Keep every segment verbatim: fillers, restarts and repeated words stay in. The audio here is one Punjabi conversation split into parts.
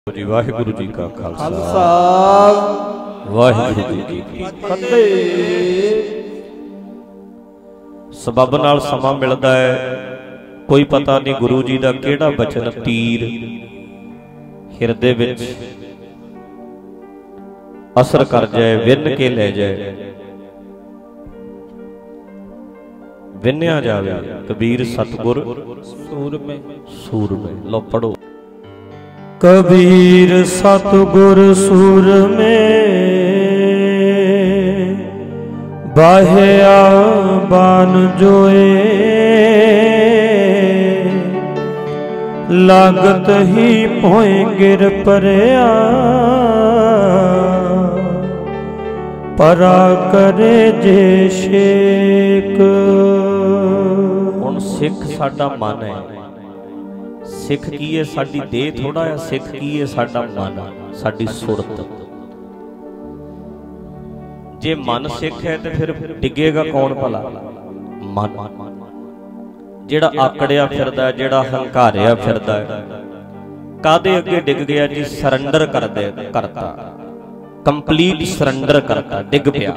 जी वाहिगुरु जी का खालसा वाहिगुरु जी की फतेह। सबब नाल समा मिलदा है, कोई पता नहीं गुरु जी का केड़ा बचन तीर हिरदे विच असर कर जाए, विन के ले जाए, विन्या जावे। कबीर सतगुर सूर में सूर में लो पढ़ो। कबीर सतगुर सूर में बाह्या बान जोए, लागत ही पोए गिर परया, परा करे जे शेक। हुण सिख साडा मन है, सिख की है साडी देह थोड़ा है, सिख की है साडा मन, साडी सुरत। जे मन सिख है तो फिर डिगेगा कौन भला? मन। जेड़ा आकड़िया फिरदा है, जेड़ा हंकारिया फिरदा है, कादे अगे डिग गया जी? सरंडर कर दे करता, कंप्लीट सरंडर करता, डिग पिया।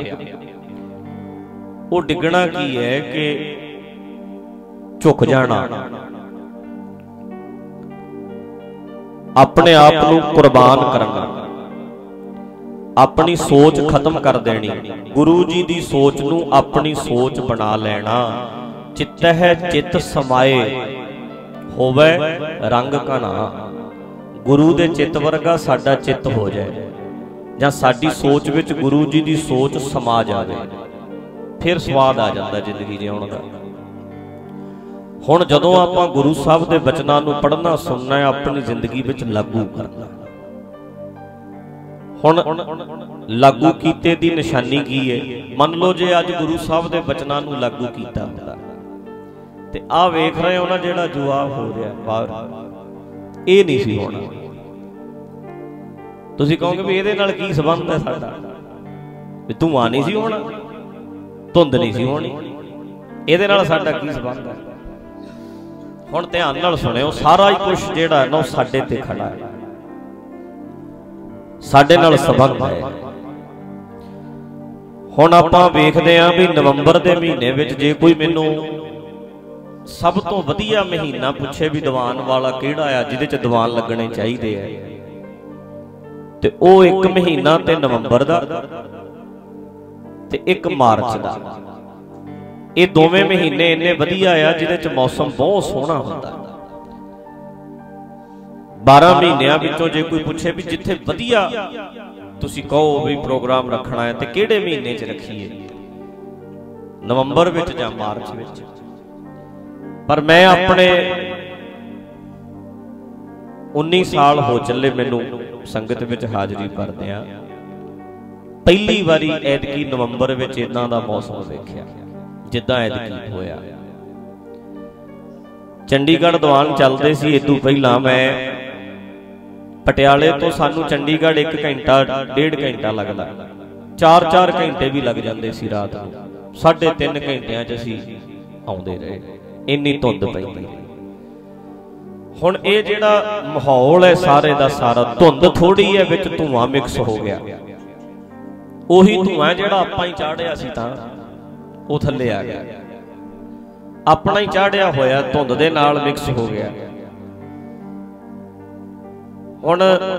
वो डिगना की है कि झुक जाना, अपने आप को कुर्बान करना, अपनी सोच खत्म कर देनी, गुरु जी की सोच नू अपनी सोच बना लेना। चित्त है चित्त समाए होवे रंग घना, गुरु दे चित्त वर्गा साडा चित्त हो जाए, जां साडी सोच विच गुरु जी की सोच समा जाए, फिर स्वाद आ जाता जिंदगी जिउण दा। हुण जदों आपां गुरु साहब दे बचनां नूं पढ़ना सुनना है, अपनी जिंदगी विच लागू करना। हुण लागू कीते दी निशानी की है? मन लो जे अज गुरु साहब दे बचनां नूं लागू कीता हुंदा ते आ वेख रहे हो ना जेड़ा जुआ हो रहा बाहर, ये नहीं सी होना। तुसीं कहोगे भी इहदे नाल की संबंध है साडा? भी धुआं नहीं सी होना, धुंध नहीं सी होनी, इहदे नाल साडा की संबंध है? हुण ध्यान नाल सुणिओ, सारा ही कुछ जिहड़ा है ना वो साडे ते खड़ा है, साडे नाल संबंध है। हुण आपां वेखदे आं भी नवंबर दे महीने विच जे कोई मैनूं सब तो वधिया महीना पुछे भी दीवान वाला किहड़ा आ, जिहदे च दीवान लगने चाहीदे आ, ते ओह एक महीना ते नवंबर दा ते एक मार्च दा। ये दोवें महीने इन्ने वधिया आ जिहदे च मौसम बहुत सोहना हुंदा। बारह महीनों विचों जे कोई पुछे भी जिथे वधिया तुसीं कहो भी प्रोग्राम रखना है ते किहड़े महीने च रखीए, नवंबर विच जां मार्च विच? पर मैं अपने उन्नीस साल हो चले मैनू संगत विच हाजरी भरदिआं, पहली बारी ऐतकी नवंबर विच इदां दा मौसम वेखिआ जिद्दां ऐतकी होया। चंडीगढ़ दीवान चलदे सी, इस तों पहलां मैं पटियाले तो सानू चंडीगढ़ एक घंटा डेढ़ घंटा लगदा, चार चार घंटे भी लग जाते सी। रात नूं साढ़े तीन घंटिਆਂ च असीं आउंदे रहे, इन्नी धुंध पैंदी। हुण ये जिहड़ा माहौल है सारे दा सारा, धुंध थोड़ी है विच धुआं मिक्स हो गया, उही धुआं जिहड़ा आपां ही चाढ़िया सी तां वो थल्ले आ गया, अपना ही चाढ़िया होया धुंध दे नाल मिक्स हो गया। हुण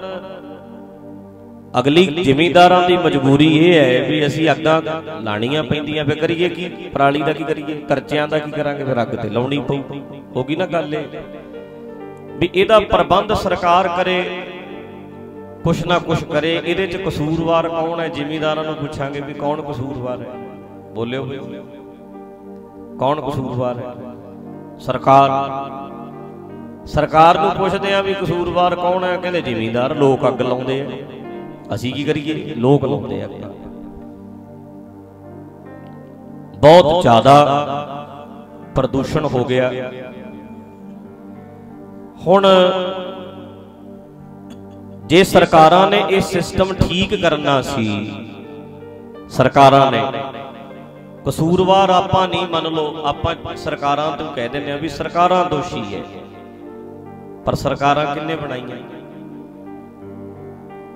अगली जिमींदारां दी मजबूरी ये है भी असीं अग्गां लाणियां पैंदियां, फिर करिए की? पराली दा की करिए? करचियां दा की करांगे? फिर अग ते लाउणी पऊ। होगी ना गल भी इहदा प्रबंध सरकार करे, कुछ ना कुछ करे। इहदे च कसूरवार कौन है? जिमींदारां नूं पुछांगे भी कौन कसूरवार है? बोलिओ कौन कसूरवार है? सरकार। सरकार नूं पुछदे आ भी कसूरवार कौन है? कहंदे जिमींदार, लोक अग लाउंदे आ, असीं की करिए? लोक लाउंदे आ। बहुत ज्यादा प्रदूषण हो गया। हुण जे सरकारां ने इह सिस्टम ठीक करना सी, सरकारां ने कसूरवार आपां नहीं, मन लो आपां सरकारां तो कह दिंदे आ भी सरकारां दोषी है, पर सरकारां किन्ने बनाईआं?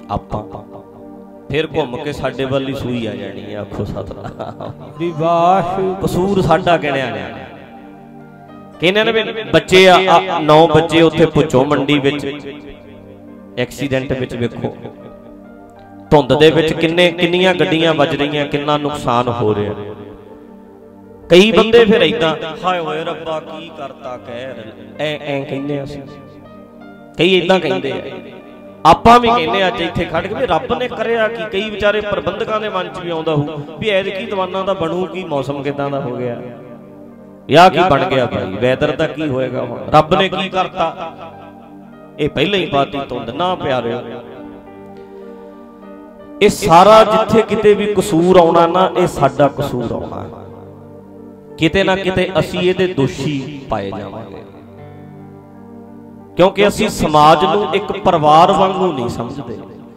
ਆਪਾਂ फिर घूम के साडे वाल ही सूई आ जानी है। आखो सतनाम वाह कसूर साडा गिणिया गया। कहने ने भी बच्चे आ नौ बच्चे उत्थे पुछो मंडी विच एक्सीडेंट विच वेखो धुंद दे विच किन्ने किन्नियां गड्डियां वज रहीआं किन्ना नुकसान हो रहा। कई बंदे फिर इदां हाय होए रब्बा की करता कहर ऐ ऐ कहंदे असीं कई इदां कहंदे आ ਆਪਾਂ भी कहने अज इत्थे खड़ के रब ने करिया कि कई बेचारे प्रबंधकों के मन च भी आउंदा हो भी ऐतकी दवानां दा बनू की मौसम किदां दा हो गया या की बन गया भाई वैदर दा की होएगा हुण रब ने की करता ये पहले ही पाती धुंद ना प्यारे। ये सारा जिथे किते भी कसूर आउणा ना ये साडा कसूर आउणा किते ना किते असीं इहदे दोषी पाए जावांगे क्योंकि असी समाज नूं एक परिवार वांगू नहीं समझते।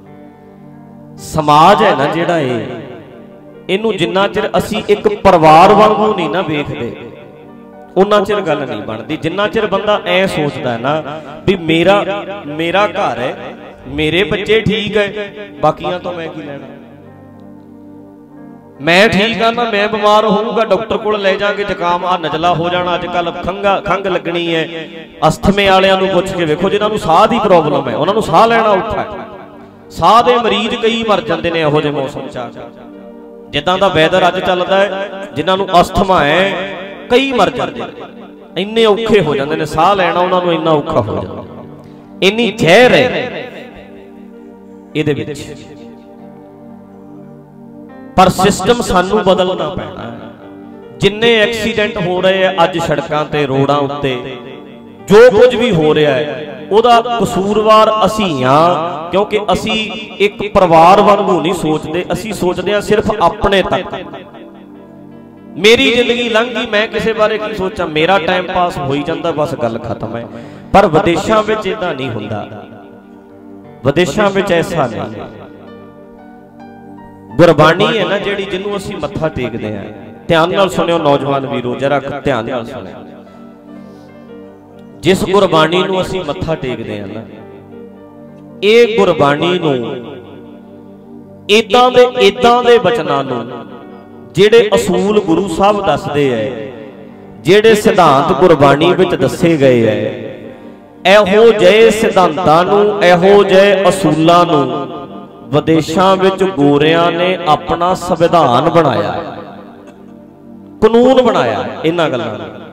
समाज है ना जिहड़ा इहनूं जिन्ना चिर असी एक परिवार वांगू नहीं ना वेखदे उन्ना चिर गल नहीं बनती। जिन्ना चिर बंदा ऐ सोचदा है ना भी मेरा मेरा घर है मेरे बच्चे ठीक है बाकियां तो मैं की लैणा मैं ठीक हाँ ना मैं बीमार होऊंगा डॉक्टर को ले जाके जुकाम आ नजला हो जाना अजकल खंगा खंघ लगनी है अस्थमे वालियां नूं पुछ के वेखो जिन्हां नूं साह दी प्रॉब्लम है उन्हां नूं साह लैना औखा है। साह दे मरीज कई मर जांदे ने इहो जिहे मौसम च आ जिद्दां दा वैदर अज चलदा है जिन्हां नूं अस्थमा है कई मर जांदे इन्ने औखे हो जांदे ने साह लैना उन्हां नूं इन्ना औखा हो जांदा इन्नी जहर है इहदे विच। पर सिस्टम सानू बदलना पैना जिन्ने एक्सीडेंट हो रहे हैं अज सड़कों ते रोडां उत्ते जो कुछ भी हो रहा है उहदा कसूरवार असी हाँ क्योंकि असी एक परिवार वांगू नहीं सोचते असी सोचते हैं सिर्फ अपने तक। मेरी जिंदगी लंघ गई मैं किसी बारे की सोचा मेरा टाइम पास हो ही जाता बस गल खत्म है। पर विदेशों में इदां नहीं हुंदा विदेशों में ऐसा नहीं। गुरबाणी है ना जिहड़ी जिन्हों असीं मत्था टेकदे हां ध्यान नाल सुनियो नौजवान वीरो जरा ध्यान नाल सुनियो जिस गुरबाणी नूं असीं मत्था टेकदे हां ना ये गुरबाणी नूं इदां दे इदां दे बचनां नूं जिहड़े असूल गुरु साहब दसदे है जिहड़े सिद्धांत गुरबाणी विच दसे गए है इहो जिहे सिद्धांतां नूं इहो जिहे असूलां नूं विदेशों विच गोरियां ने अपना संविधान बनाया कानून बनाया इन्हां गल्लां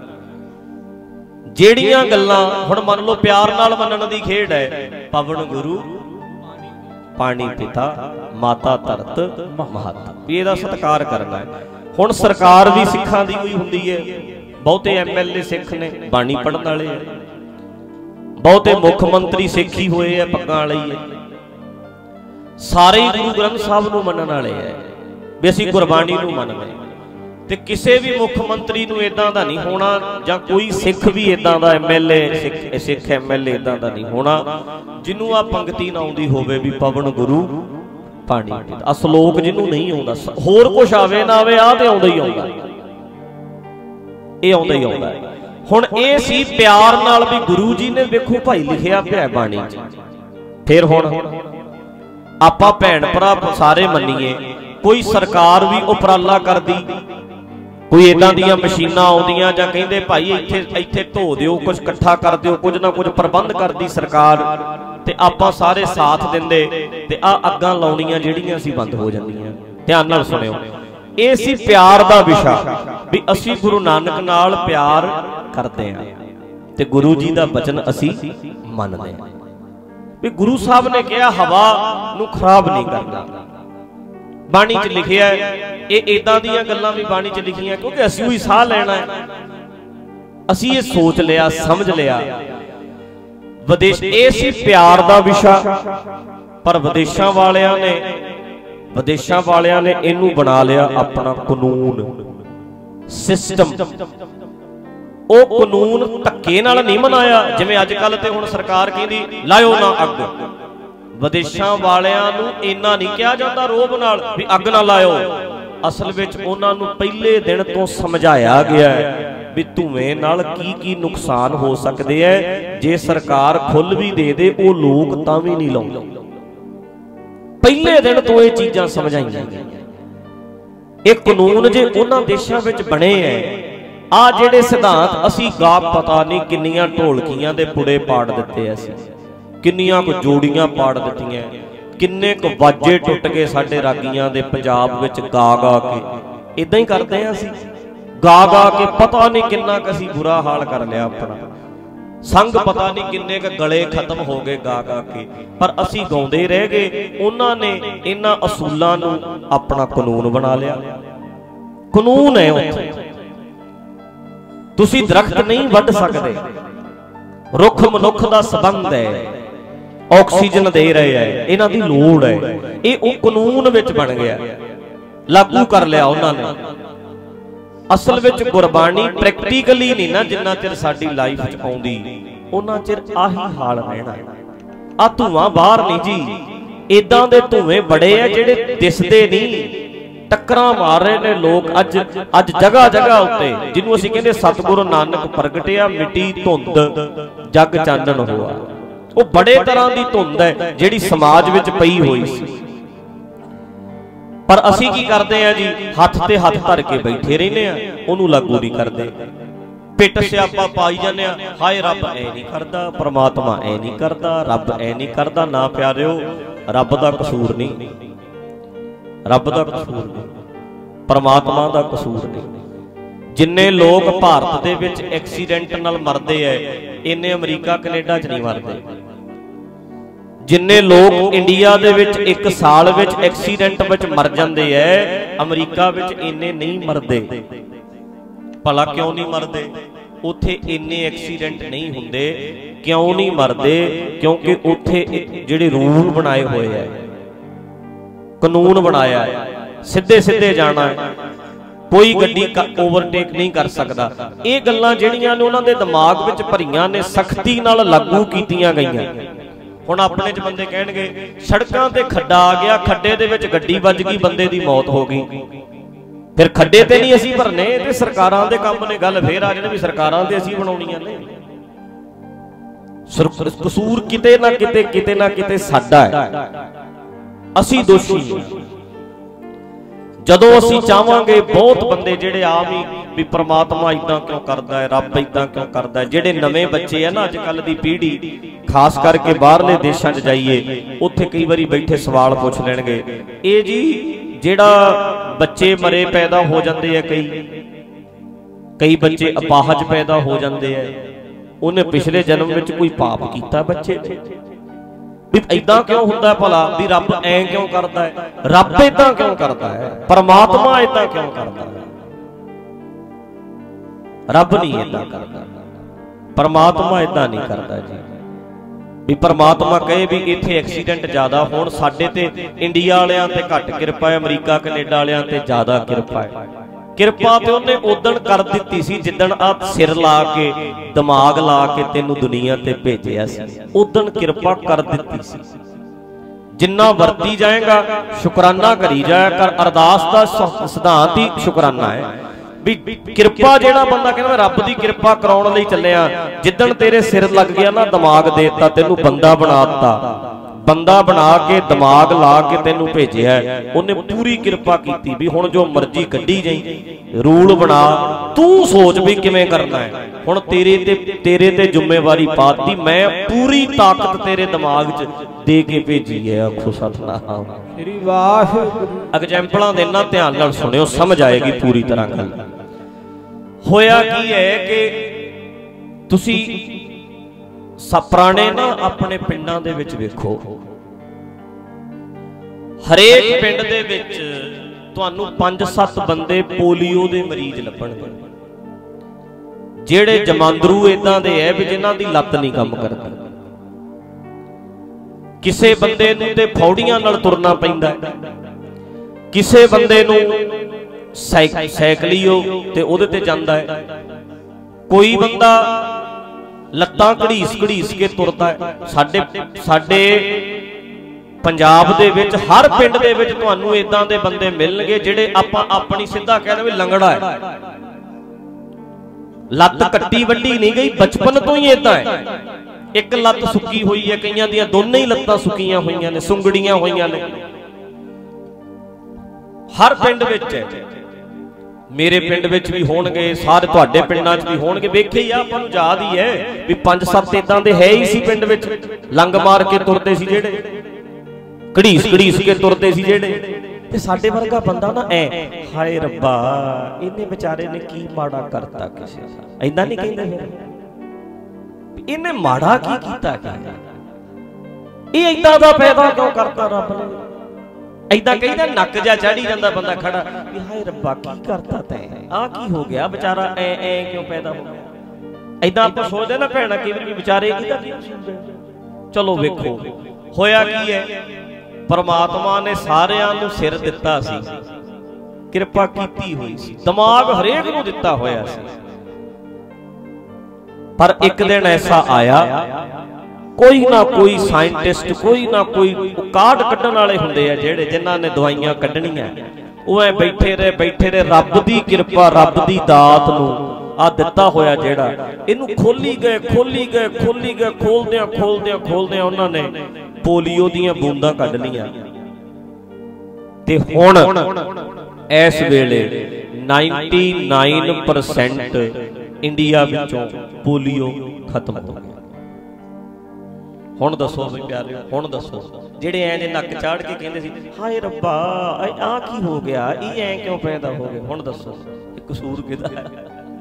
जेड़ियां गल्लां हुण मान लो प्यार नाल मनण दी खेड है पवन गुरु पानी पिता माता धरत महत इहदा सत्कार करना है। हुण सरकार भी सिखां दी होई हुंदी है बहुते एम एल ए सिख ने बाणी पढ़न वाले है बहुते मुख मंत्री सिख ही होए है पग्गां वाले ही है सारे ही गुरु ग्रंथ साहब नूं मनण वाले है भी असीं गुरबाणी नूं मनदे ते किसी भी मुख मंत्री नूं इदां दा नहीं होना जां कोई सिख भी इदां दा M L A Sikh Sikh M L A इदां दा नहीं होना जिन्हों आ पंक्ति ना आउंदी होवे भी पवन गुरु पानी पिता आ श्लोक जिन्हों नहीं आउंदा होर कुछ आवे ना आवे आ ते आउंदा ही आउंदा ये आउंदा ही आउंदा हुण ये सी प्यार नाल भी गुरु जी ने वेखो भाई लिखिया पिया बाणी च। फिर हुण आपां भैण भरा सारे मन्नीए कोई सरकार भी उपराला करदी कोई इदां दीयां मशीनां आउंदियां जां कहिंदे भाई इत्थे इत्थे धो दिओ कुछ इकट्ठा कर दिओ कुछ ना कुछ प्रबंध करदी सरकार ते आपां सारे साथ दिंदे ते आ अग्गां लाउणीਆਂ ਜਿਹੜੀਆਂ ਸੀ ਬੰਦ ਹੋ ਜਾਂਦੀਆਂ। ध्यान नाल सुनियो ਇਹ ਸੀ प्यार दा विषा भी असी गुरु नानक नाल प्यार करते हैं ते गुरु जी दा वचन असी मनदे हां भी गुरु साहब ने कहा हवा नूं खराब नहीं करना बाणी च लिखिया ये इदां दीयां गल्लां भी बाणी च लिखियां क्योंकि असीं ही साह लेना है असीं ये सोच लिया समझ लिया विदेश ये सी प्यार दा विषा पर विदेशां वालियां ने विदेशां वालियां ने इनू बना लिया अपना कानून सिस्टम। ਉਹ ਕਾਨੂੰਨ ਧੱਕੇ ਨਾਲ ਨਹੀਂ ਮਨਾਇਆ ਜਿਵੇਂ ਅੱਜ ਕੱਲ ਤੇ ਹੁਣ ਸਰਕਾਰ ਕਹਿੰਦੀ ਲਾਇਓ ਨਾ ਅੱਗ ਵਿਦੇਸ਼ਾਂ ਵਾਲਿਆਂ ਨੂੰ ਇੰਨਾ ਨਹੀਂ ਕਿਹਾ ਜਾਂਦਾ ਰੋਬ ਨਾਲ ਵੀ ਅੱਗ ਨਾ ਲਾਇਓ ਅਸਲ ਵਿੱਚ ਉਹਨਾਂ ਨੂੰ ਪਹਿਲੇ ਦਿਨ ਤੋਂ ਸਮਝਾਇਆ ਗਿਆ ਹੈ ਵੀ ਧੂਏ ਨਾਲ ਕੀ ਕੀ ਨੁਕਸਾਨ ਹੋ ਸਕਦੇ ਹੈ ਜੇ ਸਰਕਾਰ ਖੁੱਲ ਵੀ ਦੇ ਦੇ ਉਹ ਲੋਕ ਤਾਂ ਵੀ ਨਹੀਂ ਲਾਉਂਦੇ ਪਹਿਲੇ ਦਿਨ ਤੋਂ ਇਹ ਚੀਜ਼ਾਂ ਸਮਝਾਈਆਂ ਗਈਆਂ। ਇਹ ਕਾਨੂੰਨ ਜੇ ਉਹਨਾਂ ਦੇਸ਼ਾਂ ਵਿੱਚ ਬਣੇ ਐ, ਆ ਜਿਹੜੇ ਸਿਧਾਂਤ ਅਸੀਂ ਗਾ ਪਤਾ ਨਹੀਂ ਕਿੰਨੀਆਂ ਢੋਲਕੀਆਂ ਦੇ ਪੁੜੇ ਪਾੜ ਦਿੱਤੇ, ਅਸੀਂ ਕਿੰਨੀਆਂ ਕੁ ਜੋੜੀਆਂ ਪਾੜ ਦਿੱਤੀਆਂ, ਕਿੰਨੇ ਕੁ ਵਾਜੇ ਟੁੱਟ ਗਏ ਸਾਡੇ ਰਾਗੀਆਂ ਦੇ ਪੰਜਾਬ ਵਿੱਚ ਗਾ ਗਾ ਕੇ। ਇਦਾਂ ਹੀ ਕਰਦੇ ਆ ਅਸੀਂ, ਗਾ ਗਾ ਕੇ ਪਤਾ ਨਹੀਂ ਕਿੰਨਾ ਕੁ ਅਸੀਂ ਬੁਰਾ ਹਾਲ ਕਰ ਲਿਆ ਆਪਣਾ। ਸੰਗ ਪਤਾ ਨਹੀਂ ਕਿੰਨੇ ਕੁ ਗਲੇ ਖਤਮ ਹੋ ਗਏ ਗਾ ਗਾ ਕੇ, ਪਰ ਅਸੀਂ ਗਾਉਂਦੇ ਰਹਿ ਗਏ। ਉਹਨਾਂ ਨੇ ਇਹਨਾਂ ਅਸੂਲਾਂ ਨੂੰ ਆਪਣਾ ਕਾਨੂੰਨ ਬਣਾ ਲਿਆ। ਕਾਨੂੰਨ ਹੈ ਉੱਥੇ, ਤੁਸੀਂ ਦਰਖਤ ਨਹੀਂ ਵੱਢ ਸਕਦੇ, ਰੁੱਖ ਮਨੁੱਖ ਦਾ ਸੰਬੰਧ ਹੈ, ਆਕਸੀਜਨ ਦੇ ਰਹੇ ਹੈ, ਇਹਨਾਂ ਦੀ ਲੋੜ ਹੈ। ਇਹ ਉਹ ਕਾਨੂੰਨ ਵਿੱਚ ਬਣ ਗਿਆ, ਲਾਗੂ ਕਰ ਲਿਆ ਉਹਨਾਂ ਨੇ। ਅਸਲ ਵਿੱਚ ਗੁਰਬਾਣੀ ਪ੍ਰੈਕਟੀਕਲੀ ਨਹੀਂ ਨਾ ਜਿੰਨਾ ਚਿਰ ਸਾਡੀ ਲਾਈਫ 'ਚ ਆਉਂਦੀ, ਉਹਨਾਂ ਚਿਰ ਆਹੀ ਹਾਲ ਰਹਿਣਾ। ਆ ਧੂਆਂ ਬਾਹਰ ਨਹੀਂ ਜੀ, ਇਦਾਂ ਦੇ ਧੂਏ ਬੜੇ ਆ ਜਿਹੜੇ ਦਿਸਦੇ ਨਹੀਂ, ਟੱਕਰਾਂ ਮਾਰ ਰਹੇ ਨੇ ਲੋਕ ਅੱਜ ਅੱਜ ਜਗ੍ਹਾ ਜਗ੍ਹਾ ਉੱਤੇ, ਜਿਹਨੂੰ ਅਸੀਂ ਕਹਿੰਦੇ ਸਤਿਗੁਰੂ ਨਾਨਕ ਪ੍ਰਗਟਿਆ ਮਿੱਟੀ ਧੁੰਦ ਜਗ ਚਾਨਣ ਹੋਆ। ਉਹ ਬੜੇ ਤਰ੍ਹਾਂ ਦੀ ਧੁੰਦ ਹੈ ਜਿਹੜੀ ਸਮਾਜ ਵਿੱਚ ਪਈ ਹੋਈ ਸੀ, ਪਰ ਅਸੀਂ ਕੀ ਕਰਦੇ ਆ ਜੀ, ਹੱਥ ਤੇ ਹੱਥ ਧਰ ਕੇ ਬੈਠੇ ਰਹਿੰਦੇ ਆ, ਉਹਨੂੰ ਲਾਗੂ ਨਹੀਂ ਕਰਦੇ। ਪਿੱਟ ਸਿਆਪਾ ਪਾਈ ਜਾਂਦੇ ਆ, ਹਾਏ ਰੱਬ ਐ ਨਹੀਂ ਕਰਦਾ, ਪ੍ਰਮਾਤਮਾ ਐ ਨਹੀਂ ਕਰਦਾ, ਰੱਬ ਐ ਨਹੀਂ ਕਰਦਾ। ਨਾ ਪਿਆਰਿਓ, ਰੱਬ ਦਾ ਕਸੂਰ ਨਹੀਂ, ਰੱਬ ਦਾ ਕਸੂਰ ਨਹੀਂ, ਪਰਮਾਤਮਾ ਦਾ ਕਸੂਰ ਨਹੀਂ। ਜਿੰਨੇ ਲੋਕ ਭਾਰਤ ਦੇ ਵਿੱਚ ਐਕਸੀਡੈਂਟ ਨਾਲ ਮਰਦੇ ਐ, ਇੰਨੇ ਅਮਰੀਕਾ ਕੈਨੇਡਾ 'ਚ ਨਹੀਂ ਮਰਦੇ। ਜਿੰਨੇ ਲੋਕ ਇੰਡੀਆ ਦੇ ਵਿੱਚ ਇੱਕ ਸਾਲ ਵਿੱਚ ਐਕਸੀਡੈਂਟ ਵਿੱਚ ਮਰ ਜਾਂਦੇ ਐ, ਅਮਰੀਕਾ ਵਿੱਚ ਇੰਨੇ ਨਹੀਂ ਮਰਦੇ। ਭਲਾ ਕਿਉਂ ਨਹੀਂ ਮਰਦੇ? ਉੱਥੇ ਇੰਨੇ ਐਕਸੀਡੈਂਟ ਨਹੀਂ ਹੁੰਦੇ। ਕਿਉਂ ਨਹੀਂ ਮਰਦੇ? ਕਿਉਂਕਿ ਉੱਥੇ ਜਿਹੜੇ ਰੂਲ ਬਣਾਏ ਹੋਏ ਐ, ਕਾਨੂੰਨ ਬਣਾਇਆ ਹੈ, ਸਿੱਧੇ ਸਿੱਧੇ ਜਾਣਾ ਹੈ, ਕੋਈ ਗੱਡੀ ਓਵਰਟੇਕ ਨਹੀਂ ਕਰ ਸਕਦਾ। ਇਹ ਗੱਲਾਂ ਜਿਹੜੀਆਂ ਨੇ ਉਹਨਾਂ ਦੇ ਦਿਮਾਗ ਵਿੱਚ ਭਰੀਆਂ ਨੇ, ਸਖਤੀ ਨਾਲ ਲਾਗੂ ਕੀਤੀਆਂ ਗਈਆਂ। ਹੁਣ ਆਪਣੇ 'ਚ ਬੰਦੇ ਕਹਿਣਗੇ ਸੜਕਾਂ ਤੇ ਖੱਡਾ ਆ ਗਿਆ, ਖੱਡੇ ਦੇ ਵਿੱਚ ਗੱਡੀ ਵੱਜ ਗਈ, ਬੰਦੇ ਦੀ ਮੌਤ ਹੋ ਗਈ, ਫਿਰ ਖੱਡੇ ਤੇ ਨਹੀਂ ਅਸੀਂ ਭਰਨੇ, ਤੇ ਸਰਕਾਰਾਂ ਦੇ ਕੰਮ ਨੇ। ਗੱਲ ਫੇਰ ਆ ਜਾਣੀ ਵੀ ਸਰਕਾਰਾਂ ਤੇ ਅਸੀਂ ਬਣਾਉਣੀਆਂ ਨੇ। ਕਸੂਰ ਕਿਤੇ ਨਾ ਕਿਤੇ ਕਿਤੇ ਨਾ ਕਿਤੇ ਸਾਡਾ ਹੈ, ਅਸੀਂ ਦੋਸ਼ੀ ਹਾਂ। ਜਦੋਂ ਅਸੀਂ ਚਾਹਾਂਗੇ, ਬਹੁਤ ਬੰਦੇ ਜਿਹੜੇ ਆਮ ਹੀ ਵੀ ਪ੍ਰਮਾਤਮਾ ਇਦਾਂ ਕਿਉਂ ਕਰਦਾ ਹੈ, ਰੱਬ ਇਦਾਂ ਕਿਉਂ ਕਰਦਾ ਹੈ। ਜਿਹੜੇ ਨਵੇਂ ਬੱਚੇ ਆ ਨਾ, ਅੱਜ ਕੱਲ ਦੀ ਪੀੜ੍ਹੀ, ਖਾਸ ਕਰਕੇ ਬਾਹਰਲੇ ਦੇਸ਼ਾਂ 'ਚ ਜਾਈਏ, ਉੱਥੇ ਕਈ ਵਾਰੀ ਬੈਠੇ ਸਵਾਲ ਪੁੱਛ ਲੈਣਗੇ, ਇਹ ਜੀ ਜਿਹੜਾ ਬੱਚੇ ਮਰੇ ਪੈਦਾ ਹੋ ਜਾਂਦੇ ਆ, ਕਈ ਕਈ ਬੱਚੇ ਅਪਾਹਜ ਪੈਦਾ ਹੋ ਜਾਂਦੇ ਆ, ਉਹਨੇ ਪਿਛਲੇ ਜਨਮ ਵਿੱਚ ਕੋਈ ਪਾਪ ਕੀਤਾ ਬੱਚੇ ਨੇ, ਵੀ ਏਦਾਂ ਕਿਉਂ ਹੁੰਦਾ ਭਲਾ, ਵੀ ਰੱਬ ਐਂ ਕਿਉਂ ਕਰਦਾ ਹੈ, ਰੱਬ ਏਦਾਂ ਕਿਉਂ ਕਰਦਾ ਹੈ, ਪਰਮਾਤਮਾ ਏਦਾਂ ਕਿਉਂ ਕਰਦਾ ਹੈ। ਰੱਬ ਨਹੀਂ ਏਦਾਂ ਕਰਦਾ, ਪਰਮਾਤਮਾ ਏਦਾਂ ਨਹੀਂ ਕਰਦਾ ਜੀ। ਵੀ ਪਰਮਾਤਮਾ ਕਹੇ ਵੀ ਇੱਥੇ ਐਕਸੀਡੈਂਟ ਜ਼ਿਆਦਾ ਹੋਣ, ਸਾਡੇ ਤੇ ਇੰਡੀਆ ਵਾਲਿਆਂ ਤੇ ਘੱਟ ਕਿਰਪਾ ਹੈ, ਅਮਰੀਕਾ ਕੈਨੇਡਾ ਵਾਲਿਆਂ ਤੇ ਜ਼ਿਆਦਾ ਕਿਰਪਾ ਹੈ। ਕਿਰਪਾ ਤੇ ਉਹਨੇ ਉਦਣ ਕਰ ਦਿੱਤੀ ਸੀ ਜਿੱਦਣ ਆ ਸਿਰ ਲਾ ਕੇ, ਦਿਮਾਗ ਲਾ ਕੇ ਤੈਨੂੰ ਦੁਨੀਆ ਤੇ ਭੇਜਿਆ ਸੀ, ਉਦਣ ਕਿਰਪਾ ਕਰ ਦਿੱਤੀ ਸੀ। ਜਿੰਨਾ ਵਰਤੀ ਜਾਏਗਾ ਸ਼ੁਕਰਾਨਾ ਕਰੀ ਜਾਇਆ ਕਰ। ਅਰਦਾਸ ਦਾ ਸਿਧਾਂਤ ਹੀ ਸ਼ੁਕਰਾਨਾ ਹੈ। ਵੀ ਕਿਰਪਾ ਜਿਹੜਾ ਬੰਦਾ ਕਹਿੰਦਾ ਮੈਂ ਰੱਬ ਦੀ ਕਿਰਪਾ ਕਰਾਉਣ ਲਈ ਚੱਲਿਆ, ਜਿੱਦਣ ਤੇਰੇ ਸਿਰ ਲੱਗ ਗਿਆ ਨਾ, ਦਿਮਾਗ ਦੇ ਦਿੱਤਾ ਤੈਨੂੰ, ਬੰਦਾ ਬਣਾ ਦਿੱਤਾ, ਬੰਦਾ ਬਣਾ ਕੇ ਦਿਮਾਗ ਲਾ ਕੇ ਤੈਨੂੰ ਭੇਜਿਆ, ਉਹਨੇ ਪੂਰੀ ਕਿਰਪਾ ਕੀਤੀ ਵੀ ਹੁਣ ਜੋ ਮਰਜ਼ੀ ਕੱਢੀ ਜਾਈ, ਰੂਲ ਬਣਾ, ਤੂੰ ਸੋਚ ਵੀ ਕਿਵੇਂ ਕਰਨਾ ਹੈ। ਹੁਣ ਤੇਰੇ ਤੇ ਤੇਰੇ ਤੇ ਜ਼ਿੰਮੇਵਾਰੀ ਪਾਤੀ, ਮੈਂ ਪੂਰੀ ਤਾਕਤ ਤੇਰੇ ਦਿਮਾਗ 'ਚ ਦੇ ਕੇ ਭੇਜੀ ਹੈ। ਆਖੋ ਸਤਨਾਮ ਸ੍ਰੀ ਵਾਹਿਗੁਰੂ। ਐਗਜ਼ੈਂਪਲਾਂ ਦੇਣਾ, ਧਿਆਨ ਨਾਲ ਸੁਣਿਓ, ਸਮਝ ਆਏਗੀ ਪੂਰੀ ਤਰ੍ਹਾਂ ਗੱਲ। ਹੋਇਆ ਕੀ ਹੈ ਕਿ ਤੁਸੀਂ ਪੁਰਾਣੇ ਨਾ ਆਪਣੇ ਪਿੰਡਾਂ ਦੇ ਵਿੱਚ ਵੇਖੋ, ਹਰੇਕ ਪਿੰਡ ਦੇ ਵਿੱਚ ਤੁਹਾਨੂੰ ਪੰਜ ਸੱਤ ਬੰਦੇ ਪੋਲੀਓ ਦੇ ਮਰੀਜ਼ ਲੱਭਣਗੇ, ਜਿਹੜੇ ਜਮਾਂਦਰੂ ਇਦਾਂ ਦੇ ਐ ਵੀ ਜਿਨ੍ਹਾਂ ਦੀ ਲੱਤ ਨਹੀਂ ਕੰਮ ਕਰਦੀ। ਕਿਸੇ ਬੰਦੇ ਨੂੰ ਤੇ ਫੌੜੀਆਂ ਨਾਲ ਤੁਰਨਾ ਪੈਂਦਾ, ਕਿਸੇ ਬੰਦੇ ਨੂੰ ਸਾਈਕਲੀਓ ਤੇ ਉਹਦੇ ਤੇ ਜਾਂਦਾ ਹੈ, ਕੋਈ ਬੰਦਾ ਲੱਤਾਂ ਘੜੀਸ ਘੜੀਸ ਕੇ ਤੁਰਦਾ ਹੈ। ਸਾਡੇ ਸਾਡੇ ਪੰਜਾਬ ਦੇ ਵਿੱਚ ਹਰ ਪਿੰਡ ਦੇ ਵਿੱਚ ਤੁਹਾਨੂੰ ਇਦਾਂ ਦੇ ਬੰਦੇ ਮਿਲਣਗੇ ਜਿਹੜੇ ਆਪਾਂ ਆਪਣੀ ਸਿੱਧਾ ਕਹਿ ਦੇਵੇ ਲੰਗੜਾ ਹੈ, ਲੱਤ ਕੱਟੀ ਵੱਡੀ ਨਹੀਂ ਗਈ, ਬਚਪਨ ਤੋਂ ਹੀ ਇਦਾਂ ਹੈ। ਇੱਕ ਲੱਤ ਸੁੱਕੀ ਹੋਈ ਹੈ, ਕਈਆਂ ਦੀਆਂ ਦੋਨੇ ਹੀ ਲੱਤਾਂ ਸੁੱਕੀਆਂ ਹੋਈਆਂ ਨੇ, ਸੁੰਗੜੀਆਂ ਹੋਈਆਂ ਨੇ। ਹਰ ਪਿੰਡ ਵਿੱਚ ਹੈ, ਮੇਰੇ ਪਿੰਡ ਵਿੱਚ ਵੀ ਹੋਣਗੇ, ਸਾਰੇ ਤੁਹਾਡੇ ਪਿੰਡਾਂ 'ਚ ਵੀ ਹੋਣਗੇ। ਵੇਖੇ ਹੀ ਆ, ਆਪਾਂ ਨੂੰ ਯਾਦ ਹੀ ਹੈ ਵੀ ਪੰਜ ਸੱਤ ਇਦਾਂ ਦੇ ਹੈ ਹੀ ਸੀ ਪਿੰਡ ਵਿੱਚ, ਲੰਗ ਮਾਰ ਕੇ ਤੁਰਦੇ ਸੀ ਜਿਹੜੇ, ਘੜੀਸ ਘੜੀਸ ਕੇ ਤੁਰਦੇ ਸੀ ਜਿਹੜੇ। ਤੇ ਸਾਡੇ ਵਰਗਾ ਬੰਦਾ ਨਾ ਐ, ਹਾਏ ਰੱਬਾ ਇਹਨੇ ਵਿਚਾਰੇ ਨੇ ਕੀ ਮਾੜਾ ਕਰਤਾ ਕਿਸੇ ਦਾ, ਏਦਾਂ ਨਹੀਂ ਕਹਿੰਦੇ ਫਿਰ, ਇਹਨੇ ਮਾੜਾ ਕੀ ਕੀਤਾ, ਇਹ ਏਦਾਂ ਦਾ ਪੈਦਾ ਕਿਉਂ ਕਰਤਾ ਰੱਬ ਨੇ, ਏਦਾਂ ਕਹਿੰਦਾ ਨੱਕ ਜਾ ਚੜੀ ਜਾਂਦਾ ਬੰਦਾ ਖੜਾ ਵੀ ਹਾਏ ਰੱਬਾ ਕੀ ਕਰਤਾ ਤੈਂ, ਆਹ ਕੀ ਹੋ ਗਿਆ ਵਿਚਾਰਾ, ਐ ਐ ਕਿਉਂ ਪੈਦਾ ਹੋ ਗਿਆ। ਏਦਾਂ ਆਪਾਂ ਸੋਚਦੇ ਨਾ ਭੈਣਾ ਕਿ ਵਿਚਾਰੇ ਇਹਦਾ ਕੀ ਕਸੂਰ। ਚਲੋ ਵੇਖੋ ਹੋਇਆ ਕੀ ਹੈ, ਪਰਮਾਤਮਾ ਨੇ ਸਾਰਿਆਂ ਨੂੰ ਸਿਰ ਦਿੱਤਾ ਸੀ, ਕਿਰਪਾ ਕੀਤੀ ਹੋਈ ਸੀ, ਦਿਮਾਗ ਹਰੇਕ ਨੂੰ ਦਿੱਤਾ ਹੋਇਆ ਸੀ। ਪਰ ਇੱਕ ਦਿਨ ਐਸਾ ਆਇਆ, ਕੋਈ ਨਾ ਕੋਈ ਸਾਇੰਟਿਸਟ, ਕੋਈ ਨਾ ਕੋਈ ਕਾਢ ਕੱਢਣ ਵਾਲੇ ਹੁੰਦੇ ਆ ਜਿਹੜੇ, ਜਿਨ੍ਹਾਂ ਨੇ ਦਵਾਈਆਂ ਕੱਢਣੀਆਂ, ਉਹ ਐ ਬੈਠੇ ਰਹੇ ਬੈਠੇ ਰਹੇ ਰੱਬ ਦੀ ਕਿਰਪਾ, ਰੱਬ ਦੀ ਦਾਤ ਨੂੰ ਆ ਦਿੱਤਾ ਹੋਇਆ ਜਿਹੜਾ, ਇਹਨੂੰ ਖੋਲੀ ਗਏ ਖੋਲੀ ਗਏ ਖੋਲੀ ਗਏ ਖੋਲਦਿਆਂ ਖੋਲਦਿਆਂ ਖੋਲਦਿਆਂ ਉਹਨਾਂ ਨੇ ਪੋਲੀਓ ਦੀਆਂ ਬੂੰਦਾਂ ਕੱਢ ਲਈਆਂ। ਤੇ ਹੁਣ ਇਸ ਵੇਲੇ ਨਿਨਆਨਵੇਂ ਪਰਸੈਂਟ ਇੰਡੀਆ ਵਿੱਚੋਂ ਪੋਲੀਓ ਖਤਮ ਹੋ ਗਿਆ। ਹੁਣ ਦੱਸੋ ਬਈ ਪਿਆਰਿਓ, ਹੁਣ ਦੱਸੋ ਜਿਹੜੇ ਐ ਨੇ ਨੱਕ ਚਾੜ ਕੇ ਕਹਿੰਦੇ ਸੀ ਹਾਏ ਰੱਬਾ ਆਹ ਕੀ ਹੋ ਗਿਆ, ਇਹ ਐ ਕਿਉਂ ਪੈਦਾ ਹੋ ਗਏ, ਹੁਣ ਦੱਸੋ ਇਹ ਕਸੂਰ ਕਿਹਦਾ ਹੈ,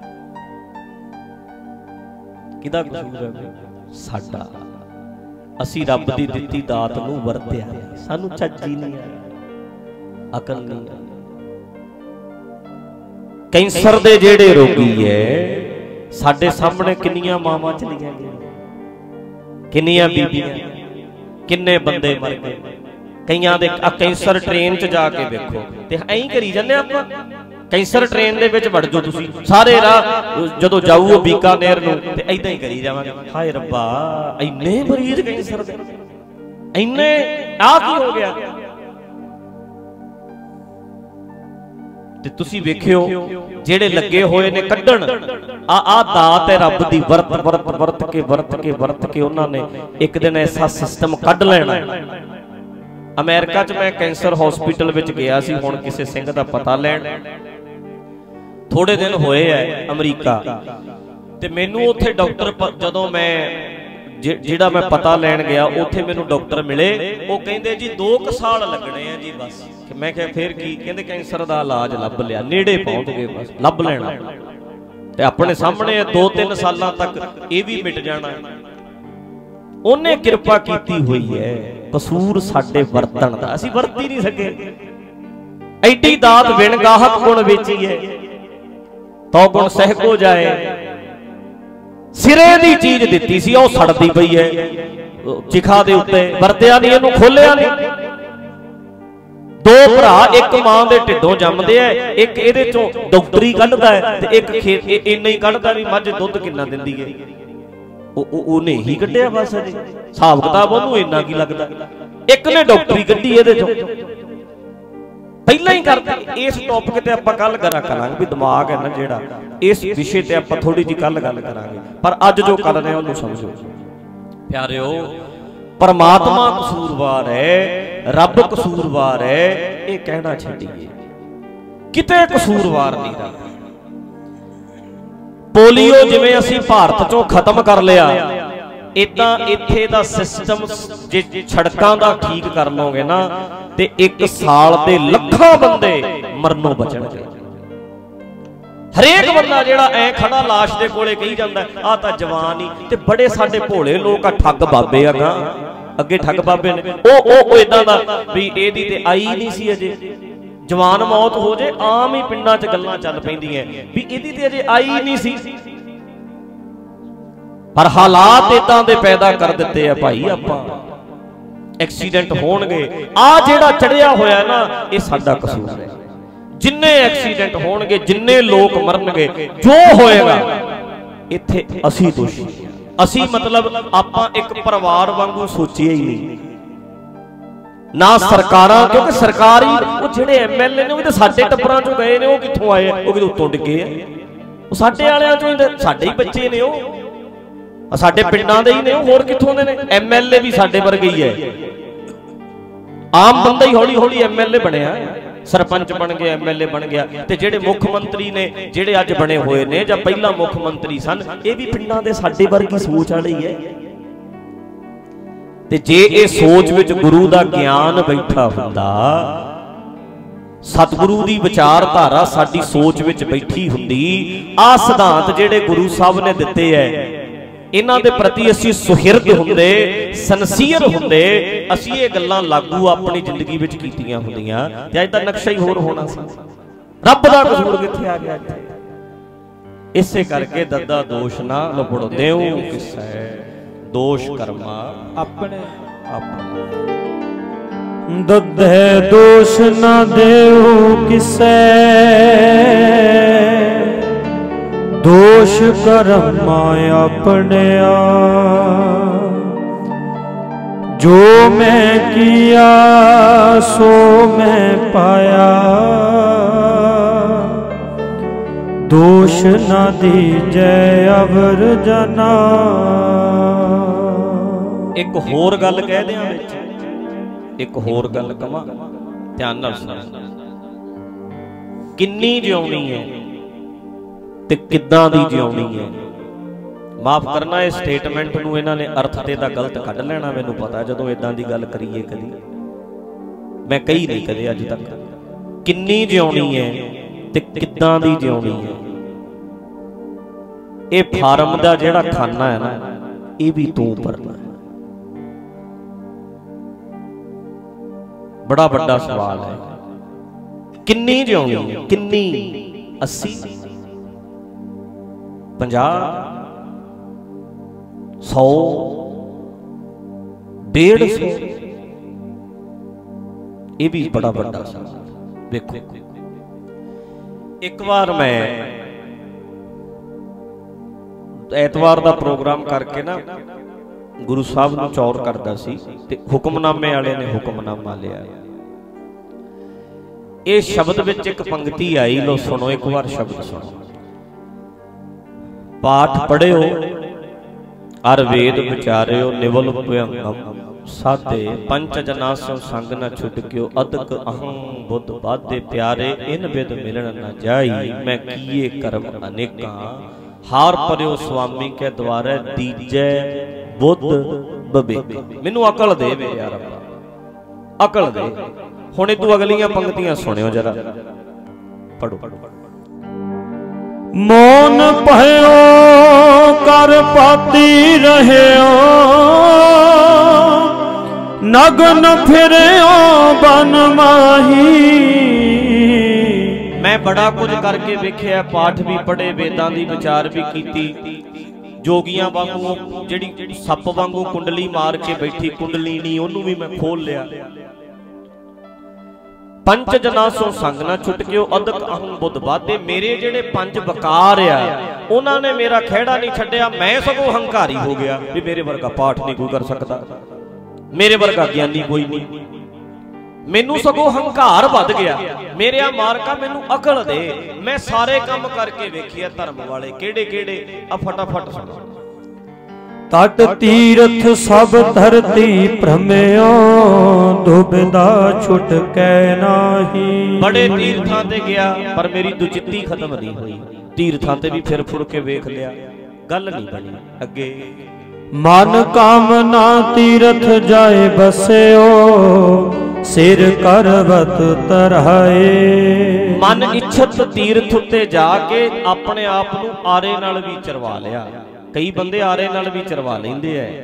ਕਿਹਦਾ ਕਸੂਰ ਹੈ? ਸਾਡਾ। ਅਸੀਂ ਰੱਬ ਦੀ ਦਿੱਤੀ ਦਾਤ ਨੂੰ ਵਰਤਿਆ, ਸਾਨੂੰ ਚੱਜ ਹੀ ਨਹੀਂ ਆਈ, ਅਕਲ ਨਹੀਂ ਆਈ। ਕੈਂਸਰ ਦੇ ਜਿਹੜੇ ਰੋਗੀ ਐ, ਸਾਡੇ ਸਾਹਮਣੇ ਕਿੰਨੀਆਂ ਮਾਵਾਂ ਚਲੀਆਂ ਗਈਆਂ, ਕਿੰਨੀਆਂ ਬੀਬੀਆਂ, ਕਿੰਨੇ ਬੰਦੇ ਮਰ ਗਏ। ਕਈਆਂ ਦੇ ਕੈਂਸਰ ਟ੍ਰੇਨ 'ਚ ਜਾ ਕੇ ਵੇਖੋ, ਤੇ ਐਂ ਹੀ ਕਰੀ ਜਾਂਦੇ ਆਪਾਂ। ਕੈਂਸਰ ਟ੍ਰੇਨ ਦੇ ਵਿੱਚ ਵੜ ਜਾਓ ਤੁਸੀਂ, ਸਾਰੇ ਰਾਹ ਜਦੋਂ ਜਾਊ ਬੀਕਾਨੇਰ ਨੂੰ, ਤੇ ਏਦਾਂ ਹੀ ਕਰੀ ਜਾਵਾਂਗੇ ਹਾਏ ਰੱਬਾ ਇੰਨੇ ਮਰੀਜ਼ ਕੈਂਸਰ ਦੇ, ਇੰਨੇ, ਆਹ ਕੀ ਹੋ ਗਿਆ। ਤੇ ਤੁਸੀਂ ਵੇਖਿਓ ਜਿਹੜੇ ਲੱਗੇ ਹੋਏ ਨੇ ਕੱਢਣ, ਆ ਆ ਦਾਤ ਹੈ ਰੱਬ ਦੀ, ਵਰਤ ਵਰਤ ਵਰਤ ਕੇ ਵਰਤ ਕੇ ਵਰਤ ਕੇ ਉਹਨਾਂ ਨੇ ਇੱਕ ਦਿਨ ਐਸਾ ਸਿਸਟਮ ਕੱਢ ਲੈਣਾ। ਅਮਰੀਕਾ 'ਚ ਮੈਂ ਕੈਂਸਰ ਹਸਪੀਟਲ ਵਿੱਚ ਗਿਆ ਸੀ ਹੁਣ ਕਿਸੇ ਸਿੰਘ ਦਾ ਪਤਾ ਲੈਣ, ਥੋੜੇ ਦਿਨ ਹੋਏ ਐ ਅਮਰੀਕਾ, ਤੇ ਮੈਨੂੰ ਉੱਥੇ ਡਾਕਟਰ, ਜਦੋਂ ਮੈਂ ਜਿਹੜਾ ਮੈਂ ਪਤਾ ਲੈਣ ਗਿਆ ਉੱਥੇ ਮੈਨੂੰ ਡਾਕਟਰ ਮਿਲੇ, ਉਹ ਕਹਿੰਦੇ ਜੀ ਦੋ ਕੁ ਸਾਲ ਲੱਗਣੇ ਆ ਜੀ ਬਸ। ਮੈਂ ਕਿਹਾ ਫੇਰ ਕੀ? ਕਹਿੰਦੇ ਕੈਂਸਰ ਦਾ ਇਲਾਜ ਲੱਭ ਲਿਆ, ਨੇੜੇ ਪਹੁੰਚ ਗਏ, ਬਸ ਲੱਭ ਲੈਣਾ ਤੇ ਆਪਣੇ ਸਾਹਮਣੇ ਦੋ ਤਿੰਨ ਸਾਲਾਂ ਤੱਕ ਇਹ ਵੀ ਮਿਟ ਜਾਣਾ। ਉਹਨੇ ਕਿਰਪਾ ਕੀਤੀ ਹੋਈ ਹੈ, ਕਸੂਰ ਸਾਡੇ ਵਰਤਣ ਦਾ, ਅਸੀਂ ਵਰਤ ਹੀ ਨਹੀਂ ਸਕੇ। ਐਡੀ ਦਾਤ ਬਿਨ ਗਾਹਕ ਗੁਣ ਵੇਚੀ ਹੈ, ਤੋ ਗੁਣ ਸਹਿ ਕੋ ਜਾਏ। ਸਿਰੇ ਦੀ ਚੀਜ਼ ਦਿੱਤੀ ਸੀ, ਉਹ ਸੜਦੀ ਪਈ ਹੈ ਚਿਖਾ ਦੇ ਉੱਤੇ, ਵਰਤਿਆ ਨਹੀਂ, ਇਹਨੂੰ ਖੋਲਿਆ ਨਹੀਂ। ਦੋ ਭਰਾ ਇੱਕ ਮਾਂ ਦੇ ਢਿੱਡੋਂ ਜੰਮਦੇ ਐ, ਇੱਕ ਇਹਦੇ ਚੋਂ ਡਾਕਟਰੀ ਕੱਢਦਾ ਹੈ ਤੇ ਇੱਕ ਖੇਤ ਇੰਨਾ ਹੀ ਕੱਢਦਾ ਵੀ ਮੱਝ ਦੁੱਧ ਕਿੰਨਾ ਦਿੰਦੀ ਹੈ, ਉਹ ਉਹਨੇ ਹੀ ਕੱਢਿਆ ਬਸ। ਅਜੇ ਹਿਸਾਬ ਕਿਤਾਬ ਉਹਨੂੰ ਇੰਨਾ ਕੀ ਲੱਗਦਾ, ਇੱਕ ਨੇ ਡਾਕਟਰੀ ਕੱਢੀ ਇਹਦੇ ਚੋਂ, ਪਹਿਲਾਂ ਹੀ ਕਰਦੇ। ਇਸ ਟੌਪਿਕ ਤੇ ਆਪਾਂ ਕੱਲ ਕਰਾ ਕਰਾਂਗੇ ਵੀ ਦਿਮਾਗ ਹੈ ਨਾ ਜਿਹੜਾ, ਇਸ ਵਿਸ਼ੇ ਤੇ ਆਪਾਂ ਥੋੜੀ ਜਿਹੀ ਕੱਲ ਗੱਲ ਕਰਾਂਗੇ, ਪਰ ਅੱਜ ਜੋ ਕਰ ਰਹੇ ਉਹਨੂੰ ਸਮਝੋ ਪਿਆਰਿਓ। ਪਰਮਾਤਮਾ ਕਸੂਰਵਾਰ ਹੈ, ਰੱਬ ਕਸੂਰਵਾਰ ਹੈ, ਇਹ ਕਹਿਣਾ ਛੱਡੀਏ, ਕਿਤੇ ਕਸੂਰਵਾਰ ਨਹੀਂ ਰੱਬ। ਪੋਲੀਓ ਜਿਵੇਂ ਅਸੀਂ ਭਾਰਤ ਚੋਂ ਖਤਮ ਕਰ ਲਿਆ, ਇਦਾਂ ਇੱਥੇ ਦਾ ਸਿਸਟਮ ਜੇ ਸੜਕਾਂ ਦਾ ਠੀਕ ਕਰ ਲਓਗੇ ਨਾ, ਤੇ ਇੱਕ ਸਾਲ ਦੇ ਲੱਖਾਂ ਬੰਦੇ ਮਰਨੋਂ ਬਚਣਗੇ। ਹਰੇਕ ਬੰਦਾ ਜਿਹੜਾ ਐ ਖੜਾ ਲਾਸ਼ ਦੇ ਕੋਲੇ ਕਹੀ ਜਾਂਦਾ ਆ ਤਾਂ ਜਵਾਨ ਹੀ, ਤੇ ਬੜੇ ਸਾਡੇ ਭੋਲੇ ਲੋਕ ਆ, ਠੱਗ ਬਾਬੇ ਆ ਗਾ, ਅੱਗੇ ਠੱਗ ਬਾਬੇ ਨੇ, ਉਹ ਉਹ ਇਦਾਂ ਦਾ ਵੀ ਇਹਦੀ ਤੇ ਆਈ ਨਹੀਂ ਸੀ ਅਜੇ, ਜਵਾਨ ਮੌਤ ਹੋ ਜੇ ਆਮ ਹੀ ਪਿੰਡਾਂ 'ਚ ਗੱਲਾਂ ਚੱਲ ਪੈਂਦੀਆਂ ਵੀ ਇਹਦੀ ਤੇ ਅਜੇ ਆਈ ਨਹੀਂ ਸੀ। ਪਰ ਹਾਲਾਤ ਇਦਾਂ ਦੇ ਪੈਦਾ ਕਰ ਦਿੱਤੇ ਆ ਭਾਈ, ਆਪਾਂ ਐਕਸੀਡੈਂਟ ਹੋਣਗੇ, ਆ ਜਿਹੜਾ ਚੜਿਆ ਹੋਇਆ ਨਾ ਇਹ ਸਾਡਾ ਕਸੂਰ ਹੈ। ਜਿੰਨੇ ਐਕਸੀਡੈਂਟ ਹੋਣਗੇ, ਜਿੰਨੇ ਲੋਕ ਮਰਨਗੇ, ਜੋ ਹੋਏਗਾ ਇੱਥੇ ਅਸੀਂ ਦੋਸ਼ੀ। ਅਸੀਂ ਮਤਲਬ ਆਪਾਂ ਇੱਕ ਪਰਿਵਾਰ ਵਾਂਗੂ ਸੋਚਿਆ ਹੀ ਨਹੀਂ ਨਾ ਸਰਕਾਰਾਂ, ਕਿਉਂਕਿ ਸਰਕਾਰੀ ਉਹ ਜਿਹੜੇ ਐਮਐਲਏ ਨੇ ਉਹ ਵੀ ਤਾਂ ਸਾਡੇ ਟੱਬਰਾਂ ਚੋਂ ਗਏ ਨੇ, ਉਹ ਕਿੱਥੋਂ ਆਏ? ਉਹ ਕਿਤੇ ਉੱਤੋਂ ਡਿੱਗੇ ਆ, ਉਹ ਸਾਡੇ ਵਾਲਿਆਂ ਚੋਂ ਹੀ, ਸਾਡੇ ਹੀ ਬੱਚੇ ਨੇ ਉਹ। ਸਾਡੇ ਪਿੰਡਾਂ ਦੇ ਹੀ ਨੇ, ਹੋਰ ਕਿੱਥੋਂ ਦੇ ਨੇ? ਐਮਐਲਏ ਵੀ ਸਾਡੇ ਵਰਗੇ ਹੀ ਹੈ, ਆਮ ਬੰਦਾ ਹੀ ਹੌਲੀ ਹੌਲੀ ਐਮਐਲਏ ਬਣਿਆ, ਸਰਪੰਚ ਬਣ ਗਿਆ, ਐਮਐਲਏ ਬਣ ਗਿਆ। ਤੇ ਜਿਹੜੇ ਮੁੱਖ ਮੰਤਰੀ ਨੇ, ਜਿਹੜੇ ਅੱਜ ਬਣੇ ਹੋਏ ਨੇ ਜਾਂ ਪਹਿਲਾਂ ਮੁੱਖ ਮੰਤਰੀ ਸਨ, ਇਹ ਵੀ ਪਿੰਡਾਂ ਦੇ ਸਾਡੇ ਵਰਗੀ ਸੋਚ ਵਾਲੇ ਹੀ ਹੈ। ਤੇ ਜੇ ਇਹ ਸੋਚ ਵਿੱਚ ਗੁਰੂ ਦਾ ਗਿਆਨ ਬੈਠਾ ਹੁੰਦਾ, ਸਤਿਗੁਰੂ ਦੀ ਵਿਚਾਰਧਾਰਾ ਸਾਡੀ ਸੋਚ ਵਿੱਚ ਬੈਠੀ ਹੁੰਦੀ, ਆਹ ਸਿਧਾਂਤ ਜਿਹੜੇ ਗੁਰੂ ਸਾਹਿਬ ਨੇ ਦਿੱਤੇ ਐ, ਇਹਨਾਂ ਦੇ ਪ੍ਰਤੀ ਅਸੀਂ ਸੁਹਿਰਦ ਹੁੰਦੇ, ਸੰਸੀਅਰ ਹੁੰਦੇ, ਅਸੀਂ ਇਹ ਗੱਲਾਂ ਲਾਗੂ ਆਪਣੀ ਜ਼ਿੰਦਗੀ ਵਿੱਚ ਕੀਤੀਆਂ ਹੁੰਦੀਆਂ, ਤੇ ਅੱਜ ਤਾਂ ਨਕਸ਼ਾ ਹੀ ਹੋਰ ਹੋਣਾ ਸੀ। ਰੱਬ ਦਾ ਕਸੂਰ ਕਿੱਥੇ ਆ ਗਿਆ ਇੱਥੇ? ਇਸੇ ਕਰਕੇ ਦੱਦਾ ਦੋਸ਼ ਨਾ ਲਪੜ ਦੇਉ ਕਿਸੈ, ਦੋਸ਼ ਕਰਮਾ ਆਪਣੇ ਆਪਣੇ। ਦੱਦੇ ਦੋਸ਼ ਨਾ ਦੇਉ ਕਿਸੈ, ਦੋਸ਼ ਕਰਮਾ ਆਪਣਿਆ। ਜੋ ਮੈਂ ਕੀਆ ਸੋ ਮੈਂ ਪਾਇਆ, ਦੋਸ਼ ਨਾ ਦੀਜੈ ਅਵਰ ਜਨਾ। ਇੱਕ ਹੋਰ ਗੱਲ ਕਹਿ ਦਿਆਂ ਵਿੱਚ, ਇੱਕ ਹੋਰ ਗੱਲ ਕਵਾਂ, ਧਿਆਨ ਨਾਲ ਸੁਣ। ਕਿੰਨੀ ਜਿਉਣੀ ਹੈ ਤੇ ਕਿੱਦਾਂ ਦੀ ਜਿਉਣੀ ਹੈ? ਮਾਫ ਕਰਨਾ, ਇਹ ਸਟੇਟਮੈਂਟ ਨੂੰ ਇਹਨਾਂ ਨੇ ਅਰਥ ਤੇ ਤਾਂ ਗਲਤ ਕੱਢ ਲੈਣਾ, ਮੈਨੂੰ ਪਤਾ। ਜਦੋਂ ਇਦਾਂ ਦੀ ਗੱਲ ਕਰੀਏ ਕਦੀ, ਮੈਂ ਕਹੀ ਨਹੀਂ ਕਦੇ ਅੱਜ ਤੱਕ। ਕਿੰਨੀ ਜਿਉਣੀ ਹੈ ਤੇ ਕਿੱਦਾਂ ਦੀ ਜਿਉਣੀ ਹੈ, ਇਹ ਫਾਰਮ ਦਾ ਜਿਹੜਾ ਖਾਨਾ ਹੈ ਨਾ, ਇਹ ਵੀ ਤੂੰ ਭਰਨਾ। ਬੜਾ ਵੱਡਾ ਸਵਾਲ ਹੈ। ਕਿੰਨੀ ਜਿਉਣੀ ਹੈ? ਕਿੰਨੀ? ਅੱਸੀ, ਪੰਜਾਹ, ਸੌ, ਡੇਢ ਸੌ? ਇਹ ਵੀ ਬੜਾ ਵੱਡਾ ਸਵਾਲ। ਵੇਖੋ, ਇੱਕ ਵਾਰ ਮੈਂ ਐਤਵਾਰ ਦਾ ਪ੍ਰੋਗਰਾਮ ਕਰਕੇ ਨਾ ਗੁਰੂ ਸਾਹਿਬ ਨੂੰ ਚੌਰ ਕਰਦਾ ਸੀ, ਤੇ ਹੁਕਮਨਾਮੇ ਵਾਲੇ ਨੇ ਹੁਕਮਨਾਮਾ ਲਿਆ। ਇਹ ਸ਼ਬਦ ਵਿੱਚ ਇੱਕ ਪੰਕਤੀ ਆਈ, ਲੋ ਸੁਣੋ ਇੱਕ ਵਾਰ ਸ਼ਬਦ ਸੁਣੋ। ਪਾਠ ਪੜਿਓ ਅਰ ਵੇਦ ਵਿਚਾਰਿਓ, ਨਿਵਲ ਭਯੰਗਮ ਸਾਧੇ, ਪੰਚ ਜਨਾ ਸੋ ਸੰਗ ਨਾ ਛੁਟਕਿਓ, ਅਦਕ ਅਹੰ ਬੁੱਧ ਬਾਧੇ ਪਿਆਰੇ, ਇਨ ਬਿਦ ਮਿਲਣ ਨਾ ਜਾਈ, ਮੈਂ ਕੀਏ ਕਰਮ ਅਨੇਕਾਂ, ਹਾਰ ਪਰਿਓ ਸੁਆਮੀ ਕੇ ਦੁਆਰੇ, ਦੀਜੈ ਬੁੱਧ ਬਵੇਕ। ਮੈਨੂੰ ਅਕਲ ਦੇ ਵੇ ਯਾਰ, ਅਕਲ ਦੇ। ਹੁਣ ਇਹ ਤੂੰ ਅਗਲੀਆਂ ਪੰਕਤੀਆਂ ਸੁਣਿਓ ਜਰਾ, ਪੜੋ। ਮੋਨ ਭਇਓ ਕਰ ਪਾਤੀ ਰਹਿਓ, ਨਗਨ ਫਿਰਿਓ ਬਨ ਮਾਹੀ। ਮੈਂ ਬੜਾ ਕੁਝ ਕਰਕੇ ਵੇਖਿਆ, ਪਾਠ ਵੀ ਪੜ੍ਹੇ, ਵੇਦਾਂ ਦੀ ਵਿਚਾਰ ਵੀ ਕੀਤੀ, ਜੋਗੀਆਂ ਵਾਂਗੂ ਜਿਹੜੀ ਸੱਪ ਵਾਂਗੂ ਕੁੰਡਲੀ ਮਾਰ ਕੇ ਬੈਠੀ ਕੁੰਡਲੀ ਨਹੀਂ, ਉਹਨੂੰ ਵੀ ਮੈਂ ਖੋਲ ਲਿਆ। ਪੰਜ ਜਨਾ ਸੋ ਸੰਗ ਨਾ ਛੁਟਕਿਓ, ਅਦਕ ਅਹੰ ਬੁੱਧ ਬਾਧੇ। ਮੇਰੇ ਜਿਹੜੇ ਪੰਜ ਵਕਾਰ ਆ, ਉਹਨਾਂ ਨੇ ਮੇਰਾ ਖਹਿੜਾ ਨਹੀਂ ਛੱਡਿਆ, ਮੈਂ ਸਗੋਂ ਹੰਕਾਰੀ ਹੋ ਗਿਆ ਵੀ ਮੇਰੇ ਵਰਗਾ ਪਾਠ ਨਹੀਂ ਕੋਈ ਕਰ ਸਕਦਾ, ਮੇਰੇ ਵਰਗਾ ਗਿਆਨੀ ਕੋਈ ਨਹੀਂ। ਮੈਨੂੰ ਸਗੋਂ ਹੰਕਾਰ ਵੱਧ ਗਿਆ। ਮੇਰੇ ਆ ਮਾਰਕਾ ਮੈਨੂੰ ਅਕਲ ਦੇ। ਮੈਂ ਸਾਰੇ ਕੰਮ ਕਰਕੇ ਵੇਖਿਆ ਧਰਮ ਵਾਲੇ ਕਿਹੜੇ ਕਿਹੜੇ, ਆ ਫਟਾਫਟ ਸੁਣੋ। ਤਟ ਤੀਰਥ ਸਭ ਧਰਤੀ ਭ੍ਰਮਿਓ, ਦੁਬਿਧਾ ਛੁਟਕੈ ਨਾਹੀ। ਬੜੇ ਤੀਰਥਾਂ ਤੇ ਗਿਆ ਪਰ ਮੇਰੀ ਦੁਚਿੱਤੀ ਖਤਮ ਨਹੀਂ ਹੋਈ। ਤੀਰਥਾਂ ਤੇ ਵੀ ਫਿਰ ਫੁਰ ਕੇ ਵੇਖ ਲਿਆ, ਗੱਲ ਨਹੀਂ ਬਣੀ। ਅੱਗੇ ਮਨ ਕਾਮਨਾ ਤੀਰਥ ਜਾਏ ਬਸਿਓ, ਸਿਰ ਕਰਵਤ ਤਰਹਾਏ। ਮਨ ਇੱਛਤ ਤੀਰਥ ਉੱਤੇ ਜਾ ਕੇ ਆਪਣੇ ਆਪ ਨੂੰ ਆਰੇ ਨਾਲ ਵੀ ਚਰਵਾ ਲਿਆ। ਕਈ ਬੰਦੇ ਆਰੇ ਨਾਲ ਵੀ ਚਰਵਾ ਲੈਂਦੇ ਐ,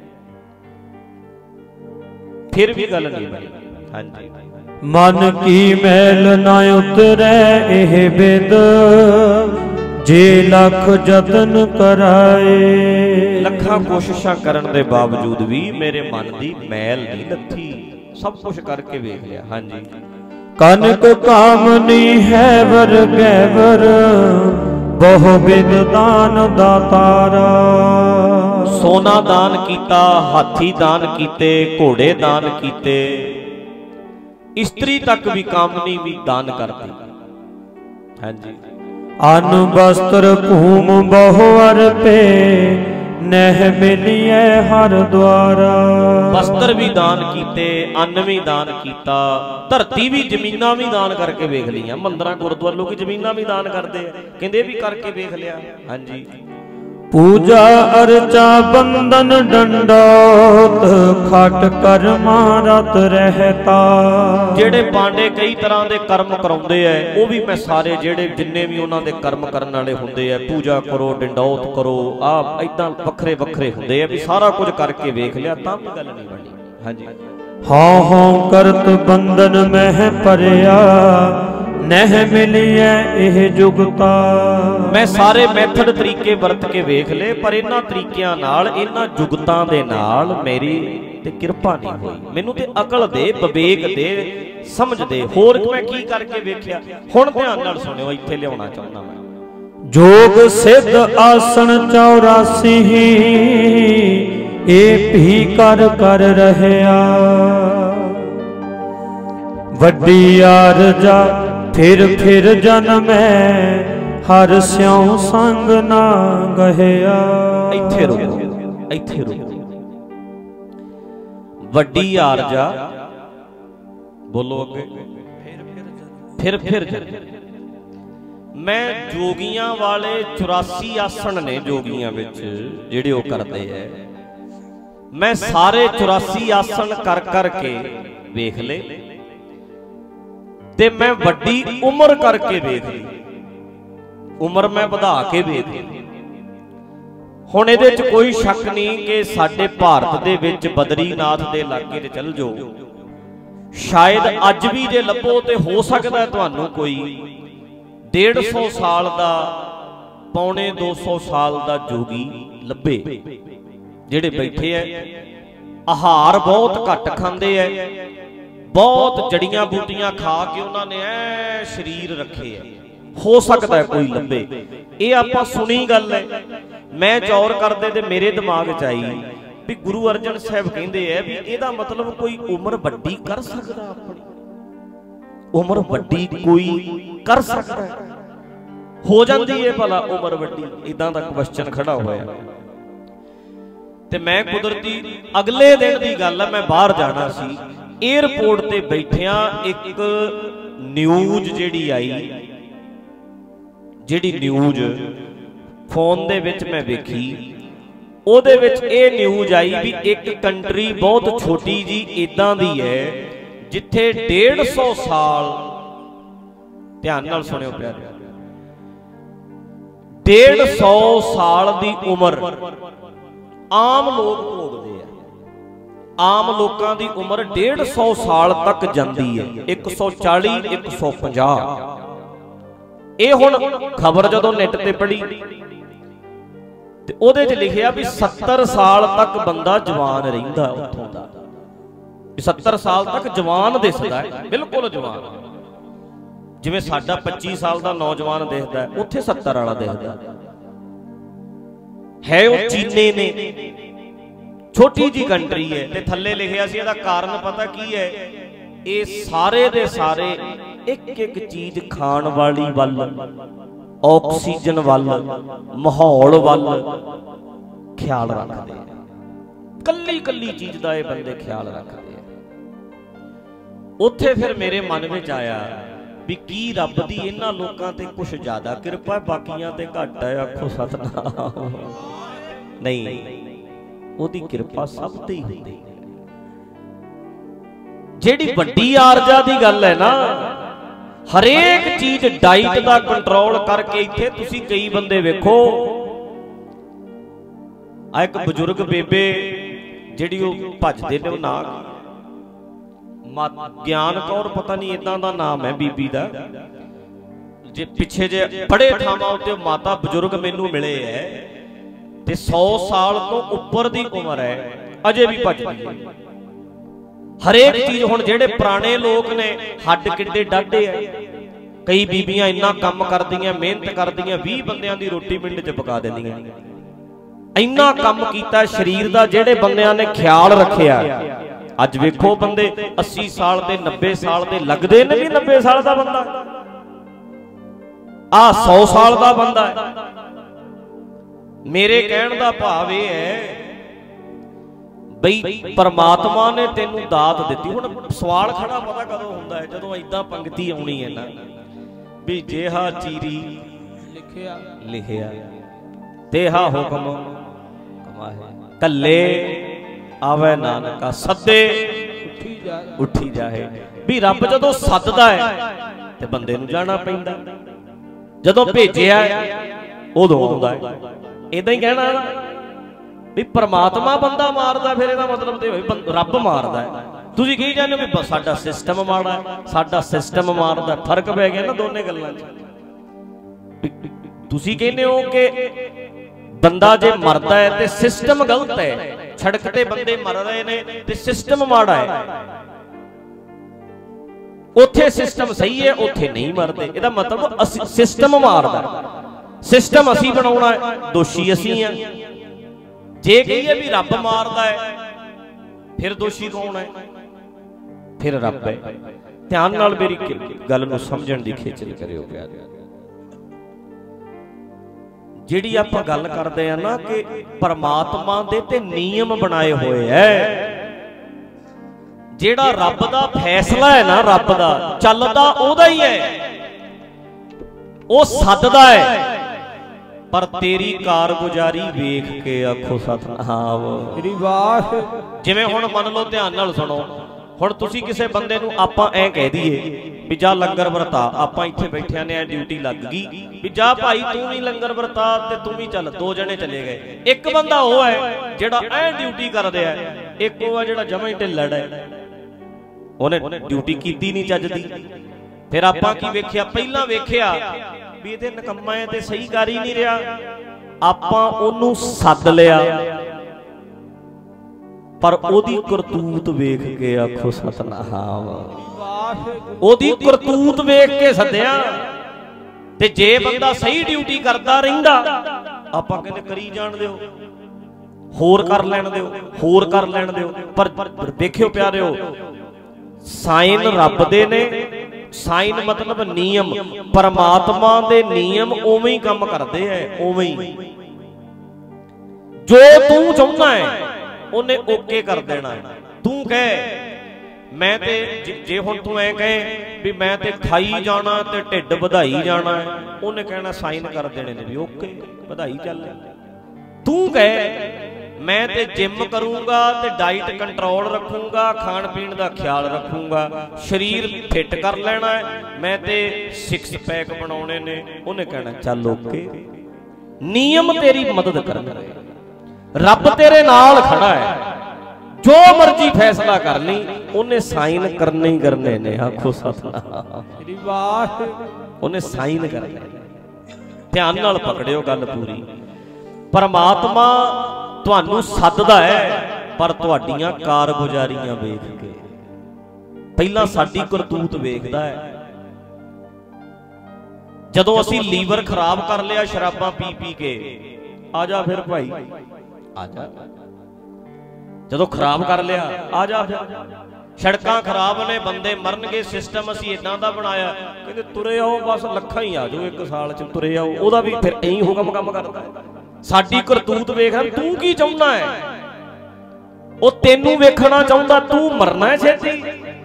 ਫਿਰ ਵੀ ਗੱਲ ਨਹੀਂ ਬਣੀ। ਹਾਂਜੀ, ਮਨ ਕੀ ਮੈਲ ਨਾ ਉਤਰੈ ਇਹ ਬਿਦ, ਜੇ ਲੱਖ ਯਤਨ ਕਰਾਏ। ਲੱਖਾਂ ਕੋਸ਼ਿਸ਼ਾਂ ਕਰਨ ਦੇ ਬਾਵਜੂਦ ਵੀ ਮੇਰੇ ਮਨ ਦੀ ਮੈਲ ਨਹੀਂ ਲੱਥੀ, ਸਭ ਕੁਝ ਕਰਕੇ ਵੇਖ ਲਿਆ। ਹਾਂਜੀ, ਕਨਕ ਕਾਮਨੀ ਹੈ ਵਰ ਗੈਵਰ, ਬਹੁ ਬਿਦ ਦਾਨ ਦਾਤਾਰਾ। ਸੋਨਾ ਦਾਨ ਕੀਤਾ, ਹਾਥੀ ਦਾਨ ਕੀਤੇ, ਘੋੜੇ ਦਾਨ ਕੀਤੇ, ਇਸਤਰੀ ਤੱਕ ਵੀ ਕਾਮਨੀ ਵੀ ਦਾਨ ਕਰਦੀ। ਹਾਂਜੀ, ਅਨ ਬਸਤਰ ਭੂਮ ਬਹੁ ਅਰਪੇ, ਨਹਿ ਮਿਲੀਐ ਹਰ ਦੁਆਰਾ। ਵਸਤਰ ਵੀ ਦਾਨ ਕੀਤੇ, ਅੰਨ ਵੀ ਦਾਨ ਕੀਤਾ, ਧਰਤੀ ਵੀ ਜ਼ਮੀਨਾਂ ਵੀ ਦਾਨ ਕਰਕੇ ਵੇਖ ਲਈਆਂ। ਮੰਦਰਾਂ ਗੁਰਦੁਆਰੇ ਲੋਕੀ ਜ਼ਮੀਨਾਂ ਵੀ ਦਾਨ ਕਰਦੇ ਆ, ਕਹਿੰਦੇ ਵੀ ਕਰਕੇ ਵੇਖ ਲਿਆ। ਹਾਂਜੀ, ਪੂਜਾ ਅਰਚਾ ਬੰਦਨ ਡੰਡੋਤ ਖਟ ਕਰਮਾ ਰਤ ਰਹਿਤਾ। ਜਿਹੜੇ ਪਾਂਡੇ ਕਈ ਤਰ੍ਹਾਂ ਦੇ ਕਰਮ ਕਰਾਉਂਦੇ ਐ, ਉਹ ਵੀ ਮੈਂ ਸਾਰੇ ਜਿਹੜੇ ਜਿੰਨੇ ਵੀ ਉਹਨਾਂ ਦੇ ਕਰਮ ਕਰਨ ਵਾਲੇ ਹੁੰਦੇ ਐ, ਪੂਜਾ ਕਰੋ, ਡੰਡੌਤ ਕਰੋ, ਆ ਏਦਾਂ ਵੱਖਰੇ ਵੱਖਰੇ ਹੁੰਦੇ ਆ ਵੀ ਸਾਰਾ ਕੁਝ ਕਰਕੇ ਵੇਖ ਲਿਆ ਤਾਂ ਵੀ ਗੱਲ ਨਹੀਂ ਬਣੀ। ਹਾਂਜੀ, ਹਉ ਹਉ ਕਰਤ ਬੰਧਨ ਮਹਿ ਭਰਿਆ ਨਹਿ ਮਿਲੀਐ ਇਹ ਜੁਗਤਾ। ਮੈਂ ਸਾਰੇ ਮੈਥਡ ਤਰੀਕੇ ਵਰਤ ਕੇ ਵੇਖ ਲਏ, ਪਰ ਇਹਨਾਂ ਤਰੀਕਿਆਂ ਨਾਲ, ਇਹਨਾਂ ਜੁਗਤਾਂ ਦੇ ਨਾਲ ਮੇਰੀ ਤੇ ਕਿਰਪਾ ਨਹੀਂ ਹੋਈ। ਮੈਨੂੰ ਤੇ ਅਕਲ ਦੇ, ਵਿਵੇਕ ਦੇ, ਸਮਝ ਦੇ, ਹੋਰ ਮੈਂ ਕੀ ਕਰਕੇ ਵੇਖਿਆ। ਹੁਣ ਧਿਆਨ ਨਾਲ ਸੁਣਿਓ, ਇੱਥੇ ਲਿਆਉਣਾ ਚਾਹੁੰਦਾ ਮੈਂ। ਜੋਗ ਸਿੱਧ ਆਸਣ ਚੌਰਾਸੀ ਇਹ ਵੀ ਕਰ ਕਰ ਰਹਿਆ। ਵੱਡੀ ਆਰਜਾ ਫਿਰ ਫਿਰ ਜਨਮੈ ਹਰ ਸਿਉ ਸੰਗ ਨਾ ਗਹਿਆ। ਇੱਥੇ ਰੁਕੋ, ਇੱਥੇ ਰੁਕੋ। ਵੱਡੀ ਆਰਜਾ, ਬੋਲੋ ਅੱਗੇ। ਫਿਰ ਫਿਰ ਮੈਂ ਜੋਗੀਆਂ ਵਾਲੇ ਚੁਰਾਸੀ ਆਸਣ ਨੇ ਜੋਗੀਆਂ ਵਿੱਚ ਜਿਹੜੇ ਉਹ ਕਰਦੇ ਐ, ਮੈਂ ਸਾਰੇ ਚੁਰਾਸੀ ਆਸਣ ਕਰ ਕਰਕੇ ਵੇਖ ਲਏ ਤੇ ਮੈਂ ਵੱਡੀ ਉਮਰ ਕਰਕੇ ਵੇਖ ਲਈ, ਉਮਰ ਮੈਂ ਵਧਾ ਕੇ ਵੇਖ ਲਈ। ਹੁਣ ਇਹਦੇ 'ਚ ਕੋਈ ਸ਼ੱਕ ਨਹੀਂ ਕਿ ਸਾਡੇ ਭਾਰਤ ਦੇ ਵਿੱਚ ਬਦਰੀਨਾਥ ਦੇ ਇਲਾਕੇ ਤੇ ਚੱਲ ਜਾਓ, ਸ਼ਾਇਦ ਅੱਜ ਵੀ ਜੇ ਲੱਭੋ ਤੇ ਹੋ ਸਕਦਾ ਤੁਹਾਨੂੰ ਕੋਈ ਡੇਢ ਸੌ ਸਾਲ ਦਾ, ਪੌਣੇ ਦੋ ਸੌ ਸਾਲ ਦਾ ਜੋਗੀ ਲੱਭੇ ਜਿਹੜੇ ਬੈਠੇ ਐ, ਆਹਾਰ ਬਹੁਤ ਘੱਟ ਖਾਂਦੇ ਐ, ਬਹੁਤ ਜੜੀਆਂ ਬੂਟੀਆਂ ਖਾ ਕੇ ਉਹਨਾਂ ਨੇ ਐ ਸਰੀਰ ਰੱਖੇ ਐ। ਹੋ ਸਕਦਾ ਹੈ ਕੋਈ ਲੱਭੇ, ਇਹ ਆਪਾਂ ਸੁਣੀ ਗੱਲ ਹੈ। ਮੈਂ ਚੌਰ ਕਰਦੇ ਤੇ ਮੇਰੇ ਦਿਮਾਗ 'ਚ ਆਈ ਵੀ ਗੁਰੂ ਅਰਜਨ ਸਾਹਿਬ ਕਹਿੰਦੇ ਐ ਵੀ ਇਹਦਾ ਮਤਲਬ ਕੋਈ ਉਮਰ ਵੱਡੀ ਕਰ ਸਕਦਾ, ਆਪਣੀ ਉਮਰ ਵੱਡੀ ਕੋਈ ਕਰ ਸਕਦਾ, ਹੋ ਜਾਂਦੀ ਹੈ ਭਲਾ ਉਮਰ ਵੱਡੀ? ਇਦਾਂ ਦਾ ਕੁਐਸਚਨ ਖੜਾ ਹੋਇਆ। ਤੇ ਮੈਂ ਕੁਦਰਤੀ ਅਗਲੇ ਦਿਨ ਦੀ ਗੱਲ ਹੈ, ਮੈਂ ਬਾਹਰ ਜਾਣਾ ਸੀ, ਏਅਰਪੋਰਟ ਤੇ ਬੈਠਿਆਂ ਇੱਕ ਨਿਊਜ਼ ਜਿਹੜੀ ਆਈ, ਜਿਹੜੀ ਨਿਊਜ਼ ਫੋਨ ਦੇ ਵਿੱਚ ਮੈਂ ਵੇਖੀ, ਉਹਦੇ ਵਿੱਚ ਇਹ ਨਿਊਜ਼ ਆਈ ਵੀ ਇੱਕ ਕੰਟਰੀ ਬਹੁਤ ਛੋਟੀ ਜੀ ਇਦਾਂ ਦੀ ਹੈ ਜਿੱਥੇ ਡੇਢ ਸੌ ਸਾਲ, ਧਿਆਨ ਨਾਲ ਸੁਣਿਓ ਪਿਆਰੇ, ਡੇਢ ਸੌ ਸਾਲ ਦੀ ਉਮਰ ਆਮ ਲੋਕ ਭੋਗਦੇ ਆ। ਆਮ ਲੋਕਾਂ ਦੀ ਉਮਰ ਡੇਢ ਸੌ ਸਾਲ ਤੱਕ ਜਾਂਦੀ ਹੈ, ਇੱਕ ਸੌ ਚਾਲੀ, ਇੱਕ ਸੌ ਪੰਜਾਹ। ਇਹ ਹੁਣ ਖਬਰ ਜਦੋਂ ਨੈਟ ਤੇ ਪੜ੍ਹੀ ਤੇ ਉਹਦੇ 'ਚ ਲਿਖਿਆ ਵੀ ਸੱਤਰ ਸਾਲ ਤੱਕ ਬੰਦਾ ਜਵਾਨ ਰਹਿੰਦਾ ਉੱਥੋਂ ਦਾ, ਸੱਤਰ ਸਾਲ ਤੱਕ ਜਵਾਨ ਦਿਸਦਾ ਹੈ, ਬਿਲਕੁਲ ਜਵਾਨ, ਜਿਵੇਂ ਸਾਡਾ ਪੱਚੀ ਸਾਲ ਦਾ ਨੌਜਵਾਨ ਦਿਖਦਾ, ਉੱਥੇ ਸੱਤਰ ਵਾਲਾ ਦਿਖਦਾ ਹੈ। ਉਹ ਚੀਨੇ ਨੇ, ਛੋਟੀ ਜੀ ਕੰਟਰੀ ਹੈ, ਤੇ ਥੱਲੇ ਲਿਖਿਆ ਸੀ ਇਹਦਾ ਕਾਰਨ ਪਤਾ ਕੀ ਹੈ? ਇਹ ਸਾਰੇ ਦੇ ਸਾਰੇ ਇੱਕ ਇੱਕ ਚੀਜ਼ ਖਾਣ ਵਾਲੀ ਵੱਲ, ਆਕਸੀਜਨ ਵੱਲ, ਮਾਹੌਲ ਵੱਲ ਖਿਆਲ ਰੱਖਦੇ ਆ, ਕੱਲੀ ਕੱਲੀ ਚੀਜ਼ ਦਾ ਇਹ ਬੰਦੇ ਖਿਆਲ ਰੱਖਦੇ ਆ। ਉੱਥੇ ਫਿਰ ਮੇਰੇ ਮਨ ਵਿੱਚ ਆਇਆ ਵੀ ਕੀ ਰੱਬ ਦੀ ਇਹਨਾਂ ਲੋਕਾਂ ਤੇ ਕੁਛ ਜ਼ਿਆਦਾ ਕਿਰਪਾ, ਬਾਕੀਆਂ ਤੇ ਘੱਟ ਹੈ? ਆਖੋ ਸਤਨਾਮ। ਨਹੀਂ, ਉਹਦੀ ਕਿਰਪਾ ਸਭ ਤੇ ਹੀ ਹੁੰਦੀ ਹੈ। ਜਿਹੜੀ ਵੱਡੀ ਆਰਜਾ ਦੀ ਗੱਲ ਹੈ ਨਾ, ਹਰੇਕ ਚੀਜ਼ ਡਾਈਟ ਦਾ ਕੰਟਰੋਲ ਕਰਕੇ, ਇੱਥੇ ਤੁਸੀਂ ਕਈ ਬੰਦੇ ਵੇਖੋ, ਆ ਇੱਕ ਬਜ਼ੁਰਗ ਬੇਬੇ ਜਿਹੜੀ ਉਹ ਭੱਜਦੇ ਨੇ, ਉਹ ਨਾਂ ਗਿਆਨ ਕੌਰ ਪਤਾ ਨਹੀਂ ਇਦਾਂ ਦਾ ਨਾਮ ਹੈ ਬੀਬੀ ਦਾ, ਜੇ ਪਿੱਛੇ ਜੇ ਬੜੇ ਥਾਵਾਂ ਉੱਤੇ ਮਾਤਾ ਬਜ਼ੁਰਗ ਮੈਨੂੰ ਮਿਲੇ ਐ ਤੇ ਸੌ ਸਾਲ ਤੋਂ ਉੱਪਰ ਦੀ ਉਮਰ ਹੈ, ਅਜੇ ਵੀ ਭੱਜਦੀ ਹੈ ਹਰੇਕ ਚੀਜ਼। ਹੁਣ ਜਿਹੜੇ ਪੁਰਾਣੇ ਲੋਕ ਨੇ, ਹੱਡ ਕਿੱਡੇ ਡਾਢੇ ਆ, ਕਈ ਬੀਬੀਆਂ ਇੰਨਾ ਕੰਮ ਕਰਦੀਆਂ, ਮਿਹਨਤ ਕਰਦੀਆਂ, ਵੀਹ ਬੰਦਿਆਂ ਦੀ ਰੋਟੀ ਮਿੰਟ 'ਚ ਪਕਾ ਦਿੰਦੀਆਂ, ਇੰਨਾ ਕੰਮ ਕੀਤਾ ਸਰੀਰ ਦਾ। ਜਿਹੜੇ ਬੰਦਿਆਂ ਨੇ ਖਿਆਲ ਰੱਖਿਆ, ਅੱਜ ਵੇਖੋ ਬੰਦੇ ਅੱਸੀ ਸਾਲ ਦੇ, ਨੱਬੇ ਸਾਲ ਦੇ ਲੱਗਦੇ ਨੇ ਵੀ ਨੱਬੇ ਸਾਲ ਦਾ ਬੰਦਾ, ਆ ਸੌ ਸਾਲ ਦਾ ਬੰਦਾ ਹੈ। मेरे कहण दा भाव यह है बई परमात्मा ने तेनू दात दिती। हुण सवाल खड़ा पता कदों हुंदा है जदों इदां पंक्ति आउणी है ना भी जेहा चीरी लिखिया लिखिया तेहा हुक्म कमाए कल्ले आवे नानका सदे उठी जाए। भी रब जदों सददा है ते बंदे नूं जाना पैंदा, जदों भेजिया उदों आउंदा है। इदां ही कहना ना भी परमात्मा बंदा मारदा फिर इहदा मतलब ते होई रब मारदा है। तुसीं कही जांदे हो भी साडा सिस्टम माड़ा है, साडा सिस्टम मारदा। फर्क पै गया ना दोने गल्लां च। तुसीं कहंदे हो कि बंदा जे मरदा है ते सिस्टम गलत है, सड़क ते बंदे मर रहे ने ते सिस्टम माड़ा है। उत्थे सिस्टम सही है, उत्थे नहीं मरदे। इहदा मतलब सिस्टम मारदा, सिस्टम असी बनाउणा है, दोषी असी हैं। जे कहिए भी रब मारदा है फिर दोषी कौन है? फिर रब है। ध्यान नाल मेरी गल नूं समझण दी खेचल करियो प्यार। जिहड़ी आपां गल करदे आ ना कि परमात्मा दे ते नियम बनाए होए है, जिहड़ा रब दा फैसला है ना रब दा चलदा ओदा ही है, ओ सददा है। पर तेरी कारगुजारी वेख के आखो सतनाम। जिवें हुण मन लो ध्यान नाल सुणो, हुण तुसीं किसे बंदे नूं आपां ऐ कह दईए भी जा लंगर वरता, आपां इत्थे बैठिਆਂ ने ड्यूटी लग गई भी जा भाई तू भी लंगर वरता ते तू भी चल। दो जने चले गए। एक बंदा वो है जिहड़ा ऐ ड्यूटी कर दिया, एक वो है जिहड़ा जमां ही ढिल्लड़ है, ਉਹਨੇ ड्यूटी कीती नहीं ਚੱਜਦੀ। फिर आपां की वेख्या? ਪਹਿਲਾਂ वेख्या भी ये निकम्मा है, सही कर ही नहीं रहा। आपां ओनू सद लिया, पर ओदी करतूत वेख के आखो सतनाम। ओदी करतूत वेख के सद्या। ते जे बंदा सही ड्यूटी करता रहिंदा आपां कहंदे करी जाण दिओ, होर कर लैण दिओ, होर कर लैण दिओ। पर देखियो प्यारिओ, साइन रब दे ने, साइन मतलब नियम, परमात्मा दे नियम उवें ही काम करते हैं, उवें ही। जो तू चाहना है उन्हें ओके कर देना है। तू कह मैं ते जे हुण तू ऐ कहे भी मैं ते खाई जाना ते ढिड वधाई जाना है, उन्हें कहना साइन कर देने ने भी ओके वधाई चल। तू कह मैं ते जिम करूंगा ते डाइट कंट्रोल रखूंगा, खाण पीण दा ख्याल रखूंगा, शरीर फिट कर लेना है, मैं ते सिक्स पैक बनाने ने, उन्हें कहना चल ओके। नियम तेरी मदद करना, रब तेरे नाल खड़ा है, जो मर्जी फैसला कर ली उन्हें साइन करने ही करने ने। आखो सतनाम, उन्हें साइन करने। ध्यान नाल पकड़ियो गल पूरी। परमात्मा तुहानू सददा है पर तुहाडीआं कारगुजारियां वेख के, पहला साडी करतूत वेखदा है। जदों असी लीवर खराब कर लिया शराबां पी पी के, आ जा फिर भाई आ जा। जदों खराब कर लिया आ जा फिर। सड़कां खराब ने, बंदे मरनगे, सिस्टम असी इदां दा बनाया, कहंदे तुरे आओ बस लखां ही आ जाओ एक साल च, तुरे आओ। ओदा भी फिर ऐ हुकम काम करदा है। साडी करतूत वेख, तू की चाहुंदा है? ओ तेनू वेखना चाहुंदा, तू मरना है छेती।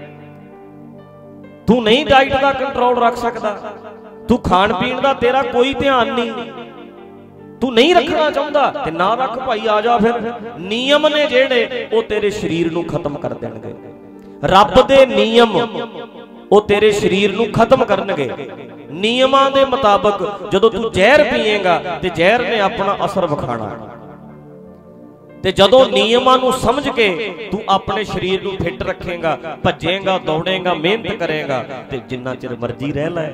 तू नहीं डाइट का कंट्रोल रख सकदा, तू खाण पीण दा तेरा कोई ध्यान नहीं, तू नहीं रखना चाहुंदा ते ना रख भाई, आ जा फिर। नियम ने जेड़े ओ तेरे शरीर नू खत्म कर देणगे। रब दे नियम ओ तेरे शरीर नू खत्म करनगे। नियमां दे मुताबिक जदों तू जहर पीएगा ते जहर ने अपना असर विखाना, ते जदों नियमां नू समझ के तू अपने शरीर नू फिट रखेगा, भजेगा, दौड़ेगा, मेहनत करेगा, ते जिन्ना चिर मर्जी रह लै।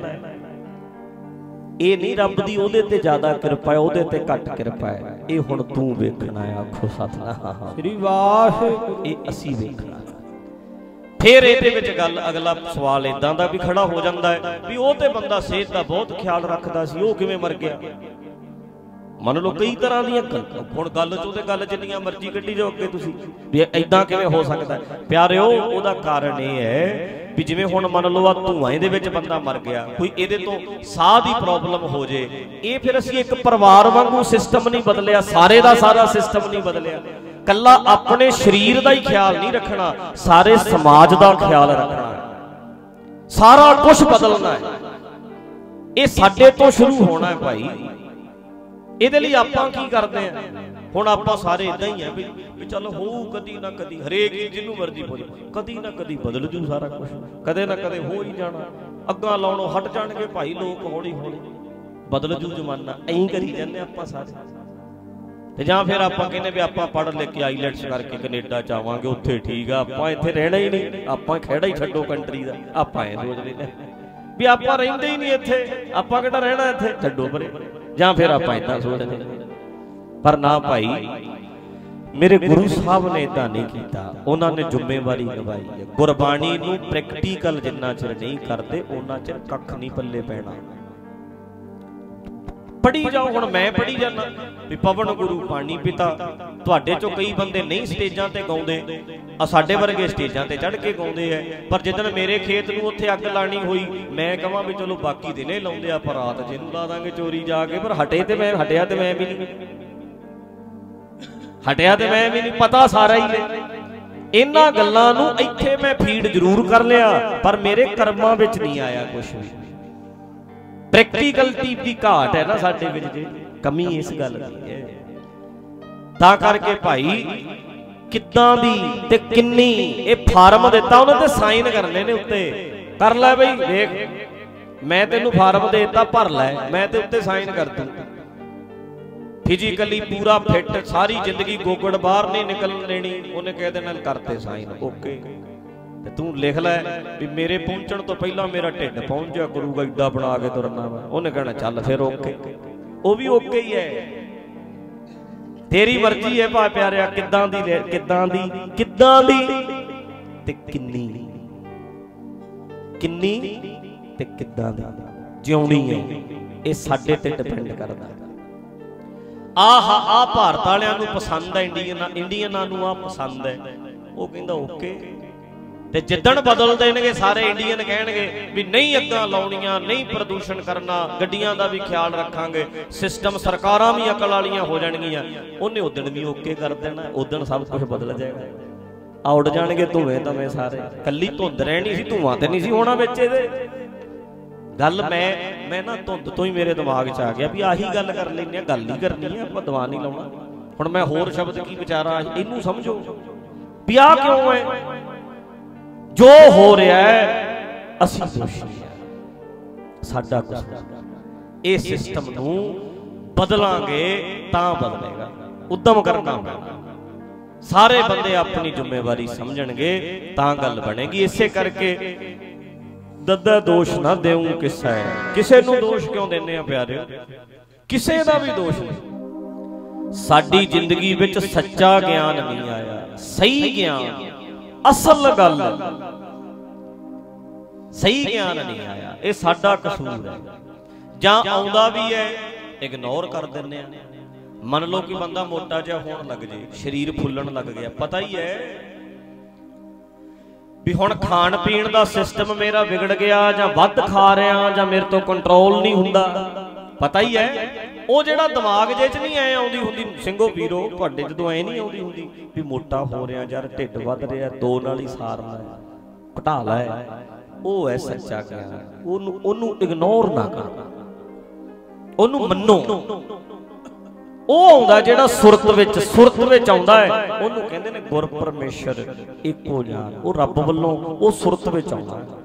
ये नहीं रब दी ओहदे ते ज्यादा कृपा है, ओहदे ते घट कृपा है। ये हुण तू वेखना है। आखो सतनाम, श्री वाहिगुरू। ये असी वेखना। फिर ये गल अगला सवाल इदां दा भी खड़ा हो जाता है भी वो तो बंदा सेहत का बहुत ख्याल रखता सी, वो किवें मर गया? ਮੰਨ ਲਓ ਕਈ ਤਰ੍ਹਾਂ ਦੀਆਂ ਹੁਣ ਗੱਲ ਚੋਂ ਤੇ ਗੱਲ ਜਿੰਨੀਆਂ ਮਰਜ਼ੀ ਕੱਢੀ ਜਾਓ ਅੱਗੇ ਤੁਸੀਂ ਵੀ ਇਦਾਂ ਕਿਵੇਂ ਹੋ ਸਕਦਾ ਪਿਆਰਿਓ। ਉਹਦਾ ਕਾਰਨ ਇਹ ਹੈ ਵੀ ਜਿਵੇਂ ਹੁਣ ਮੰਨ ਲਓ ਆ ਧੂਆਂ ਇਹਦੇ ਵਿੱਚ ਬੰਦਾ ਮਰ ਗਿਆ, ਕੋਈ ਇਹਦੇ ਤੋਂ ਸਾਹ ਦੀ ਪ੍ਰੋਬਲਮ ਹੋ ਜੇ, ਇਹ ਫਿਰ ਅਸੀਂ ਇੱਕ ਪਰਿਵਾਰ ਵਾਂਗੂ ਸਿਸਟਮ ਨਹੀਂ ਬਦਲਿਆ, ਸਾਰੇ ਦਾ ਸਾਰਾ ਸਿਸਟਮ ਨਹੀਂ ਬਦਲਿਆ। ਕੱਲਾ ਆਪਣੇ ਸਰੀਰ ਦਾ ਹੀ ਖਿਆਲ ਨਹੀਂ ਰੱਖਣਾ, ਸਾਰੇ ਸਮਾਜ ਦਾ ਖਿਆਲ ਰੱਖਣਾ, ਸਾਰਾ ਕੁਝ ਬਦਲਣਾ ਹੈ। ਇਹ ਸਾਡੇ ਤੋਂ ਸ਼ੁਰੂ ਹੋਣਾ ਹੈ ਭਾਈ। ਇਹਦੇ ਲਈ ਆਪਾਂ ਕੀ ਕਰਦੇ ਆ? ਹੁਣ ਆਪਾਂ ਸਾਰੇ ਇਦਾਂ ਹੀ ਆ ਵੀ ਚੱਲ ਹੋਊ ਕਦੀ ਨਾ ਕਦੀ, ਹਰੇਕ ਜਿਹਨੂੰ ਮਰਜ਼ੀ ਪੁੱਛ, ਕਦੀ ਨਾ ਕਦੀ ਬਦਲ ਜੂ ਸਾਰਾ ਕੁਝ, ਕਦੇ ਨਾ ਕਦੇ ਹੋ ਹੀ ਜਾਣਾ, ਅੱਗਾਂ ਲਾਉਣੋਂ ਹਟ ਜਾਣਗੇ ਭਾਈ ਲੋਕ, ਹੌਲੀ ਹੌਲੀ ਬਦਲ ਜੂ ਜ਼ਮਾਨਾ। ਐਂ ਕਰੀ ਜਾਂਦੇ ਆਪਾਂ ਸਾਰੇ। ਤੇ ਜਾਂ ਫਿਰ ਆਪਾਂ ਕਹਿੰਦੇ ਵੀ ਆਪਾਂ ਪੜ੍ਹ ਲਿਖ ਕੇ ਆਈਲੈਟਸ ਕਰਕੇ ਕੈਨੇਡਾ ਚ ਆਵਾਂਗੇ, ਉੱਥੇ ਠੀਕ ਆ, ਆਪਾਂ ਇੱਥੇ ਰਹਿਣਾ ਹੀ ਨਹੀਂ, ਆਪਾਂ ਖਹਿੜਾ ਹੀ ਛੱਡੋ ਕੰਟਰੀ ਦਾ। ਆਪਾਂ ਇਹ ਸੋਚਦੇ ਨੇ ਵੀ ਆਪਾਂ ਰਹਿੰਦੇ ਹੀ ਨਹੀਂ ਇੱਥੇ, ਆਪਾਂ ਕਿਹੜਾ ਰਹਿਣਾ ਇੱਥੇ, ਛੱਡੋ ਪਰੇ। ਜਾਂ ਫਿਰ ਆਪਾਂ ਏਦਾਂ ਸੋਚਦੇ, ਪਰ ਨਾ ਭਾਈ, ਮੇਰੇ ਗੁਰੂ ਸਾਹਿਬ ਨੇ ਏਦਾਂ ਨਹੀਂ ਕੀਤਾ। ਉਹਨਾਂ ਨੇ ਜ਼ਿੰਮੇਵਾਰੀ ਨਿਭਾਈ ਹੈ। ਗੁਰਬਾਣੀ ਨੂੰ ਪ੍ਰੈਕਟੀਕਲ ਜਿੰਨਾ ਚਿਰ ਨਹੀਂ ਕਰਦੇ ਉਹਨਾਂ ਚਿਰ ਕੱਖ ਨਹੀਂ ਪੱਲੇ ਪੈਣਾ। ਪੜ੍ਹੀ ਜਾਓ, ਹੁਣ ਮੈਂ ਪੜ੍ਹੀ ਜਾਂਦਾ ਵੀ ਪਵਨ ਗੁਰੂ ਪਾਣੀ ਪਿਤਾ। ਤੁਹਾਡੇ ਚੋਂ ਕਈ ਬੰਦੇ ਨਹੀਂ ਸਟੇਜਾਂ ਤੇ ਗਾਉਂਦੇ, ਆ ਸਾਡੇ ਵਰਗੇ ਸਟੇਜਾਂ ਤੇ ਚੜ੍ਹ ਕੇ ਗਾਉਂਦੇ ਐ। ਪਰ ਜਿੱਦਣ ਮੇਰੇ ਖੇਤ ਨੂੰ ਉੱਥੇ ਅੱਗ ਲਾਣੀ ਹੋਈ, ਮੈਂ ਕਹਾਂ ਵੀ ਚਲੋ ਬਾਕੀ ਦਿਨੇ ਲਾਉਂਦੇ ਆ, ਪਰ ਰਾਤ ਜਿਹਨੂੰ ਲਾ ਦਾਂਗੇ ਚੋਰੀ ਜਾ ਕੇ। ਪਰ ਹਟੇ ਤੇ ਮੈਂ ਹਟਿਆ ਤੇ ਮੈਂ ਵੀ ਨਹੀਂ ਹਟਿਆ ਤੇ ਮੈਂ ਵੀ ਨਹੀਂ ਪਤਾ ਸਾਰਾ ਹੀ ਹੈ। ਇਹਨਾਂ ਗੱਲਾਂ ਨੂੰ ਇੱਥੇ ਮੈਂ ਫੀਡ ਜ਼ਰੂਰ ਕਰ ਲਿਆ, ਪਰ ਮੇਰੇ ਕਰਮਾਂ ਵਿੱਚ ਨਹੀਂ ਆਇਆ ਕੁਛ ਵੀ। ਪ੍ਰੈਕਟੀਕਲਟੀ ਦੀ ਘਾਟ ਹੈ ਨਾ ਸਾਡੇ ਵਿੱਚ, ਜੇ ਕਮੀ ਇਸ ਗੱਲ ਦੀ ਹੈ। ਤਾਂ ਕਰਕੇ ਭਾਈ ਕਿੱਦਾਂ ਦੀ ਤੇ ਕਿੰਨੀ, ਇਹ ਫਾਰਮ ਦਿੱਤਾ ਉਹਨਾਂ ਤੇ ਸਾਈਨ ਕਰਨੇ ਨੇ ਉੱਤੇ, ਕਰ ਲੈ ਬਈ ਦੇਖ ਮੈਂ ਤੈਨੂੰ ਫਾਰਮ ਦੇ ਦਿੱਤਾ, ਭਰ ਲੈ, ਮੈਂ ਤੇ ਉੱਤੇ ਸਾਈਨ ਕਰ ਦੂੰ। ਫਿਜ਼ੀਕਲੀ ਪੂਰਾ ਫਿੱਟ, ਸਾਰੀ ਜ਼ਿੰਦਗੀ ਗੋਗੜ ਬਾਹਰ ਨਹੀਂ ਨਿਕਲਣ ਦੇਣੀ, ਉਹਨੇ ਕਹਿ ਦੇਣਾ ਕਰਤੇ ਸਾਈਨ, ਓਕੇ। ਤੇ ਤੂੰ ਲਿਖ ਲੈ ਵੀ ਮੇਰੇ ਪਹੁੰਚਣ ਤੋਂ ਪਹਿਲਾਂ ਮੇਰਾ ਢਿੱਡ ਪਹੁੰਚ ਜਾ ਕਰੂਗਾ, ਏਡਾ ਬਣਾ ਕੇ ਤੁਰਨਾ ਵਾ। ਉਹਨੇ ਕਹਿਣਾ ਚੱਲ ਫਿਰ ਓਕੇ, ਉਹ ਵੀ ਓਕੇ ਹੀ ਹੈ। ਤੇਰੀ ਮਰਜ਼ੀ ਹੈ ਭਾ ਪਿਆਰਿਆ, ਕਿੱਦਾਂ ਦੀ ਕਿੱਦਾਂ ਦੀ ਕਿੱਦਾਂ ਦੀ ਤੇ ਕਿੰਨੀ ਕਿੰਨੀ ਤੇ ਕਿੱਦਾਂ ਦੀ ਜਿਉਣੀ ਹੈ, ਇਹ ਸਾਡੇ ਤੇ ਡਿਪੈਂਡ ਕਰਦਾ। ਆਹ ਆ ਭਾਰਤ ਵਾਲਿਆਂ ਨੂੰ ਪਸੰਦ ਹੈ, ਇੰਡੀਅਨ ਇੰਡੀਅਨਾਂ ਨੂੰ ਆ ਪਸੰਦ ਹੈ, ਉਹ ਕਹਿੰਦਾ ਓਕੇ। ਤੇ ਜਿੱਦਣ ਬਦਲ ਦੇਣਗੇ ਸਾਰੇ ਇੰਡੀਅਨ ਕਹਿਣਗੇ ਵੀ ਨਹੀਂ ਅੱਗਾਂ ਲਾਉਣੀਆਂ, ਨਹੀਂ ਪ੍ਰਦੂਸ਼ਣ ਕਰਨਾ, ਗੱਡੀਆਂ ਦਾ ਵੀ ਖਿਆਲ ਰੱਖਾਂਗੇ, ਸਿਸਟਮ ਸਰਕਾਰਾਂ ਵੀ ਅਕਲ ਵਾਲੀਆਂ ਹੋ ਜਾਣਗੀਆਂ, ਉਹਨੇ ਉਦਣ ਵੀ ਓਕੇ ਕਰ ਦੇਣਾ, ਉਦਣ ਸਭ ਕੁਝ ਬਦਲ ਜਾਏਗਾ। ਆ ਉੱਡ ਜਾਣਗੇ ਧੂਏ ਧਵੇਂ ਸਾਰੇ, ਕੱਲੀ ਧੁੰਦ ਰਹਿਣੀ ਸੀ, ਧੂਆਂ ਤੇ ਨਹੀਂ ਸੀ ਹੋਣਾ ਵਿੱਚ ਇਹਦੇ। ਗੱਲ ਮੈਂ ਮੈਂ ਨਾ ਧੁੰਦ ਤੋਂ ਹੀ ਮੇਰੇ ਦਿਮਾਗ 'ਚ ਆ ਗਿਆ ਵੀ ਆਹੀ ਗੱਲ ਕਰ ਲੈਂਦੇ ਆ, ਗੱਲ ਹੀ ਕਰਨੀ ਆ, ਆਪਾਂ ਦਵਾ ਨਹੀਂ ਲਾਉਣਾ। ਹੁਣ ਮੈਂ ਹੋਰ ਸ਼ਬਦ ਕੀ ਵਿਚਾਰਾ, ਇਹਨੂੰ ਸਮਝੋ ਵੀ ਆਹ ਕਿਉਂ ਹੈ। ਜੋ ਹੋ ਰਿਹਾ ਹੈ ਅਸੀਂ ਦੋਸ਼ੀ ਹਾਂ, ਸਾਡਾ ਕਸੂਰ। ਇਹ ਸਿਸਟਮ ਨੂੰ ਬਦਲਾਂਗੇ ਤਾਂ ਬਦਲੇਗਾ, ਉਦਮ ਕਰਨਾ ਪੈਣਾ। ਸਾਰੇ ਬੰਦੇ ਆਪਣੀ ਜ਼ਿੰਮੇਵਾਰੀ ਸਮਝਣਗੇ ਤਾਂ ਗੱਲ ਬਣੇਗੀ। ਇਸੇ ਕਰਕੇ ਦੱਦਾ ਦੋਸ਼ ਨਾ ਦੇਉ ਕਿਸਾ ਹੈ, ਕਿਸੇ ਨੂੰ ਦੋਸ਼ ਕਿਉਂ ਦਿੰਦੇ ਆ ਪਿਆਰਿਓ, ਕਿਸੇ ਦਾ ਵੀ ਦੋਸ਼ ਨਹੀਂ। ਸਾਡੀ ਜ਼ਿੰਦਗੀ ਵਿੱਚ ਸੱਚਾ ਗਿਆਨ ਨਹੀਂ ਆਇਆ, ਸਹੀ ਗਿਆਨ, ਅਸਲ ਗੱਲ, ਸਹੀ ਗਿਆਨ ਨਹੀਂ ਆਇਆ, ਇਹ ਸਾਡਾ ਕਸੂਰ ਹੈ। ਜਾਂ ਆਉਂਦਾ ਵੀ ਹੈ ਇਗਨੋਰ ਕਰ ਦਿੰਦੇ ਆ। ਮੰਨ ਲਓ ਕਿ ਬੰਦਾ ਮੋਟਾ ਜਿਹਾ ਹੋਣ ਲੱਗ ਜੇ, ਸਰੀਰ ਫੁੱਲਣ ਲੱਗ ਗਿਆ, ਪਤਾ ਹੀ ਹੈ ਵੀ ਹੁਣ ਖਾਣ ਪੀਣ ਦਾ ਸਿਸਟਮ ਮੇਰਾ ਵਿਗੜ ਗਿਆ, ਜਾਂ ਵੱਧ ਖਾ ਰਿਹਾ, ਜਾਂ ਮੇਰੇ ਤੋਂ ਕੰਟਰੋਲ ਨਹੀਂ ਹੁੰਦਾ, ਪਤਾ ਹੀ ਹੈ। ਉਹ ਜਿਹੜਾ ਦਿਮਾਗ ਜੇ ਚ ਨਹੀਂ ਐ ਆਉਂਦੀ ਹੁੰਦੀ, ਸਿੰਘੋ ਵੀਰੋ ਤੁਹਾਡੇ ਜਦੋਂ ਐ ਨਹੀਂ ਆਉਂਦੀ ਹੁੰਦੀ ਵੀ ਮੋਟਾ ਹੋ ਰਿਹਾ ਯਾਰ, ਢਿੱਡ ਵੱਧ ਰਿਹਾ, ਦੋ ਨਾਲ ਹੀ ਸਾਰ ਲੈ, ਘਟਾ ਲੈ, ਉਹ ਹੈ ਸੱਚਾ ਗਿਆਨ। ਉਹਨੂੰ ਉਹਨੂੰ ਇਗਨੋਰ ਨਾ ਕਰਨਾ, ਉਹਨੂੰ ਮੰਨੋ। ਉਹ ਆਉਂਦਾ ਜਿਹੜਾ ਸੁਰਤ ਵਿੱਚ, ਸੁਰਤ ਵਿੱਚ ਆਉਂਦਾ ਹੈ, ਉਹਨੂੰ ਕਹਿੰਦੇ ਨੇ ਗੁਰ ਪਰਮੇਸ਼ਰ ਇੱਕੋ ਜਾਨ, ਉਹ ਰੱਬ ਵੱਲੋਂ ਉਹ ਸੁਰਤ ਵਿੱਚ ਆਉਂਦਾ ਹੈ।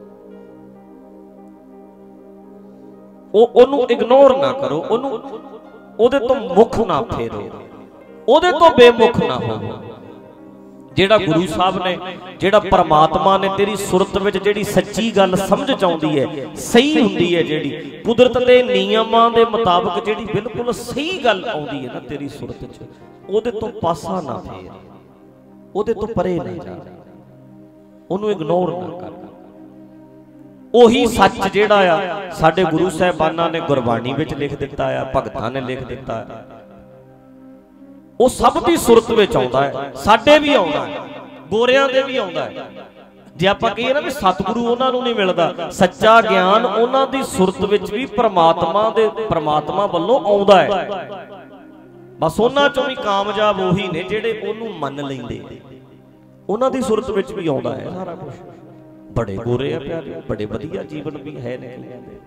ਉਹ ਉਹਨੂੰ ਇਗਨੋਰ ਨਾ ਕਰੋ, ਉਹਨੂੰ ਉਹਦੇ ਤੋਂ ਮੁੱਖ ਨਾ ਫੇਰੋ, ਉਹਦੇ ਤੋਂ ਬੇਮੁਖ ਨਾ ਹੋਵੋ। ਜਿਹੜਾ ਗੁਰੂ ਸਾਹਿਬ ਨੇ, ਜਿਹੜਾ ਪਰਮਾਤਮਾ ਨੇ ਤੇਰੀ ਸੁਰਤ ਵਿੱਚ ਜਿਹੜੀ ਸੱਚੀ ਗੱਲ ਸਮਝ ਚ ਆਉਂਦੀ ਹੈ, ਸਹੀ ਹੁੰਦੀ ਹੈ, ਜਿਹੜੀ ਕੁਦਰਤ ਦੇ ਨਿਯਮਾਂ ਦੇ ਮੁਤਾਬਕ ਜਿਹੜੀ ਬਿਲਕੁਲ ਸਹੀ ਗੱਲ ਆਉਂਦੀ ਹੈ ਨਾ ਤੇਰੀ ਸੁਰਤ ਚ, ਉਹਦੇ ਤੋਂ ਪਾਸਾ ਨਾ ਫੇਰ, ਉਹਦੇ ਤੋਂ ਪਰੇ ਨਾ ਜਾ, ਉਹਨੂੰ ਇਗਨੋਰ ਨਾ ਕਰ। ਉਹੀ ਸੱਚ ਜਿਹੜਾ ਆ ਸਾਡੇ ਗੁਰੂ ਸਾਹਿਬਾਨਾਂ ਨੇ ਗੁਰਬਾਣੀ ਵਿੱਚ ਲਿਖ ਦਿੱਤਾ ਆ, ਭਗਤਾਂ ਨੇ ਲਿਖ ਦਿੱਤਾ ਆ, ਉਹ ਸਭ ਦੀ ਸੁਰਤ ਵਿੱਚ ਆਉਂਦਾ ਹੈ, ਸਾਡੇ ਵੀ ਆਉਂਦਾ ਹੈ, ਗੋਰਿਆਂ ਦੇ ਵੀ ਆਉਂਦਾ ਹੈ। ਜੇ ਆਪਾਂ ਕਹੀਏ ਨਾ ਵੀ ਸਤਿਗੁਰੂ ਉਹਨਾਂ ਨੂੰ ਨਹੀਂ ਮਿਲਦਾ, ਸੱਚਾ ਗਿਆਨ ਉਹਨਾਂ ਦੀ ਸੁਰਤ ਵਿੱਚ ਵੀ ਪ੍ਰਮਾਤਮਾ ਦੇ ਪ੍ਰਮਾਤਮਾ ਵੱਲੋਂ ਆਉਂਦਾ ਹੈ। ਬਸ ਉਹਨਾਂ ਚੋਂ ਵੀ ਕਾਮਯਾਬ ਉਹੀ ਨੇ ਜਿਹੜੇ ਉਹਨੂੰ ਮੰਨ ਲੈਂਦੇ, ਉਹਨਾਂ ਦੀ ਸੁਰਤ ਵਿੱਚ ਵੀ ਆਉਂਦਾ ਹੈ ਸਾਰਾ ਕੁਝ। ਬੜੇ ਗੋਰੇ ਆ ਪਿਆਰੇ, ਬੜੇ ਵਧੀਆ ਜੀਵਨ ਵੀ ਹੈ ਨੇ,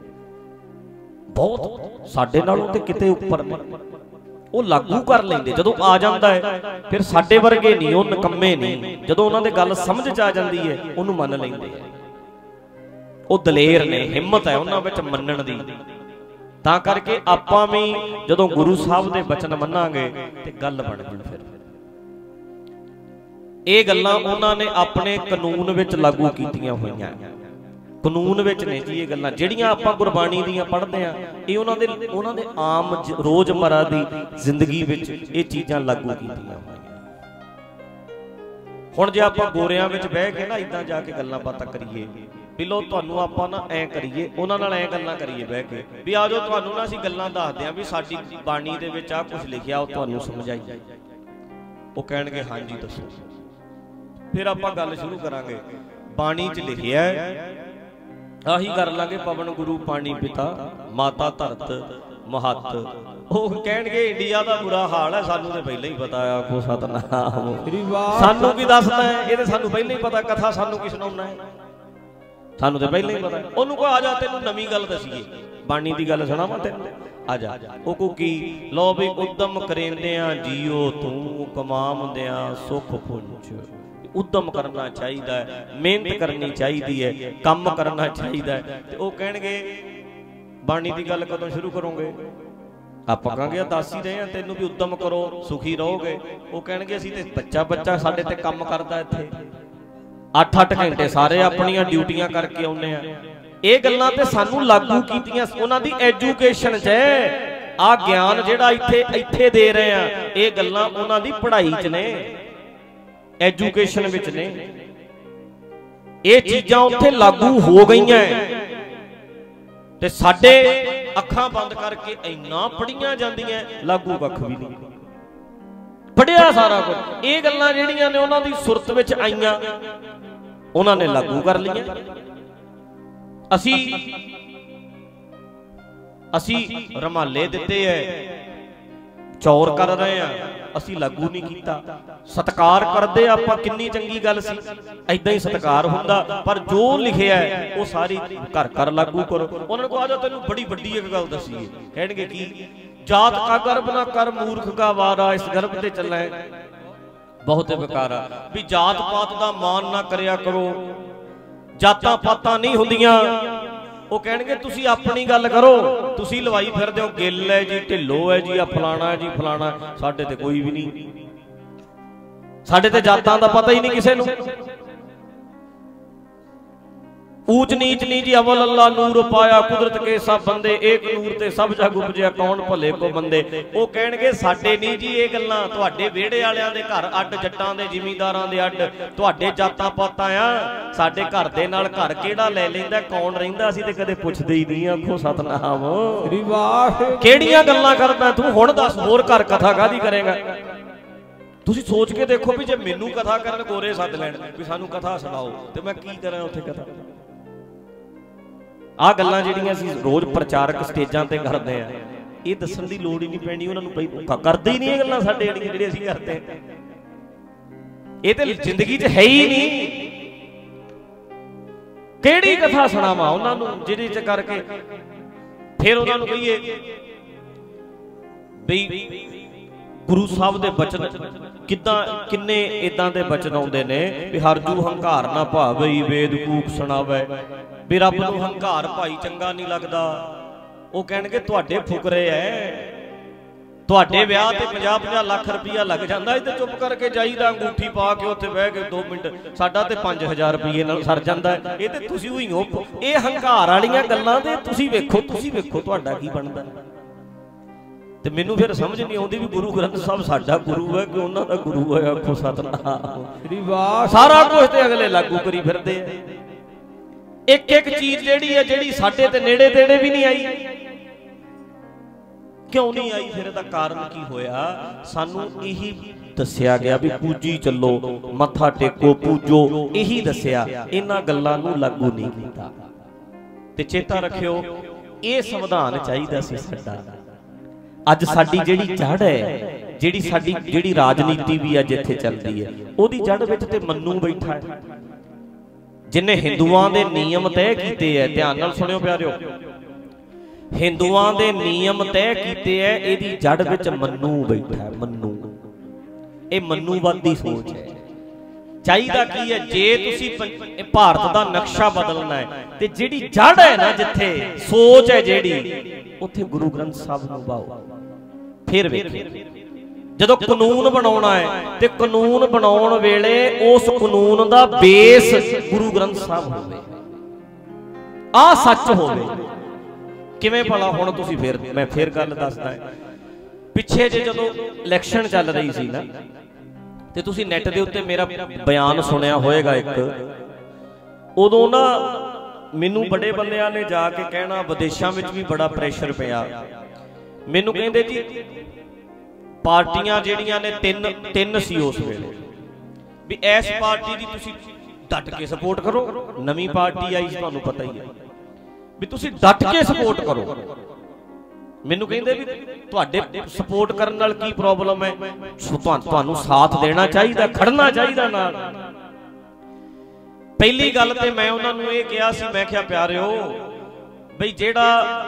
ਬਹੁਤ ਸਾਡੇ ਨਾਲੋਂ ਤੇ ਕਿਤੇ ਉੱਪਰ ਨੇ, ਉਹ ਲਾਗੂ ਕਰ ਲੈਂਦੇ। ਜਦੋਂ ਆ ਜਾਂਦਾ ਹੈ ਫਿਰ ਸਾਡੇ ਵਰਗੇ ਨਹੀਂ, ਉਹ ਨਿਕੰਮੇ ਨਹੀਂ, ਜਦੋਂ ਉਹਨਾਂ ਦੇ ਗੱਲ ਸਮਝ ਚ ਆ ਜਾਂਦੀ ਹੈ ਉਹਨੂੰ ਮੰਨ ਲੈਂਦੇ ਆ। ਉਹ ਦਲੇਰ ਨੇ, ਹਿੰਮਤ ਹੈ ਉਹਨਾਂ ਵਿੱਚ ਮੰਨਣ ਦੀ। ਤਾਂ ਕਰਕੇ ਆਪਾਂ ਵੀ ਜਦੋਂ ਗੁਰੂ ਸਾਹਿਬ ਦੇ ਬਚਨ ਮੰਨਾਂਗੇ ਤੇ ਗੱਲ ਬਣ ਜੂ। ਫਿਰ ਇਹ ਗੱਲਾਂ ਉਹਨਾਂ ਨੇ ਆਪਣੇ ਕਾਨੂੰਨ ਵਿੱਚ ਲਾਗੂ ਕੀਤੀਆਂ ਹੋਈਆਂ, ਕਾਨੂੰਨ ਵਿੱਚ ਨੇ ਜੀ ਇਹ ਗੱਲਾਂ ਜਿਹੜੀਆਂ ਆਪਾਂ ਗੁਰਬਾਣੀ ਦੀਆਂ ਪੜ੍ਹਦੇ ਆ। ਇਹ ਉਹਨਾਂ ਦੇ ਉਹਨਾਂ ਦੇ ਆਮ ਰੋਜ਼ਮਰਾ ਦੀ ਜ਼ਿੰਦਗੀ ਵਿੱਚ ਇਹ ਚੀਜ਼ਾਂ ਲਾਗੂ ਕੀਤੀਆਂ ਹੋਈਆਂ। ਹੁਣ ਜੇ ਆਪਾਂ ਗੋਰਿਆਂ ਵਿੱਚ ਬਹਿ ਕੇ ਨਾ ਇਦਾਂ ਜਾ ਕੇ ਗੱਲਾਂ ਬਾਤਾਂ ਕਰੀਏ, ਵੀ ਲੋ ਤੁਹਾਨੂੰ ਆਪਾਂ ਨਾ ਐ ਕਰੀਏ, ਉਹਨਾਂ ਨਾਲ ਐ ਗੱਲਾਂ ਕਰੀਏ ਬਹਿ ਕੇ, ਵੀ ਆ ਜਾਓ ਤੁਹਾਨੂੰ ਨਾ ਅਸੀਂ ਗੱਲਾਂ ਦੱਸਦੇ ਆ ਵੀ ਸਾਡੀ ਬਾਣੀ ਦੇ ਵਿੱਚ ਆ ਕੁਝ ਲਿਖਿਆ, ਉਹ ਤੁਹਾਨੂੰ ਸਮਝਾਈਏ। ਉਹ ਕਹਿਣਗੇ ਹਾਂਜੀ ਦੱਸੋ। ਫਿਰ ਆਪਾਂ ਗੱਲ ਸ਼ੁਰੂ ਕਰਾਂਗੇ, ਬਾਣੀ 'ਚ ਲਿਖਿਆ ਆਹੀ ਕਰ ਲਾਂਗੇ, ਪਵਨ ਗੁਰੂ ਪਾਣੀ ਪਿਤਾ ਮਾਤਾ ਧਰਤ ਮਹੱਤ। ਉਹ ਕਹਿਣਗੇ ਇੰਡੀਆ ਦਾ ਬੁਰਾ ਹਾਲ ਹੈ, ਸਾਨੂੰ ਤੇ ਪਹਿਲਾਂ ਹੀ ਪਤਾ ਆ। ਕੋ ਸਤਨਾਮ, ਸਾਨੂੰ ਕੀ ਦੱਸਦਾ ਹੈ, ਇਹ ਤੇ ਸਾਨੂੰ ਪਹਿਲਾਂ ਹੀ ਪਤਾ, ਕਥਾ ਸਾਨੂੰ ਕੀ ਸੁਣਾਉਣਾ ਹੈ, ਸਾਨੂੰ ਤੇ ਪਹਿਲਾਂ ਹੀ ਪਤਾ। ਉਹਨੂੰ ਕੋ ਆ ਜਾ ਤੈਨੂੰ ਨਵੀਂ ਗੱਲ ਦਸੀਏ, ਬਾਣੀ ਦੀ ਗੱਲ ਸੁਣਾਵਾਂ ਤੈਨੂੰ, ਆ ਜਾ। ਉਹ ਕੋ ਕੀ, ਲੋ ਵੀ ਉਦਮ ਕਰੇਂਦਿਆਂ ਜੀਓ ਤੂੰ ਕਮਾਉਂਦਿਆਂ ਸੁਖ ਪੁੰਜ। ਉਦਮ ਕਰਨਾ ਚਾਹੀਦਾ ਹੈ, ਮਿਹਨਤ ਕਰਨੀ ਚਾਹੀਦੀ ਹੈ, ਕੰਮ ਕਰਨਾ ਚਾਹੀਦਾ ਹੈ। ਤੇ ਉਹ ਕਹਿਣਗੇ ਬਾਣੀ ਦੀ ਗੱਲ ਕਦੋਂ ਸ਼ੁਰੂ ਕਰੋਗੇ? ਆਪਾਂ ਕਹਾਂਗੇ ਦੱਸ ਹੀ ਰਹੇ ਆ ਤੈਨੂੰ ਵੀ ਉਦਮ ਕਰੋ ਸੁਖੀ ਰਹੋਗੇ। ਉਹ ਕਹਿਣਗੇ ਅਸੀਂ ਤੇ ਬੱਚਾ ਬੱਚਾ ਸਾਡੇ ਤੇ ਕੰਮ ਕਰਦਾ ਇੱਥੇ, ਅੱਠ ਅੱਠ ਘੰਟੇ ਸਾਰੇ ਆਪਣੀਆਂ ਡਿਊਟੀਆਂ ਕਰਕੇ ਆਉਂਦੇ ਆ। ਇਹ ਗੱਲਾਂ ਤੇ ਸਾਨੂੰ ਲਾਗੂ ਕੀਤੀਆਂ ਉਹਨਾਂ ਦੀ ਐਜੂਕੇਸ਼ਨ 'ਚ ਹੈ। ਆਹ ਗਿਆਨ ਜਿਹੜਾ ਇੱਥੇ ਇੱਥੇ ਦੇ ਰਹੇ ਆ, ਇਹ ਗੱਲਾਂ ਉਹਨਾਂ ਦੀ ਪੜ੍ਹਾਈ 'ਚ ਨੇ, ਐਜੂਕੇਸ਼ਨ ਵਿੱਚ ਨੇ। ਇਹ ਚੀਜ਼ਾਂ ਉੱਥੇ ਲਾਗੂ ਹੋ ਗਈਆਂ ਤੇ ਸਾਡੇ ਅੱਖਾਂ ਬੰਦ ਕਰਕੇ ਇੰਨਾ ਪੜੀਆਂ ਜਾਂਦੀਆਂ, ਲਾਗੂ ਕੱਖ ਵੀ ਨਹੀਂ, ਪੜਿਆ ਸਾਰਾ ਕੁਝ। ਇਹ ਗੱਲਾਂ ਜਿਹੜੀਆਂ ਨੇ ਉਹਨਾਂ ਦੀ ਸੁਰਤ ਵਿੱਚ ਆਈਆਂ, ਉਹਨਾਂ ਨੇ ਲਾਗੂ ਕਰ ਲਈਆਂ। ਅਸੀਂ ਅਸੀਂ ਰਮਾਲੇ ਦਿੱਤੇ ਐ, ਚੌਰ ਕਰ ਰਹੇ ਆ, ਅਸੀਂ ਲਾਗੂ ਨਹੀਂ ਕੀਤਾ। ਸਤਿਕਾਰ ਕਰਦੇ ਆਪਾਂ, ਕਿੰਨੀ ਚੰਗੀ ਗੱਲ ਸੀ, ਐਦਾਂ ਹੀ ਸਤਿਕਾਰ ਹੁੰਦਾ। ਪਰ ਜੋ ਲਿਖਿਆ ਉਹ ਸਾਰੀ ਘਰ ਘਰ ਲਾਗੂ ਕਰੋ। ਉਹਨਾਂ ਨੂੰ ਕਹੋ ਆ ਜਾ ਤੈਨੂੰ ਬੜੀ ਵੱਡੀ ਇੱਕ ਗੱਲ ਦਸੀਏ, ਕਹਿਣਗੇ ਕੀ, ਜਾਤ ਕਾ ਗਰਭ ਨਾ ਕਰ ਮੂਰਖ ਕਾ ਵਾਰਾ। ਇਸ ਗਰਭ ਤੇ ਚੱਲਾਂ ਬਹੁਤ ਬੇਕਾਰਾ, ਵੀ ਜਾਤ ਪਾਤ ਦਾ ਮਾਨ ਨਾ ਕਰਿਆ ਕਰੋ, ਜਾਤਾਂ ਪਾਤਾਂ ਨਹੀਂ ਹੁੰਦੀਆਂ। ਉਹ ਕਹਿਣਗੇ ਤੁਸੀਂ ਆਪਣੀ ਗੱਲ ਕਰੋ, ਤੁਸੀਂ ਲਵਾਈ ਫਿਰਦੇ ਹੋ ਗਿੱਲ ਹੈ ਜੀ, ਢਿੱਲੋਂ ਹੈ ਜੀ, ਆ ਫਲਾਣਾ ਜੀ ਫਲਾਣਾ। ਸਾਡੇ ਤੇ ਕੋਈ ਵੀ ਨਹੀਂ, ਸਾਡੇ ਤੇ ਜਾਤਾਂ ਦਾ ਪਤਾ ਹੀ ਨਹੀਂ ਕਿਸੇ ਨੂੰ। ਊਚ ਨੀਚ ਨਹੀਂ ਜੀ, ਅਵਲ ਅੱਲਾ ਨੂਰ ਪਾਇਆ ਕੁਦਰਤ ਕੇ ਸਭ ਬੰਦੇ, ਏਕ ਨੂਰ ਤੇ ਸਭ ਜਗ ਉਪਜਿਆ ਕੌਣ ਭਲੇ ਕੋ ਬੰਦੇ। ਉਹ ਕਹਿਣਗੇ ਸਾਡੇ ਨਹੀਂ ਜੀ ਇਹ ਗੱਲਾਂ, ਤੁਹਾਡੇ ਵਿਹੜੇ ਵਾਲਿਆਂ ਦੇ ਘਰ ਅੱਡ, ਜੱਟਾਂ ਦੇ ਜ਼ਿਮੀਂਦਾਰਾਂ ਦੇ ਅੱਡ, ਤੁਹਾਡੇ ਜਾਤਾਂ ਪਾਤਾਂ ਆ। ਸਾਡੇ ਘਰ ਦੇ ਨਾਲ ਘਰ ਕਿਹੜਾ ਲੈ ਲੈਂਦਾ, ਕੌਣ ਰਹਿੰਦਾ, ਅਸੀਂ ਤੇ ਕਦੇ ਪੁੱਛਦੇ ਹੀ ਨਹੀਂ। ਆਖੋ ਸਤਨਾਮ, ਕਿਹੜੀਆਂ ਗੱਲਾਂ ਕਰਦਾ ਤੂੰ? ਹੁਣ ਦੱਸ, ਹੋਰ ਘਰ ਕਥਾ ਕਾਹਦੀ ਕਰੇਗਾ? ਤੁਸੀਂ ਸੋਚ ਕੇ ਦੇਖੋ ਵੀ ਜੇ ਮੈਨੂੰ ਕਥਾ ਕਰਨ ਗੋਰੇ ਸੱਦ ਲੈਣ ਵੀ ਸਾਨੂੰ ਕਥਾ ਸੁਣਾਓ, ਤੇ ਮੈਂ ਕੀ ਕਰਾਂ ਉੱਥੇ ਕਥਾ? ਆਹ ਗੱਲਾਂ ਜਿਹੜੀਆਂ ਅਸੀਂ ਰੋਜ਼ ਪ੍ਰਚਾਰਕ ਸਟੇਜਾਂ ਤੇ ਕਰਦੇ ਆ, ਇਹ ਦੱਸਣ ਦੀ ਲੋੜ ਹੀ ਨਹੀਂ ਪੈਣੀ ਉਹਨਾਂ ਨੂੰ, ਕਰਦੇ ਹੀ ਨਹੀਂ ਇਹ ਗੱਲਾਂ ਸਾਡੇ ਜਿਹੜੀਆਂ ਜਿਹੜੇ ਅਸੀਂ ਕਰਦੇ ਆ। ਇਹ ਤੇ ਜ਼ਿੰਦਗੀ 'ਚ ਹੈ ਹੀ ਨਹੀਂ। ਕਿਹੜੀ ਕਥਾ ਸੁਣਾਵਾਂ ਉਹਨਾਂ ਨੂੰ ਜਿਹਦੇ 'ਚ ਕਰਕੇ ਫਿਰ ਉਹਨਾਂ ਨੂੰ ਕਹੀਏ ਬਈ ਗੁਰੂ ਸਾਹਿਬ ਦੇ ਬਚਨ ਕਿੱਦਾਂ, ਕਿੰਨੇ ਇਦਾਂ ਦੇ ਬਚਨ ਆਉਂਦੇ ਨੇ ਵੀ ਹਰਜੂ ਹੰਕਾਰ ਨਾ ਭਾਵਈ ਵੇਦ ਕੂਕ ਸੁਣਾਵੇ, ਵੀ ਰੱਬ ਨੂੰ ਹੰਕਾਰ ਭਾਈ ਚੰਗਾ ਨਹੀਂ ਲੱਗਦਾ। ਉਹ ਕਹਿਣਗੇ ਤੁਹਾਡੇ ਫੁਕਰੇ ਐ, ਤੁਹਾਡੇ ਵਿਆਹ ਤੇ ਪੰਜਾਹ ਪੰਜਾਹ ਲੱਖ ਰੁਪਈਆ ਲੱਗ ਜਾਂਦਾ, ਇਹ ਤੇ ਚੁੱਪ ਕਰਕੇ ਜਾਈਦਾ ਅੰਗੂਠੀ ਪਾ ਕੇ ਉੱਥੇ ਬਹਿ ਕੇ ਦੋ ਮਿੰਟ, ਸਾਡਾ ਤੇ ਪੰਜ ਹਜ਼ਾਰ ਰੁਪਈਏ ਨਾਲ ਸਰ ਜਾਂਦਾ। ਇਹ ਤੇ ਤੁਸੀਂ ਹੋਈ ਹੋ, ਇਹ ਹੰਕਾਰ ਵਾਲੀਆਂ ਗੱਲਾਂ ਤੇ ਤੁਸੀਂ ਵੇਖੋ, ਤੁਸੀਂ ਵੇਖੋ ਤੁਹਾਡਾ ਕੀ ਬਣਦਾ। ਤੇ ਮੈਨੂੰ ਫਿਰ ਸਮਝ ਨਹੀਂ ਆਉਂਦੀ ਵੀ ਗੁਰੂ ਗ੍ਰੰਥ ਸਾਹਿਬ ਸਾਡਾ ਗੁਰੂ ਹੈ ਕਿ ਉਹਨਾਂ ਦਾ ਗੁਰੂ ਹੈ। ਆਖੋ ਸਤਨਾਮ, ਸਾਰਾ ਕੁਝ ਤੇ ਅਗਲੇ ਲਾਗੂ ਕਰੀ ਫਿਰਦੇ ਆ। एक एक चीज जिहड़ी है जिहड़ी साडे ते नेड़े तेड़े भी नहीं आई। क्यों नहीं आई? फिर इहदा कारण की होया? सानू यही दस्सिया गया भी पूजी चलो, मत्था टेको, पूजो, यही दस्सिया, इन्हां गल्लां नूं लागू नहीं कीता। ते चेता रखियो ये संविधान चाहिदा सी साडा। अज साडी जिहड़ी जड़ है, जिहड़ी साडी जिहड़ी राजनीति भी अज इत्थे चलदी है, ओहदी जड़ विच ते मन्नू बैठा है, जिन्हें हिंदुआं दे नियम तय कीते है। ध्यान नाल सुणियो प्यारिओ, हिंदुआं दे नियम तय कीते है, इहदी जड़ विच मन्नू बैठा है। मन्नू, ये मन्नूवादी सोच है। चाहिदा की है? जे तुसी भारत दा नक्शा बदलना है ते जिहड़ी जड़ है ना, जिथे सोच है जिहड़ी, उत्थे गुरु ग्रंथ साहब नूं पाओ। फिर वेखो जदों कानून बनाउणा है ते कानून बनाउण वेले उस कानून दा बेस गुरु ग्रंथ साहब होवे, आ सच होवे। किवें भला हुण तुसी फिर मैं फिर गल दसदा है। पिछे जे जदों इलैक्शन चल रही सी ना, ते तुसी नैट दे उत्ते मेरा बयान सुनिया होएगा एक, उदों ना मैनू बड़े बंदियां ने जाके कहना, विदेशों में भी बड़ा प्रेशर पिया। मैनू कहंदे जी पार्टियां जिहड़ियां ने तिन तिन सी उस वेले भी इस पार्टी दी तुसी डट के सपोर्ट करो, नवीं पार्टी आई तुहानू पता ही है भी तुसी डट के सपोर्ट करो। मैनू कहंदे भी तुहाडे सपोर्ट करन नाल की प्रॉब्लम है, तुहानू साथ देना चाहिए, खड़ना चाहिए नाल। पहली गल ते मैं उन्हां नूं इह किहा सी, मैं किहा प्यारिओ बई जिहड़ा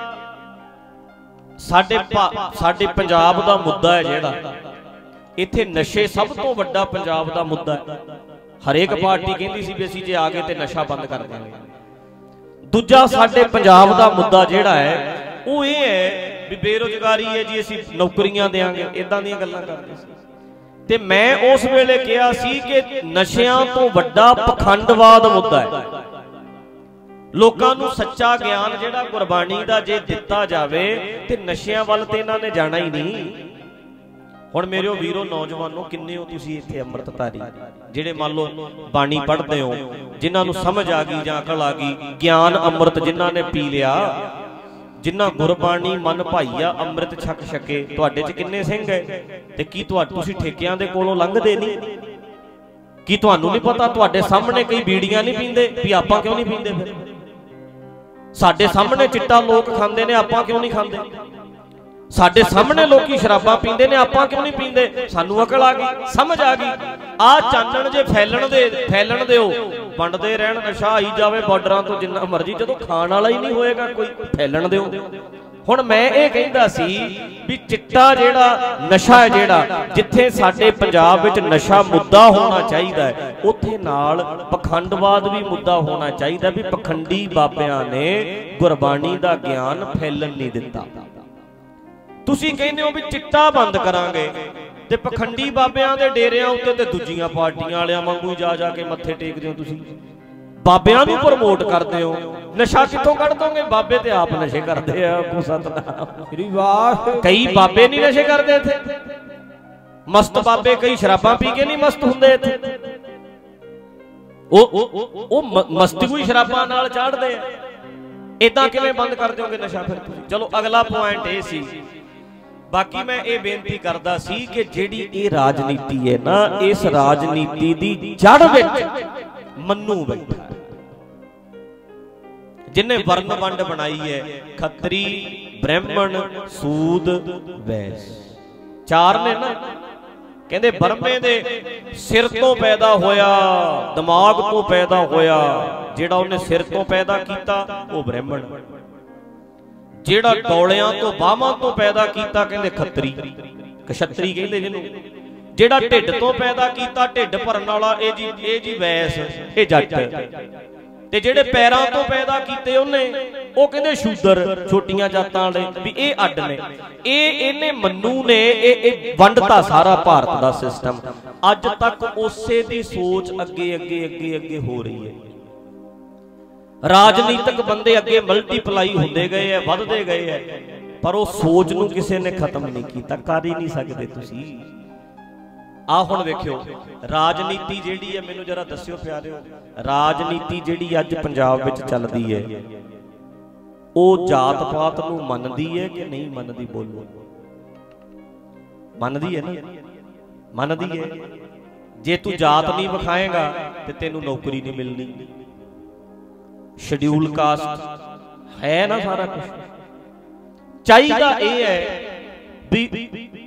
साडे साडे पंजाब दा मुद्दा है, जिहड़ा इत्थे नशे सब तो वड्डा पंजाब दा मुद्दा है। हरेक पार्टी कहंदी सी भी असीं जे आ गए ते नशा बंद कर देंगे। दूजा साडे पंजाब दा मुद्दा जिहड़ा है वो ये है भी बेरोजगारी है जी, असीं नौकरियां देंगे, इदां दीयां गल्लां करदे सी। ते मैं उस वेले कहा सी कि नशियां तो वड्डा पखंडवाद मुद्दा है। लोकां नूं सच्चा ज्ञान जिहड़ा गुरबाणी दा जे दिता जावे ते नशियां वल ते इन्हां ने जाना ही नहीं। हुण मेरे वीरो नौजवानों, किन्ने हो तुसीं इत्थे अमृतधारी जिहड़े मान लो बाणी पढ़दे हो, जिन्हां नूं समझ आ गई जां अकल आ गई, ज्ञान अमृत जिन्हां ने पी लिया, जिन्ना गुरबाणी मन भाईया अमृत छक छके, तुहाडे च किन्ने सिंह है? ते की तुसीं ठेकियां दे कोलों लंघदे नहीं? की तुहानू नहीं पता तुहाडे सामने कई बीड़ियां नहीं पींदे भी आपां क्यों नहीं पींदे? फिर साडे सामने चिट्टा लोग खांदे ने, आपां क्यों नहीं खांदे? साडे सामने लोकी शराबां पींदे ने, आपां क्यों नहीं पींदे? सानू अकल आ गई, समझ आ गई। आ चानण जे फैलन दे फैलन दिओ, वंडदे रहण, नशा आई जावे बार्डरां तो जिन्ना मर्जी, जदों खाण वाला ही नहीं होएगा कोई, फैलन दिओ। हुण मैं ये कहंदा सी भी चिट्टा जिहड़ा नशा है, जिहड़ा जिथे साडे पंजाब विच नशा मुद्दा होना चाहिए, उत्थे नाल पखंडवाद भी मुद्दा होना चाहिए भी पखंडी बाबियां ने गुरबाणी दा ज्ञान फैलन नहीं दिता। तुसीं कहंदे हो भी चिट्टा बंद करांगे ते पखंडी बाबियां दे डेरियां उत्ते ते दूजियां पार्टियां वालियां वांगू जा जा के मत्थे टेकदे हो, तुसीं बाबियां नूं प्रमोट करदे हो। नशा कित्थों कढ दोगे? बाबे ते आप नशे करदे आ। कई बाबे नहीं नशे करदे इत्थे, मस्त बाबे कई शराबां पी के नहीं मस्त हुंदे इत्थे, ओ ओ मस्ती कोई शराबां नाल चाढ़दे आ। इदां किवें बंद कर दोगे नशा? फिर तुसीं चलो अगला पॉइंट ये सी। बाकी मैं ये बेनती करदा सी कि जिहड़ी ये राजनीति है ना, इस राजनीति दी जड़ विच मन्नू बैठा है, जिन्हें वर्ण वंड बनाई है, खत्री, ब्राह्मण, सूद, वैश्य, चार ने ना। कहंदे बर्मे दे सिर तो पैदा होया, दिमाग तो पैदा होया, जिहड़ा उन्हें सिर तो पैदा कीता वो ब्राह्मण, जिहड़ा डोलियां तो बाहां तो पैदा कीता कहंदे खत्री, कछत्री कहंदे जिन्हों, जिहड़ा ढिड तो पैदा कीता ढिड भरन वाला ए जी ए जी वैस, ए जट, ते जिहड़े पैरां तो पैदा कीते उन्हें ओ कहंदे शूदर, छोटियां जातां वाले भी ए अड्ड ने। ए इहने मन्नू ने ए ए वंडता सारा भारत दा सिस्टम। अज तक उसे दी सोच अगे अगे अगे अगे हो रही है। राजनीतिक बंदे अगे मल्टीप्लाई होंदे गए है, वधदे गए है, पर वो सोच नूं किसी ने खत्म नहीं कीता, कर ही नहीं सकदे तुसीं। आ हुण वेखियो राजनीति जिहड़ी है, मैनूं जरा दस्सिओ प्यारिओ, राजनीति जिहड़ी अज पंजाब विच चलदी है ਉਹ जात पात नूं मनदी है कि नहीं मनदी? बोलो, मनदी है ना? मनदी है। जे तू जात नहीं विखाएगा तो तेनू नौकरी नहीं मिलनी। शेड्यूल कास्ट है ना सारा कुछ। चाहिदा यह है भी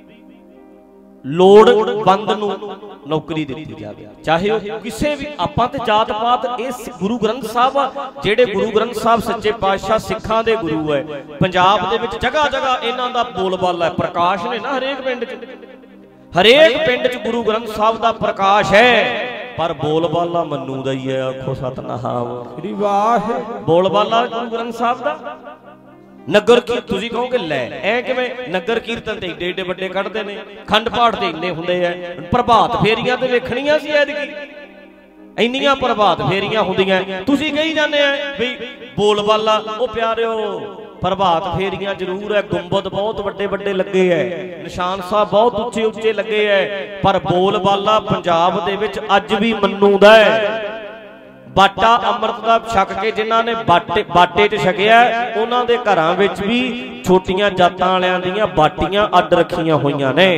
लोड़वंद नूं नौकरी दी जाए, चाहे वो किसी भी। आपां ते जात पात इस गुरु ग्रंथ साहब, जेड़े गुरु ग्रंथ साहब सच्चे पातशाह सिखां दे गुरु है, पंजाब दे विच जगह जगह इन्हां दा बोलबाला है। प्रकाश ने ना हरेक पिंड च, हरेक पिंड च गुरु ग्रंथ साहब दा प्रकाश है, पर बोलबाला मन्नू दा ही है। आखो सतनाम श्री वाह। बोलबाला गुरु ग्रंथ साहब दा। नगर की तुसीं कहोगे लै ऐ किवें? नगर कीर्तन ते ਏਡੇ ਏਡੇ ਵੱਡੇ ਕੱਢਦੇ ਨੇ, खंड पाठ ते इन्ने ਹੁੰਦੇ ਐ। प्रभात फेरियां ते ਵੇਖਣੀਆਂ ਸੀ ਐਤਕੀ, ਇੰਨੀਆਂ प्रभात फेरियां ਹੁੰਦੀਆਂ। ਤੁਸੀਂ ਕਹੀ ਜਾਂਦੇ ਆ ਵੀ ਬੋਲਬਾਲਾ। ਉਹ ਪਿਆਰਿਓ, प्रभात फेरियां जरूर है, गुंबद बहुत वड्डे वड्डे लगे है, निशान साहब बहुत उच्चे उच्चे लगे है, पर बोलबाला पंजाब दे विच अज भी मन्नूदा है। बाटा अमृत का छक के जिन्हां ने बाटे बाटे च छकिया, उन्हां दे घरां विच भी छोटियां जातां वालियां दीयां बाटियां अड रखियां होईयां ने।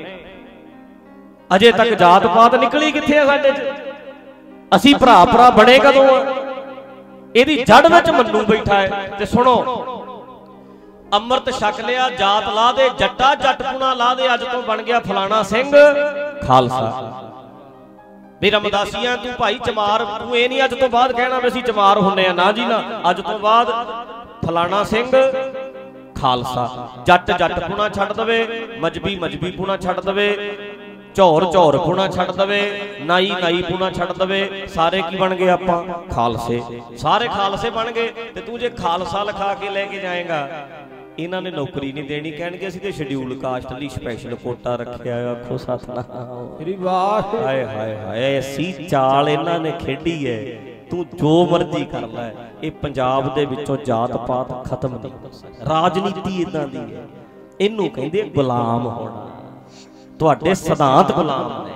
अजे तक जात पात निकली कित्थे है साडे च? असीं भरा भरा बने कदों आ? इहदी जड़ विच मन्नू बैठा है। ते सुनो, अमृत छक लिया, जात ला दे, जट्टा जटपुना ला दे, अज तो बन गया फलाना सिंह खालसा। भी रमदासियां तू भाई चमार, तू ये नहीं अज तो बाद कहना भी असीं चमार हुन्ने आ, ना जी ना। अज तो बाद फलाना सिंह खालसा। जट जटपुना छड्ड दवे, मजबी मजबी पुना छड्ड दवे, झौर झौर पुना छड्ड दवे, नाई नाई पुना छड्ड दवे, सारे की बन गए आपां? खालसे। सारे खालसे बन गए। ते तू जे खालसा लिखा के लेके जाएगा, इन्हां ने नौकरी नहीं देनी, कहणगे असीं ते शेड्यूल कास्ट लई स्पैशल कोटा रखिया। आखो सतनाम श्री वाह। हाय हाय हाय, ऐसी चाल इन्हां ने खेडी है, तू जो मर्जी कर लै, ये पंजाब दे विचों जात पात खत्म नहीं हो सकदा। राजनीति इदां दी है, इनू कहंदे गुलाम होना। तुहाडे सिद्धांत गुलाम ने,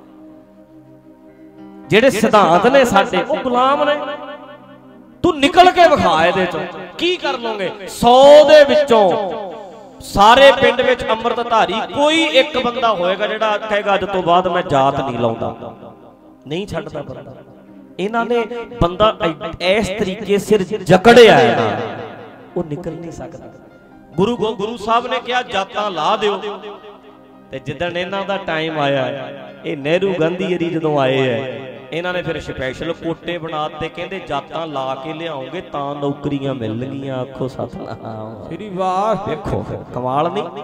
जेड़े सिद्धांत ने साडे वो गुलाम ने। तू निकल के विखा इहदे चों की कर लोगे? सौ दे विचों सारे पिंड विच अमृतधारी कोई एक बंदा होएगा जिहड़ा कहेगा अज तो बाद मैं जात नहीं लाउंदा, नहीं छड्डदा बंदा। इन्हां ने बंदा इस तरीके सिर जकड़िया है ना, वो निकल नहीं सकदा। गुरु गुरु साहब ने कहा जातां ला दिओ, ते जिदन इन्हां दा टाइम आया, ये नेहरू गांधी अरी जदों आए है, इन्हां ने फिर स्पैशल कोटे बनाते, कहते जातां ला के लियाओगे तां नौकरियां मिलणगियां। आखो सतनाम श्री वाह। देखो कमाल नहीं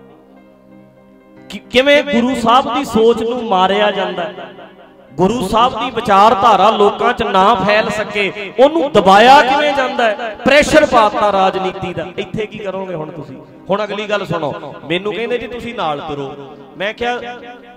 कि किवें गुरु साहब की सोच नूं मारिया जांदा है, गुरु साहब की विचारधारा लोकां च ना फैल सके, उहनूं दबाया किवें जांदा है, प्रेशर पाता राजनीति दा। इत्थे की करोगे हुण तुसीं? हुण अगली गल सुनो, मैनूं कहंदे जी तुसीं नाल तुरो। मैं कहा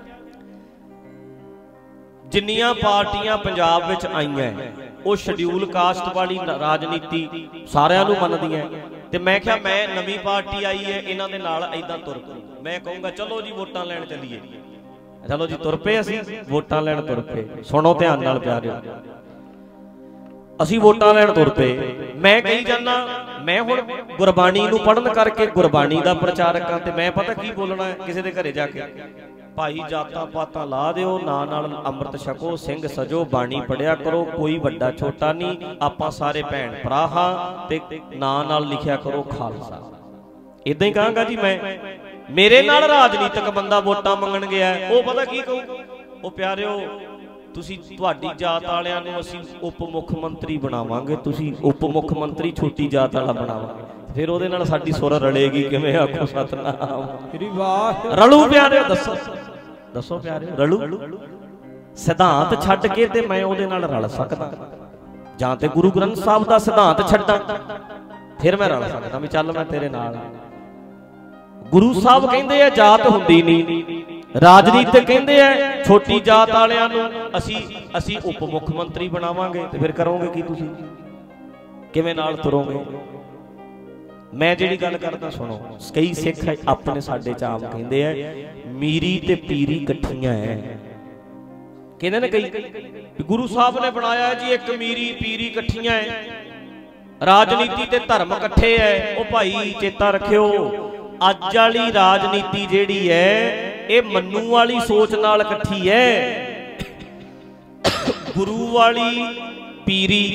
जिन्नियां पार्टियां पंजाब विच आईयां वो शेड्यूल कास्ट वाली राजनीति सारियां नूं मनदियां, ते मैं क्या मैं नवीं पार्टी आई है इन्हां दे नाल इदां तुर पई। मैं कहूँगा चलो जी वोटां लैण चलीए, चलो जी तुर पे, असीं वोटां लैण तुर पे। सुनो ध्यान नाल प्यारिओ, असीं वोटां लैण तुर पे। मैं कही जाना, मैं हुण गुरबाणी नूं पढ़न करके गुरबाणी दा प्रचारक हां, ते मैं पता की बोलना है किसी दे घरे जाके, भाई जातां पातां ला दिओ, नाल नाल अमृत छको, सिंह सजो, बाणी पढ़िया करो, कोई वड्डा छोटा नहीं, आपां सारे भैण भरा हां, ते नाल नाल लिखिया करो खालसा। इदां ही कहांगा जी मैं। मेरे नाल राजनीतिक बंदा वोटां मंगण गया, वो पता की कहूँ, वो प्यारिओ तुसीं तुहाडी जात वालियां नूं असीं उप मुख मंत्री बनावांगे, तुसीं उप मुख मंत्री छोटी जात वाला बनावांगे, फिर ਉਹਦੇ ਨਾਲ ਸਾਡੀ ਸੁਰ ਰਲੇਗੀ ਕਿਵੇਂ? ਆਖੋ ਸਤਨਾਮ ਸ੍ਰੀ ਵਾਹ। ਰਲੂ ਪਿਆਰਿਓ, ਦੱਸੋ ਦੱਸੋ ਪਿਆਰਿਓ, ਰਲੂ? ਸਿਧਾਂਤ ਛੱਡ ਕੇ ਤੇ ਮੈਂ ਉਹਦੇ ਨਾਲ ਰਲ ਸਕਦਾ, ਜਾਂ ਤੇ ਗੁਰੂ ਗ੍ਰੰਥ ਸਾਹਿਬ ਦਾ ਸਿਧਾਂਤ ਛੱਡਾਂ ਫਿਰ ਮੈਂ ਰਲ ਸਕਦਾ ਵੀ ਚੱਲ ਮੈਂ ਤੇਰੇ ਨਾਲ। ਗੁਰੂ ਸਾਹਿਬ ਕਹਿੰਦੇ ਆ ਜਾਤ ਹੁੰਦੀ ਨਹੀਂ, ਰਾਜਨੀਤਿਕ ਕਹਿੰਦੇ ਆ ਛੋਟੀ ਜਾਤ ਵਾਲਿਆਂ ਨੂੰ ਅਸੀਂ ਅਸੀਂ ਉਪ ਮੁੱਖ ਮੰਤਰੀ ਬਣਾਵਾਂਗੇ, ਤੇ ਫਿਰ ਕਰੋਗੇ ਕੀ ਤੁਸੀਂ? ਕਿਵੇਂ ਨਾਲ ਤੁਰੋਗੇ? मैं जिहड़ी गल करदा सुनो, कई सिख अपने साडे च आम कहिंदे आ मीरी ते पीरी इकट्ठियां है। कहंदे ने कई गुरु साहब ने बनाया जी एक मीरी पीरी इकट्ठियां है, राजनीति ते धर्म इकट्ठे है। ओ भाई चेता रखियो, अज वाली राजनीति जिहड़ी है ये मन्नू वाली सोच नाल इकट्ठी है। गुरु वाली पीरी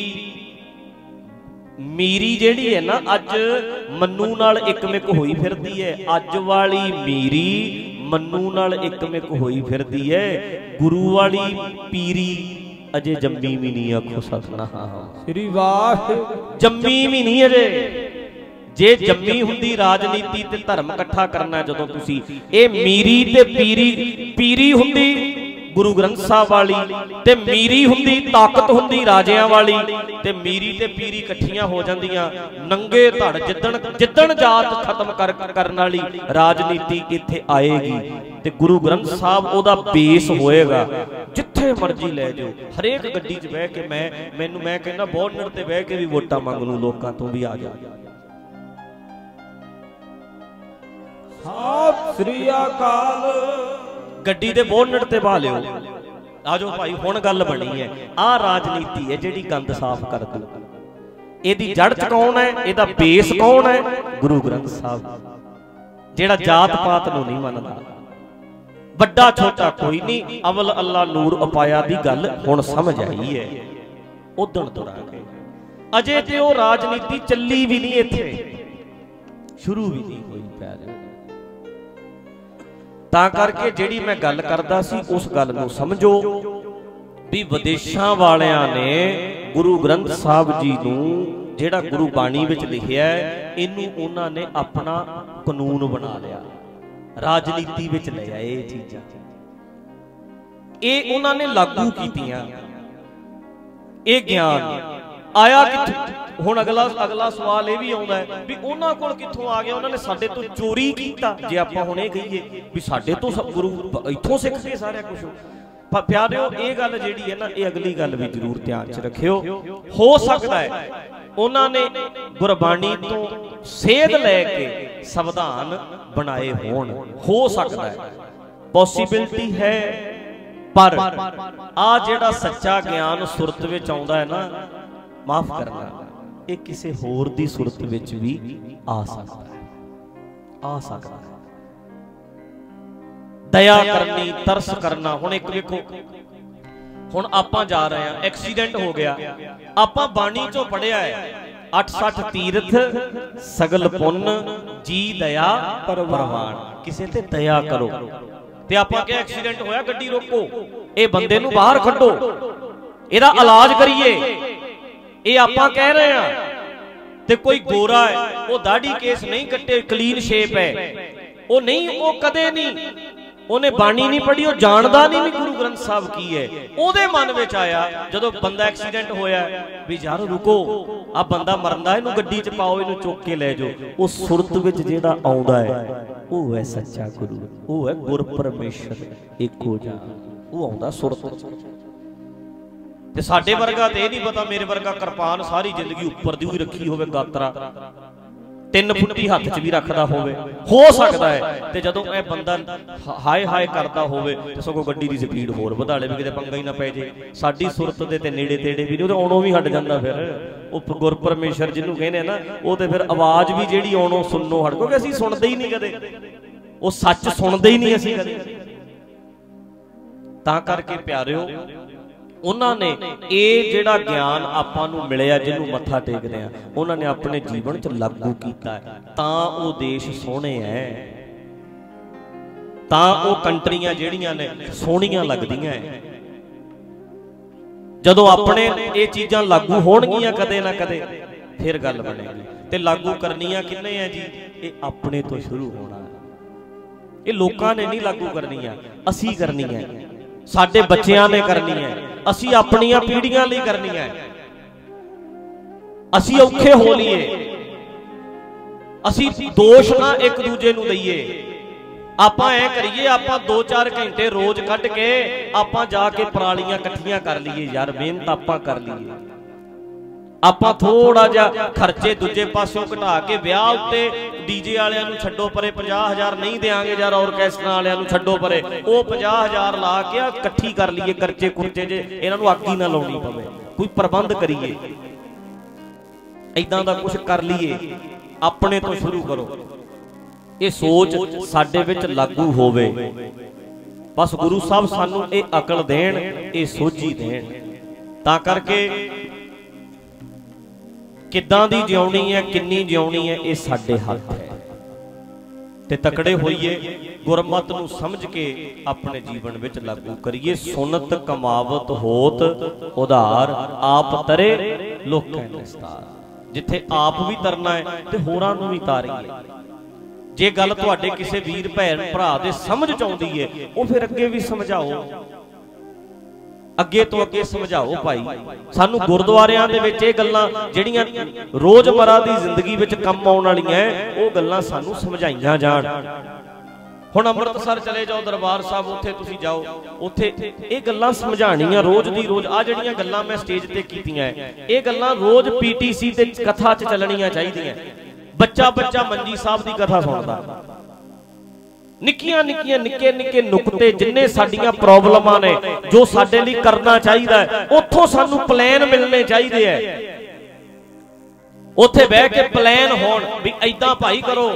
मीरी जिहड़ी है ना अज मन्नू नाल एकमिक होई फिरदी है। अज वाली मीरी मन्नू नाल एकमिक होई फिरदी है। गुरु वाली पीरी अजे जम्मी भी नहीं। आखो सतनाम श्री वाह, जम्मी भी नहीं अजे। जे जम्मी हुंदी राजनीति ते धर्म इकट्ठा करना जदों तुसी, ए मीरी ते पीरी, पीरी हुंदी गुरु ग्रंथ साहब वाली ते मीरी हुंदी ताकत हुंदी राजियां वाली, ते मीरी ते पीरी इकट्ठियां हो जांदियां। नंगे धड़ जिद्दण जिद्दण जात खत्म कर करन वाली राजनीति इत्थे आएगी ते गुरु ग्रंथ साहब ओदा बेस होएगा। जिथे मर्जी लै जाओ, हरेक गड्डी च बह के मैं मैनू मैं कहना बॉर्डर ते बह के भी वोटां मंग लूं, लोकां तो भी आ जा। सत श्री अकाल गड्डी दे बोनट ते पा लियो। आजो भाई हुण गल बनी है, आ राजनीति है जिहड़ी गंद साफ कर दू। इहदी जड़ च कौन है, इहदा बेस कौन है? गुरु ग्रंथ साहब, जिहड़ा जात पात नूं नहीं मनदा। वड्डा छोटा कोई नहीं, अवल अल्लाह नूर उपाया दी गल हुण समझ आई है। उदण तुरांगे, अजे ते ओ राजनीति चली भी नहीं, इत्थे शुरू भी नहीं होई पै। तां करके जिहड़ी मैं गल करदा सी उस गल नूं समझो भी विदेशां वालियां ने गुरु ग्रंथ साहब जी नूं जिहड़ा गुरु बाणी विच लिखिआ इहनूं उन्हां ने अपना कानून बना लिया, राजनीति विच ले आए। ये चीज़ां ये उन्हां ने लागू कीतियां। ये ज्ञान आया कित्थों? हुण अगला अगला सवाल यह भी आउंदा है भी उन्हां कोल कित्थों आ गया? उन्हां ने साडे तो चोरी कीता। जे आपां हुण इह कहीए भी साडे तो गुरु इत्थों सिख के सारा कुछ। पर प्यारिओ ये गल जिहड़ी है ना, ये अगली गल भी जरूर ध्यान च रखियो। हो सकदा है उन्हां ने गुरबाणी तो सेध लैके संविधान बनाए होण, हो सकदा है, पॉसिबिलिटी है। पर आ जिहड़ा सच्चा ज्ञान सुरत विच आउंदा है ना, माफ करना, ये किसी होर दी सुरत विच भी आ सकता है, आ सकता है। दया करनी, तरस करना। हुण एक वेखो, हुण आपां जा रहे हैं, एक्सीडेंट हो गया, आपां बाणी चों पढ़िया है अठ सठ तीरथ सगल पुन जी दया परवान, किसी ते दया करो। ते आपां क्या एक्सीडेंट होया, गड्डी रोको, ये बंदे नूं बाहर कड्डो, इहदा इलाज करिए। ये आपां कह रहे हैं। ते कोई गोरा है, वो दाढ़ी केस नहीं कट्टे, क्लीन शेप है, वो नहीं, वो कदे नहीं, उन्हें बाणी नहीं पढ़ी, वो जानदा नहीं भी गुरु ग्रंथ साहब की है। ओदे मन विच आया जदों बंदा एक्सीडेंट होया भी यार रुको, आ बंदा मरदा, इहनूं गड्डी च पाओ, इहनूं चुक के ले जाओ। वो सुरत विच जिहड़ा आउंदा है वो है सच्चा गुरु, वो है गुर परमेश्वर इको जा, वो आउंदा सुरत। ते साडे वर्गा ते नहीं पता, मेरे वर्गा किरपान सारी जिंदगी उपर दी हुई रखी होवे, गातरा तीन फुट्टी हथ च भी रखदा होवे, हो सकदा है। ते जदों ए बंदा हाय हाय करदा होवे ते सगों गड्डी दी स्पीड होर वधा ले, भी किते पंगा ही ना पै जे। साडी सुरत दे ते नेड़े तेड़े भी नहीं, आउणों भी हट जांदा। फिर वो गुर परमेश्वर जिन्हों कहने ना, वो ते फिर आवाज़ भी जिहड़ी आउणों सुननों हट, क्योंकि असीं सुणदे ही नहीं कदे, वो सच सुणदे ही नहीं असीं कदे। तां करके प्यारिओ, उन्होंने ये जिहड़ा ज्ञान आपां नूं मिलिआ, जिन्हों मत्था टेकदे आ, उन्होंने अपने जीवन च लागू कीता है। तां वो देश सोहणे है, तां वो कंट्रियां जिहड़ियां ने सोहणियां लगदियां है। जदों अपने ये चीज़ां लागू होणगियां कदे ना कदे, फिर गल बनेगी। ते लागू करनियां किन्ने है जी? ये अपने तो शुरू होना है। ये लोकां ने नहीं लागू करनियां, असीं करनी है, साडे बच्चियां ने करनी है, असी अपनियां पीढ़ियां लई करनी है। असी औखे हो लीए, असी दोष ना एक दूजे नूं दईए। आपां ऐ करिए, आपां दो चार घंटे रोज कढ के आपां जाके परालियां इकट्ठियां कर लीए, यार मेहनत आपां कर लीए। ਆਪਾਂ ਥੋੜਾ ਜਿਹਾ ਖਰਚੇ ਦੂਜੇ ਪਾਸੋਂ ਘਟਾ ਕੇ ਵਿਆਹ ਉੱਤੇ ਡੀਜੇ ਵਾਲਿਆਂ ਨੂੰ ਛੱਡੋ ਪਰੇ, ਪੰਜਾਹ ਹਜ਼ਾਰ ਨਹੀਂ ਦੇਾਂਗੇ ਯਾਰ, ਆਰਕੈਸਟਰਾ ਵਾਲਿਆਂ ਨੂੰ ਛੱਡੋ ਪਰੇ, ਉਹ ਪੰਜਾਹ ਹਜ਼ਾਰ ਲਾ ਕੇ ਇਕੱਠੀ ਕਰ ਲਈਏ ਖਰਚੇ ਖੁਰਚੇ, ਜੇ ਇਹਨਾਂ ਨੂੰ ਅੱਗ ਹੀ ਨਾ ਲਾਉਣੀ ਪਵੇ, ਕੋਈ ਪ੍ਰਬੰਧ ਕਰੀਏ, ਏਦਾਂ ਦਾ ਕੁਝ ਕਰ ਲਈਏ, ਆਪਣੇ ਤੋਂ ਸ਼ੁਰੂ ਕਰੋ। ਇਹ ਸੋਚ ਸਾਡੇ ਵਿੱਚ ਲਾਗੂ ਹੋਵੇ, ਬਸ ਗੁਰੂ ਸਾਹਿਬ ਸਾਨੂੰ ਇਹ ਅਕਲ ਦੇਣ, ਇਹ ਸੋਝੀ ਦੇਣ। ਤਾਂ ਕਰਕੇ ਕਿੱਦਾਂ ਦੀ ਜਿਉਣੀ ਹੈ, ਕਿੰਨੀ ਜਿਉਣੀ ਹੈ, ਇਹ ਸਾਡੇ ਹੱਥ ਹੈ। ਤੇ ਤਕੜੇ ਹੋਈਏ, ਗੁਰਮਤਿ ਨੂੰ ਸਮਝ ਕੇ ਆਪਣੇ ਜੀਵਨ ਵਿੱਚ ਲਾਗੂ ਕਰੀਏ। ਸੁਨਤ ਕਮਾਵਤ ਹੋਤ ਉਧਾਰ, ਆਪ ਤਰੇ ਲੋਕਾਂ ਦਸਤਾਰ। ਜਿੱਥੇ ਆਪ ਵੀ ਤਰਨਾ ਹੈ ਤੇ ਹੋਰਾਂ ਨੂੰ ਵੀ ਤਾਰੀਏ। ਜੇ ਗੱਲ ਤੁਹਾਡੇ ਕਿਸੇ ਵੀਰ ਭੈਣ ਭਰਾ ਦੇ ਸਮਝ ਚ ਆਉਂਦੀ ਹੈ, ਉਹ ਫਿਰ ਅੱਗੇ ਵੀ ਸਮਝਾਓ, ਅੱਗੇ ਤੋਂ ਅੱਗੇ ਸਮਝਾਓ। ਭਾਈ ਸਾਨੂੰ ਗੁਰਦੁਆਰਿਆਂ ਦੇ ਵਿੱਚ ਇਹ ਗੱਲਾਂ ਜਿਹੜੀਆਂ ਰੋਜ਼ਮਰਾ ਦੀ ਜ਼ਿੰਦਗੀ ਵਿੱਚ ਕੰਮ ਆਉਣ ਵਾਲੀਆਂ, ਉਹ ਗੱਲਾਂ ਸਾਨੂੰ ਸਮਝਾਈਆਂ ਜਾਣ। ਹੁਣ ਅੰਮ੍ਰਿਤਸਰ ਚਲੇ ਜਾਓ, ਦਰਬਾਰ ਸਾਹਿਬ, ਉੱਥੇ ਤੁਸੀਂ ਜਾਓ, ਉੱਥੇ ਇਹ ਗੱਲਾਂ ਸਮਝਾਣੀਆਂ ਰੋਜ਼ ਦੀ ਰੋਜ਼। ਆ ਜਿਹੜੀਆਂ ਗੱਲਾਂ ਮੈਂ ਸਟੇਜ ਤੇ ਕੀਤੀਆਂ, ਇਹ ਗੱਲਾਂ ਰੋਜ਼ ਪੀਟੀਸੀ ਤੇ ਕਥਾ 'ਚ ਚੱਲਣੀਆਂ ਚਾਹੀਦੀਆਂ। ਬੱਚਾ ਬੱਚਾ ਮੰਜੀ ਸਾਹਿਬ ਦੀ ਕਥਾ ਸੁਣਦਾ, ਨਿੱਕੀਆਂ ਨਿੱਕੀਆਂ ਨਿੱਕੇ ਨਿੱਕੇ ਨੁਕਤੇ, ਜਿੰਨੇ ਸਾਡੀਆਂ ਪ੍ਰੋਬਲਮਾਂ ਨੇ, ਜੋ ਸਾਡੇ ਲਈ ਕਰਨਾ ਚਾਹੀਦਾ ਹੈ, ਉੱਥੋਂ ਸਾਨੂੰ ਪਲਾਨ ਮਿਲਣੇ ਚਾਹੀਦੇ ਹੈ। ਉੱਥੇ ਬਹਿ ਕੇ ਪਲਾਨ ਹੋਣ ਵੀ ਏਦਾਂ ਭਾਈ ਕਰੋ,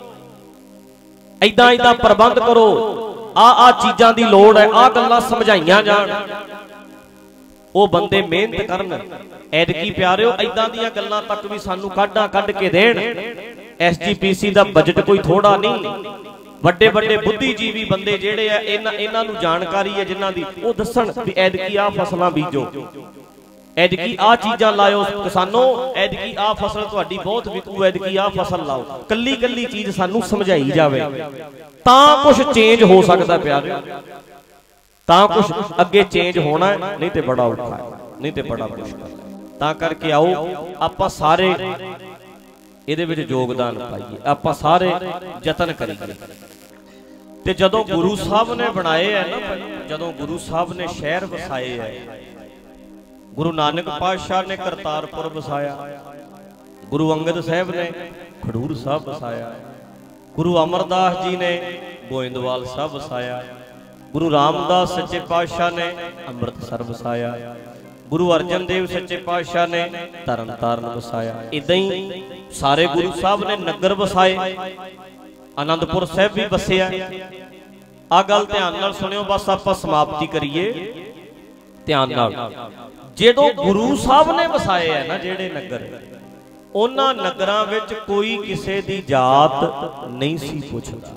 ਏਦਾਂ ਏਦਾਂ ਪ੍ਰਬੰਧ ਕਰੋ, ਆ ਆ ਚੀਜ਼ਾਂ ਦੀ ਲੋੜ ਹੈ, ਆ ਗੱਲਾਂ ਸਮਝਾਈਆਂ ਜਾਣ। ਉਹ ਬੰਦੇ ਮਿਹਨਤ ਕਰਨ। ਐਤਕੀ ਪਿਆਰਿਓ ਏਦਾਂ ਦੀਆਂ ਗੱਲਾਂ ਤੱਕ ਵੀ ਸਾਨੂੰ ਕਾਢਾਂ ਕੱਢ ਕੇ ਦੇਣ। ਐਸ ਜੀ ਪੀ ਸੀ ਦਾ ਬਜਟ ਕੋਈ ਥੋੜਾ ਨਹੀਂ। ਵੱਡੇ ਵੱਡੇ ਬੁੱਧੀਜੀਵੀ ਬੰਦੇ ਜਿਹੜੇ ਆ, ਇਹਨਾਂ ਇਹਨਾਂ ਨੂੰ ਜਾਣਕਾਰੀ ਹੈ ਜਿਨ੍ਹਾਂ ਦੀ, ਉਹ ਦੱਸਣ ਵੀ ਐਤਕੀ ਆ ਫਸਲਾਂ ਬੀਜੋ, ਐਤਕੀ ਆ ਚੀਜ਼ਾਂ ਲਾਇਓ ਕਿਸਾਨੋ, ਐਤਕੀ ਆ ਫਸਲ ਤੁਹਾਡੀ ਬਹੁਤ ਵਿਕੂ, ਐਤਕੀ ਆ ਫਸਲ ਲਾਓ। ਕੱਲੀ ਕੱਲੀ ਚੀਜ਼ ਸਾਨੂੰ ਸਮਝਾਈ ਜਾਵੇ, ਤਾਂ ਕੁਝ ਚੇਂਜ ਹੋ ਸਕਦਾ ਪਿਆਰਿਓ, ਤਾਂ ਕੁਝ ਅੱਗੇ ਚੇਂਜ ਹੋਣਾ, ਨਹੀਂ ਤੇ ਬੜਾ ਔਖਾ ਹੈ, ਨਹੀਂ ਤੇ ਬੜਾ ਮੁਸ਼ਕਲ ਹੈ। ਤਾਂ ਕਰਕੇ ਆਓ ਆਪਾਂ ਸਾਰੇ ਇਹਦੇ ਵਿੱਚ ਯੋਗਦਾਨ ਪਾਈਏ, ਆਪਾਂ ਸਾਰੇ ਯਤਨ ਕਰੀਏ। ਤੇ ਜਦੋਂ ਗੁਰੂ ਸਾਹਿਬ ਨੇ ਬਣਾਏ ਹੈ ਨਾ, ਜਦੋਂ ਗੁਰੂ ਸਾਹਿਬ ਨੇ ਸ਼ਹਿਰ ਵਸਾਏ ਹੈ, ਗੁਰੂ ਨਾਨਕ ਪਾਤਸ਼ਾਹ ਨੇ ਕਰਤਾਰਪੁਰ ਵਸਾਇਆ, ਗੁਰੂ ਅੰਗਦ ਸਾਹਿਬ ਨੇ ਖਡੂਰ ਸਾਹਿਬ ਵਸਾਇਆ, ਗੁਰੂ ਅਮਰਦਾਸ ਜੀ ਨੇ ਗੋਇੰਦਵਾਲ ਸਾਹਿਬ ਵਸਾਇਆ, ਗੁਰੂ ਰਾਮਦਾਸ ਸੱਚੇ ਪਾਤਸ਼ਾਹ ਨੇ ਅੰਮ੍ਰਿਤਸਰ ਵਸਾਇਆ, ਗੁਰੂ ਅਰਜਨ ਦੇਵ ਸੱਚੇ ਪਾਤਸ਼ਾਹ ਨੇ ਤਰਨ ਤਾਰਨ ਵਸਾਇਆ। ਇਦਾਂ ਹੀ ਸਾਰੇ ਗੁਰੂ ਸਾਹਿਬ ਨੇ ਨਗਰ ਵਸਾਏ, ਆਨੰਦਪੁਰ ਸਾਹਿਬ ਵੀ ਵਸਿਆ। ਆ ਗੱਲ ਧਿਆਨ ਨਾਲ ਸੁਣਿਓ, ਬਸ ਆਪਾਂ ਸਮਾਪਤੀ ਕਰੀਏ ਧਿਆਨ ਨਾਲ। ਜਦੋਂ ਗੁਰੂ ਸਾਹਿਬ ਨੇ ਵਸਾਏ ਹੈ ਨਾ ਜਿਹੜੇ ਨਗਰ, ਉਹਨਾਂ ਨਗਰਾਂ ਵਿੱਚ ਕੋਈ ਕਿਸੇ ਦੀ ਜਾਤ ਨਹੀਂ ਸੀ ਪੁੱਛਦਾ।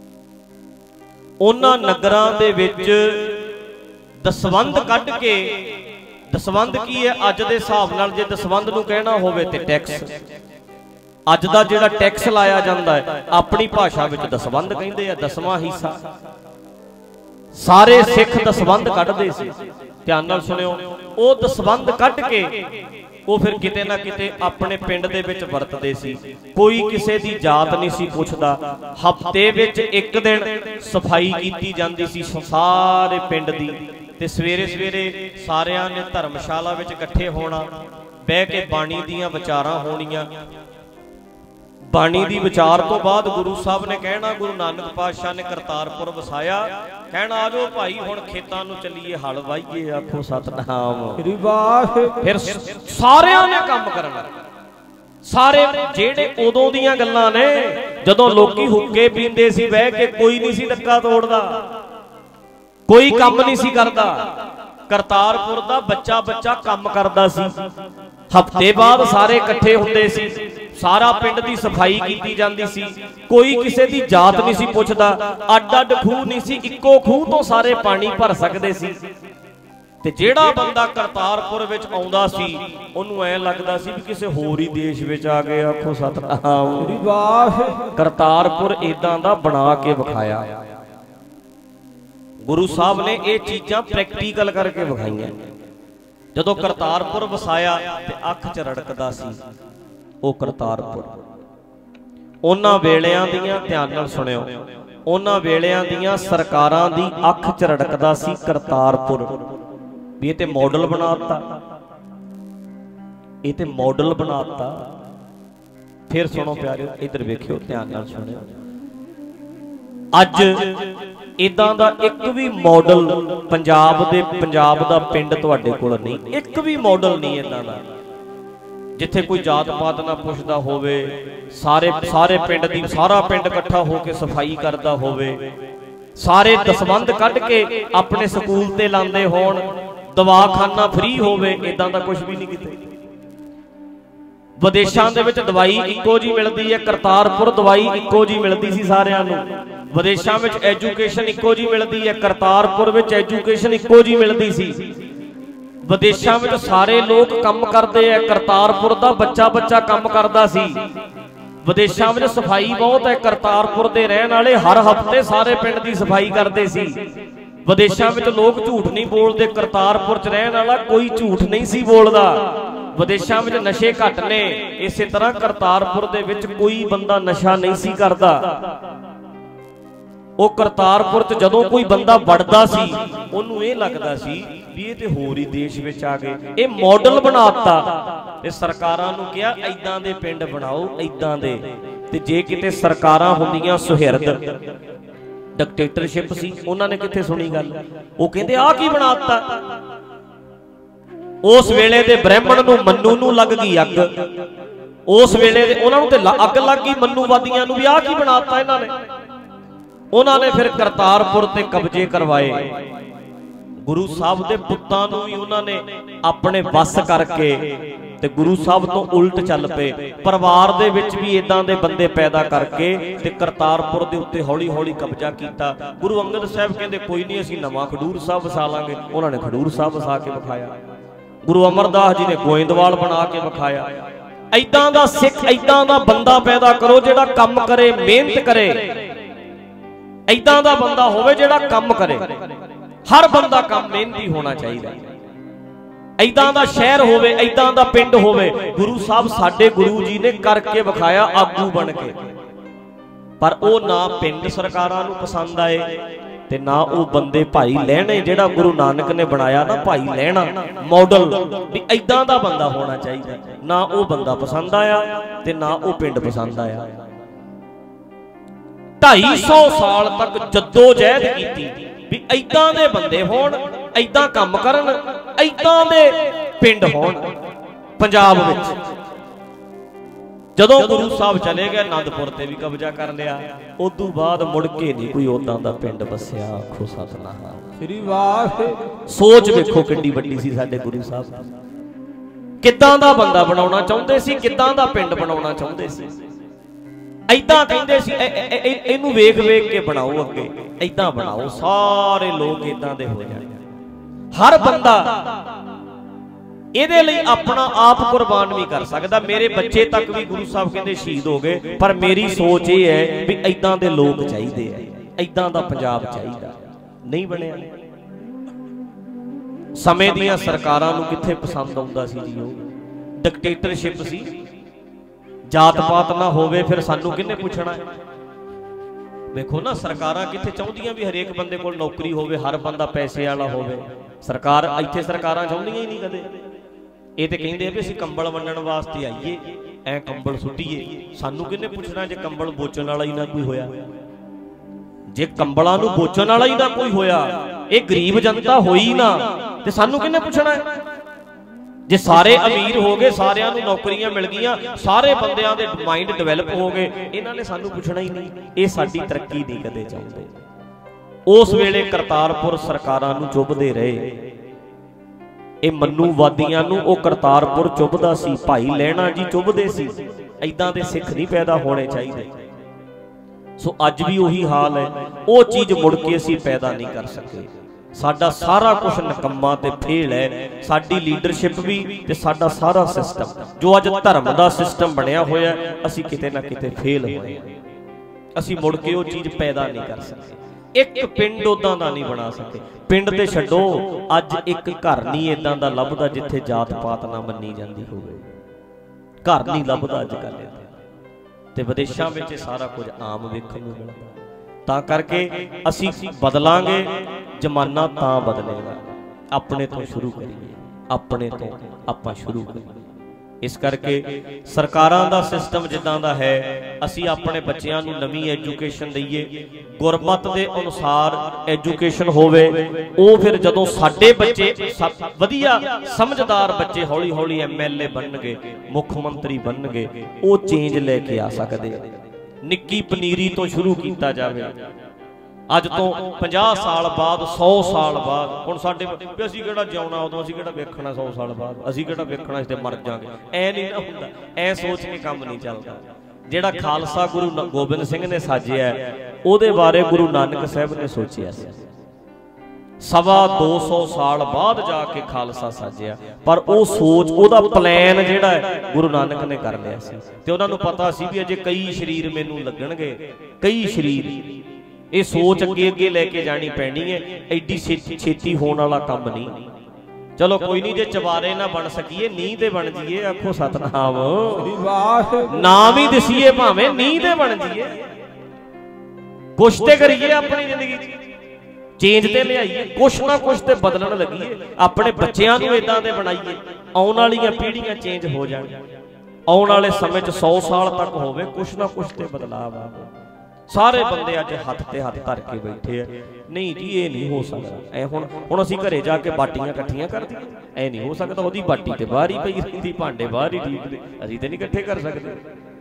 ਉਹਨਾਂ ਨਗਰਾਂ ਦੇ ਵਿੱਚ ਦਸਵੰਧ ਕੱਢ ਕੇ, ਦਸਵੰਧ ਕੀ ਹੈ ਅੱਜ ਦੇ ਹਿਸਾਬ ਨਾਲ, ਜੇ ਦਸਵੰਧ ਨੂੰ ਕਹਿਣਾ ਹੋਵੇ ਤੇ ਟੈਕਸ, ਅੱਜ ਦਾ ਜਿਹੜਾ ਟੈਕਸ ਲਾਇਆ ਜਾਂਦਾ ਹੈ ਆਪਣੀ ਭਾਸ਼ਾ ਵਿੱਚ ਦਸਵੰਧ ਕਹਿੰਦੇ ਆ, ਦਸਵਾਂ ਹਿੱਸਾ। ਸਾਰੇ ਸਿੱਖ ਦਸਵੰਧ ਕੱਢਦੇ ਸੀ, ਧਿਆਨ ਨਾਲ ਸੁਣਿਓ। ਉਹ ਦਸਵੰਧ ਕੱਢ ਕੇ ਉਹ ਫਿਰ ਕਿਤੇ ਨਾ ਕਿਤੇ ਆਪਣੇ ਪਿੰਡ ਦੇ ਵਿੱਚ ਵਰਤਦੇ ਸੀ। ਕੋਈ ਕਿਸੇ ਦੀ ਜਾਤ ਨਹੀਂ ਸੀ ਪੁੱਛਦਾ। ਹਫ਼ਤੇ ਵਿੱਚ ਇੱਕ ਦਿਨ ਸਫਾਈ ਕੀਤੀ ਜਾਂਦੀ ਸੀ ਸਾਰੇ ਪਿੰਡ ਦੀ, ਤੇ ਸਵੇਰੇ ਸਵੇਰੇ ਸਾਰਿਆਂ ਨੇ ਧਰਮਸ਼ਾਲਾ ਵਿੱਚ ਇਕੱਠੇ ਹੋਣਾ, ਬਹਿ ਕੇ ਬਾਣੀ ਦੀਆਂ ਵਿਚਾਰਾਂ ਹੋਣੀਆਂ। ਬਾਣੀ ਦੀ ਵਿਚਾਰ ਤੋਂ ਬਾਅਦ ਗੁਰੂ ਸਾਹਿਬ ਨੇ ਕਹਿਣਾ, ਗੁਰੂ ਨਾਨਕ ਪਾਤਸ਼ਾਹ ਨੇ ਕਰਤਾਰਪੁਰ ਵਸਾਇਆ, ਕਹਿਣਾ ਆਜੋ ਭਾਈ ਹੁਣ ਖੇਤਾਂ ਨੂੰ ਚੱਲੀਏ, ਹਲ ਵਾਹੀਏ, ਆਖੋ ਸਤਨਾਮ। ਫਿਰ ਸਾਰਿਆਂ ਨੇ ਕੰਮ ਕਰਨਾ। ਸਾਰੇ ਜਿਹੜੇ ਉਦੋਂ ਦੀਆਂ ਗੱਲਾਂ ਨੇ, ਜਦੋਂ ਲੋਕੀ ਹੁੱਕੇ ਪੀਂਦੇ ਸੀ ਬਹਿ ਕੇ, ਕੋਈ ਨਹੀਂ ਸੀ ਡੱਕਾ ਤੋੜਦਾ, ਕੋਈ ਕੰਮ ਨਹੀਂ ਸੀ ਕਰਦਾ। ਕਰਤਾਰਪੁਰ ਦਾ ਬੱਚਾ ਬੱਚਾ ਕੰਮ ਕਰਦਾ ਸੀ। ਹਫ਼ਤੇ ਬਾਅਦ ਸਾਰੇ ਇਕੱਠੇ ਹੁੰਦੇ ਸੀ, ਸਾਰਾ ਪਿੰਡ ਦੀ ਸਫਾਈ ਕੀਤੀ ਜਾਂਦੀ ਸੀ। ਕੋਈ ਕਿਸੇ ਦੀ ਜਾਤ ਨਹੀਂ ਸੀ ਪੁੱਛਦਾ, ਅੱਡ ਅੱਡ ਖੂਹ ਨਹੀਂ ਸੀ, ਇੱਕੋ ਖੂਹ ਤੋਂ ਸਾਰੇ ਪਾਣੀ ਭਰ ਸਕਦੇ ਸੀ। ਤੇ ਜਿਹੜਾ ਬੰਦਾ ਕਰਤਾਰਪੁਰ ਵਿੱਚ ਆਉਂਦਾ ਸੀ, ਉਹਨੂੰ ਐ ਲੱਗਦਾ ਸੀ ਵੀ ਕਿਸੇ ਹੋਰ ਹੀ ਦੇਸ਼ ਵਿੱਚ ਆ ਗਏ, ਆਖੋ ਸਤਨਾਮ। ਕਰਤਾਰਪੁਰ ਇਦਾਂ ਦਾ ਬਣਾ ਕੇ ਵਿਖਾਇਆ ਗੁਰੂ ਸਾਹਿਬ ਨੇ। ਇਹ ਚੀਜ਼ਾਂ ਪ੍ਰੈਕਟੀਕਲ ਕਰਕੇ ਵਿਖਾਈਆਂ। ਜਦੋਂ ਕਰਤਾਰਪੁਰ ਵਸਾਇਆ ਤੇ ਅੱਖ 'ਚ ਰੜਕਦਾ ਸੀ ਉਹ ਕਰਤਾਰਪੁਰ। ਉਹਨਾਂ ਵੇਲਿਆਂ ਦੀਆਂ, ਧਿਆਨ ਨਾਲ ਸੁਣਿਓ, ਉਹਨਾਂ ਵੇਲਿਆਂ ਦੀਆਂ ਸਰਕਾਰਾਂ ਦੀ ਅੱਖ 'ਚ ਰੜਕਦਾ ਸੀ ਕਰਤਾਰਪੁਰ, ਵੀ ਇਹ ਤੇ ਮਾਡਲ ਬਣਾਤਾ। ये तो मॉडल बनाता। फिर सुनो प्यारे, इधर वेखियो, ध्यान नाल सुनियो। अज इदां दा एक भी मॉडल पंजाब दे पंजाब दा पिंड तुहाडे कोल नहीं, एक भी मॉडल नहीं इदां दा जिथे कोई जात पात ना पुछदा होवे, सारे सारे पिंड दी सारा पिंड इकट्ठा होके सफाई करदा होवे, सारे दसबंध कढ के अपने स्कूल ते लांदे होण, दवाखाना फ्री होवे। इदां दा कुछ भी नहीं किते। विदेशां दे विच दवाई इक्को जी मिलदी है, करतारपुर दवाई इक्को जी मिलदी सी सारिआं नूं। विदेशां विच एजुकेशन इक्को जी मिलदी है, करतारपुर विच एजुकेशन इक्को जी मिलदी सी। विदेशां विच सारे लोग काम करदे है, करतारपुर दा बच्चा बच्चा काम करदा सी। विदेशां विच सफाई बहुत है, करतारपुर दे रहण वाले हर हफ्ते सारे पिंड दी सफाई करदे सी। विदेशां विच लोग झूठ नहीं बोलदे, करतारपुर च रहण वाला कोई झूठ नहीं सी बोलदा। विदेशां विच नशे घट ने, इसे तरह करतारपुर दे विच कोई बंदा नशा नहीं सी करदा। ਉਹ करतारपुर च जदों कोई बंदा वड़दा सी ਉਹਨੂੰ ਇਹ लगदा सी भी ये तो होर ही देश विच आ गए। ये मॉडल बनाता ते सरकारां नूं कहा इदां दे पिंड बनाओ, इदां दे। ते जे किते सरकारां हुंदियां सुहिरद, डिक्टेटरशिप सी, उन्हां ने किथे सुनी गल। वो कहंदे आ की बनाता। उस वेले दे ब्राह्मण नूं मन्नू नूं लग गई अग, उस वेले दे उन्हां नूं ते अग लग गई मन्नूवादियां नूं भी आ की बनाता इन्हां ने। उन्होंने फिर करतारपुर ते कब्जे करवाए। गुरु साहब दे पुत्तां नूं भी उन्होंने अपने वस करके ते गुरु साहब तो उल्ट चल पे। परिवार दे विच भी इदां दे बंदे पैदा करके ते करतारपुर दे उत्ते हौली हौली कब्जा कीता। गुरु अंगद साहब कहंदे कोई नहीं असीं नवां खडूर साहब वसा लांगे, उन्होंने खडूर साहब वसा के विखाया। गुरु अमरदास जी ने गोइंदवाल बना के विखाया। इदां दा सिख, इदां दा बंदा पैदा करो जिहड़ा काम करे, मेहनत करे। इदां दा बंदा होवे जिहड़ा काम करे। हर बंदा काम मेहनती होना चाहिए। इदां दा शहर होवे, इदां दा पिंड होवे। गुरु साहब साडे गुरु जी ने करके विखाया आगू बन के। पर वो ना पिंड सरकारां नूं पसंद आए ते ना वो बंदे भाई लहणे जिहड़ा गुरु नानक ने बनाया ना भाई लहणा मॉडल भी इदां दा बंदा होना चाहिए, ना वो बंदा पसंद आया ते ना वो पिंड पसंद आया। ढाई सौ साल तक जद्दोजहद की भी इदां दे बंदे होण, इदां काम करन, इदां दे पिंड होण पंजाब विच। जदों गुरु साहब चले गए आनंदपुर ते भी कब्जा कर लिया। उदों बाद मुड़ के नहीं कोई उदां दा पिंड बसिया। आखो सतनाम श्री वाहिगुरू। सोच वेखो किड्डी वड्डी सी साडे गुरु साहब, किदां दा बंदा बनाउणा चाहुंदे सी, किदां दा पिंड बनाउणा चाहुंदे सी। इदां कहंदे सी इहनूं वेख वेख के बनाओ, अगे इदां बनाओ, सारे लोग इदां दे हो जाण। हर बंदा इहदे लई अपना आप कुर्बान भी कर सकदा। मेरे बच्चे तक भी गुरु साहब कहंदे शहीद हो गए, पर मेरी सोच ये है भी इदां दे लोग चाहिए, इदां दा पंजाब चाहिए। नहीं बनिया। समय दीयां सरकारां नूं कित्थे पसंद आउंदा सी जी, ओह डिक्टेटरशिप सी। जात पात ना होवे फिर सानू किन्ने पुछना है। देखो ना सरकारां कित्थे चाहुंदियां भी हरेक बंदे कोल नौकरी होवे, हर बंदा पैसे वाला होवे। सरकार इत्थे सरकारां चाहुंदियां ही नहीं कदे। ये तो कहंदे भी असीं कंबल वंडण वास्ते आईए, ऐ कंबल सुट्टीए। सानू किन्ने पुछना जे कंबल बोचण वाला ही ना कोई होया। जे कंबलां नूं बोचण वाला ही ना कोई होया, ये गरीब जनता होई ना, ते सानू किन्ने पुछना है। जे सारे अमीर हो गए, सारियां नूं नौकरियां मिल गईयां, सारे बंदियां दे माइंड डिवेलप हो गए, इन्हां ने सानू पुछना ही नहीं। ये साडी तरक्की नहीं कदे चाहुंदे। उस वेले करतारपुर सरकारां नूं चुभदे रहे। ये मन्नूवादियां नूं ओ करतारपुर चुभदा सी, भाई लहणा जी चुभदे सी। इदां दे सिख नहीं पैदा होने चाहिए। सो अज भी उही हाल है। वो चीज़ मुड़ के असीं पैदा नहीं कर सके। साडा सारा कुछ नकम्मा ते फेल है। साडी लीडरशिप भी ते साडा सारा सिस्टम जो अज धर्म दा सिस्टम बनया होया, असीं किते ना किते फेल होए। असीं मुड़ के वो चीज़ पैदा नहीं कर सके। एक पिंड उदां दा नहीं बना सके। पिंड ते छड्डो, अज एक घर नहीं इदां दा लभदा जिथे जात पात ना मन्नी जांदी होवे। घर नहीं लभदा अजकल ते विदेशां विच सारा कुछ आम वेखण नूं मिलदा। तां करके असीं बदलांगे, जमाना तां बदलेगा। अपने तो शुरू करिए, अपने तो आपां शुरू करिए। इस करके सरकारां दा सिस्टम जिद्दां दा है, असी अपने बच्चों नूं नवीं एजुकेशन दईए, गुरमत दे अनुसार एजुकेशन होवे। वो फिर जदों साडे बच्चे वधिया समझदार बच्चे हौली हौली एम एल ए बनणगे, मुख मंत्री बनणगे, वो चेंज लैके आ सकदे। निक्की पनीरी तो शुरू किया जाए, अज तो पचास साल बाद सौ साल बाद हुण साडे असीं किहड़ा जिउणा, उदों असीं किहड़ा वेखणा सौ साल बाद, असीं किहड़ा वेखणा इस ते मर जांगे, ऐ नहीं ना हुंदा। ऐ सोच के काम नहीं चलदा। जिहड़ा खालसा गुरु गोबिंद सिंह ने साजिया उहदे बारे गुरु नानक साहब ने सोचिया सी, सवा दो सौ साल बाद जाके खालसा साजिया, पर वो सोच उहदा प्लैन जिहड़ा है गुरु नानक ने कर लिया सी। ते उहनां नूं पता सी भी अजे कई शरीर मैनूं लगणगे, कई शरीर, ये सोच अगे अगे लैके जानी पैनी है। एडी छेती छेती होने वाला काम नहीं। चलो कोई नहीं, जे चबारे ना बन सकीए नींह ते बन जाइए, आखो सतनाम, नाम ही दसीए भावें नींह ते बन जाइए, कुछ ते करिए अपनी जिंदगी चेंज ते लियाइए, कुछ ना कुछ ते बदलन लगिए, अपने बच्चों नूं इदां दे बनाइए, आउण वालियां पीढ़ियां चेंज हो जाण, आउण वाले समय च सौ साल तक होवे कुछ ना कुछ ते बदलाव आवे। सारे बंदे अज हथ ते हथ धर के बैठे है, नहीं जी ये नहीं हो सकता। ऐ हुण हुण असीं घरे जाके बाटियां इकट्ठियां कर दी, ऐ नहीं हो सकता, ओहदी बाटी ते बाहर ही पई रहिंदी, भांडे बाहर ही ठीकदे, असीं ते नहीं इकट्ठे कर सकते।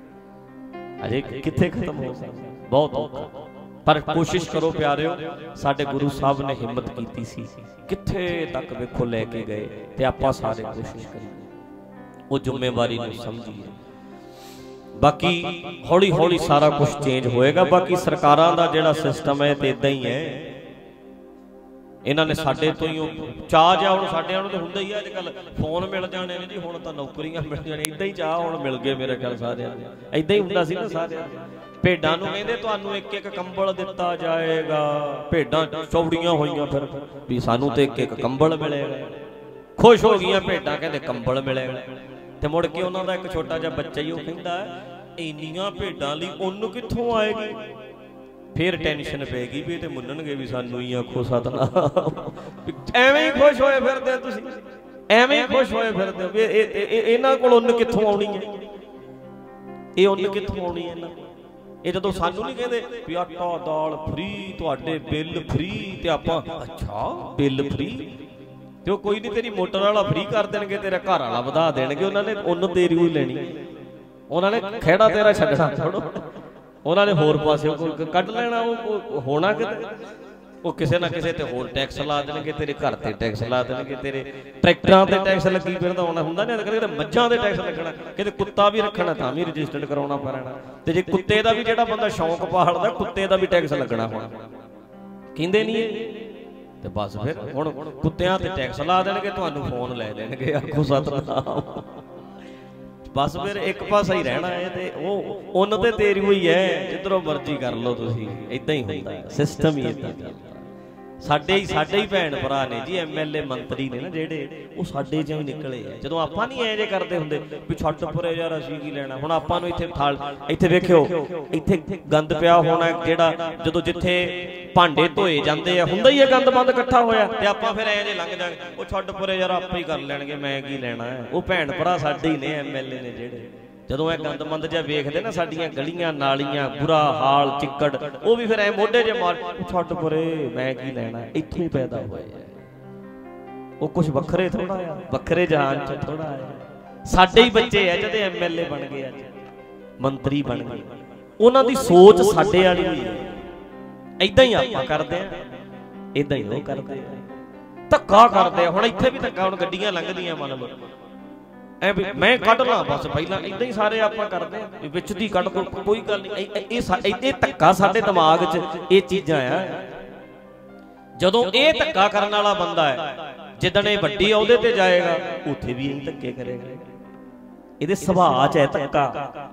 अजे कित्थे खत्म हो सकदा, बहुत औखा। पर कोशिश करो प्यारिओ, साडे गुरु साहब ने हिम्मत कीती सी, कित्थे तक वेखो लैके गए, ते आपां सारे कोशिश करिए, वो जिम्मेवारी नूं समझीए। बाकी हौली हौली सारा कुछ चेंज होएगा। बाकी सरकारां दा जिहड़ा सिस्टम है तो इदां ही है, इन्हां ने साडे तो ही चाह जा, हुण साडिआं नूं तां हुंदा ही है, अजकल फोन मिल जाने ने जी, हुण तां नौकरियां मिल जाणीआं, इदां ही चाह हुण मिल गए मेरे ख्याल सारिआं नूं, इदां ही हुंदा सी ना सारिआं नूं। भेडां नूं कहंदे तुहानूं एक एक कंबल दित्ता जाएगा, भेडां चौड़ियां होईआं फिर भी सानूं ते एक एक कंबल मिलेगा, खुश हो गईआं भेडां, कहंदे कंबल मिलेगा। ते मुड़ के उन्हां दा एक छोटा जिहा बच्चा ही, वो कहंदा इन्नियां भेडां लई उन्न कित्थों आएगी, फिर टेंशन पैगी भी ते मुन्नणगे भी सानूं ही, आखो सतनाम। एवें ही खुश होए फिरदे तुसीं, एवें ही खुश होए फिरदे भी इन्हां कोल उन्न कित्थों आउणी है, ये उन्न कित्थों आउणी है इन्हां, ये जदों सानूं नहीं कहंदे भी आटा दाल फ्री, तुहाडे बिल फ्री, ते आपां अच्छा बिल फ्री, ते कोई नहीं तेरी मोटर वाला फ्री कर देणगे, तेरा घर वाला वधा देणगे, उन्हां ने उन्न तेरी ही लेनी, उन्होंने खेड़ा तेरा छड्डना छोड़ो, उन्होंने होर पासे कढ लेना, वो होना किते, वो किसी ना किसी ते होर टैक्स ला देणगे, तेरे घर ते टैक्स ला देणगे, तेरे ट्रैक्टरां ते टैक्स लगी फिरदा होना, हुंदा नहीं अजकल किते मੱਝਾਂ ते टैक्स लगना, किते कुत्ता भी रखना तां भी रजिस्टर्ड कराउणा पैਣਾ, ते जे कुत्ते दा भी जिहड़ा बंदा शौक पालदा, कुत्ते दा भी टैक्स लगना होना, कहंदे नहीं ते बस फिर हुण कुत्तिआं ते टैक्स ला देणगे, तुहानूं फोन लै देणगे, आखो सतनाम। बस फिर एक पासा ही रहना है, ते वो उन्न ते तेरी हुई है, जिधरों मर्जी कर लो तुसीं, इदां ही हुंदा है, सिस्टम ही इदां दा। साडे ही साडे ही भैन भरा ने जी, एम एल ए मंत्री ने ना जेडे, वो साडे चों ही निकले है। जदों आपां नहीं ऐ जे करदे हुंदे भी छੱਡ पुरे यार असीं की लेना, हुण आपां नूं इत्थे थाल इत्थे वेखिओ, इत्थे गंद पिया होना, जेड़ा जदों जिथे भांडे धोए जाते हैं हुंदा ही है गंद बंद इकट्ठा होया, ते आपां फिर ऐ जे लंघ जांगे, वो छੱਡ पुरे यार आपे ही कर लैणगे, मैं की लैणा है। वो भैन भरा साडे ही ने एम एल ए ने जेडे, जदों ए गंद मंद जिहा वेखदे ना साडीआं गलियां नालियां बुरा हाल चिक्कड़, वो भी फिर ऐ मोढे जे मार, छੱਡ पुरे मैं की लैणा, इत्थों ही पैदा होया, वो कुछ वखरे थोड़ा आ, वखरे जहान च थोड़ा आया। साडे ही बच्चे है जदे एम एल ए बन गए, अज मंत्री बन गए, उन्हां दी सोच साडे वाली हुई है। इदां ही आपां करदे आ, इदां ही वो करदे आ, धक्का करदे आ। हुण इत्थे भी धक्का, हुण गड्डियां लंघदियां मान लो ऐ भी मैं कढ ला बस, पहला इदां ही सारे आपां करदे आ, विच दी कढ दो कोई गल नहीं, इह धक्का साडे दिमाग च ये चीज़ां आ। जदों ये धक्का करन वाला बंदा है, जिदण ये वड्डी अहुदे ते जाएगा, उत्थे भी यही धक्के करेगा। इहदे सुभाਅ च है धक्का,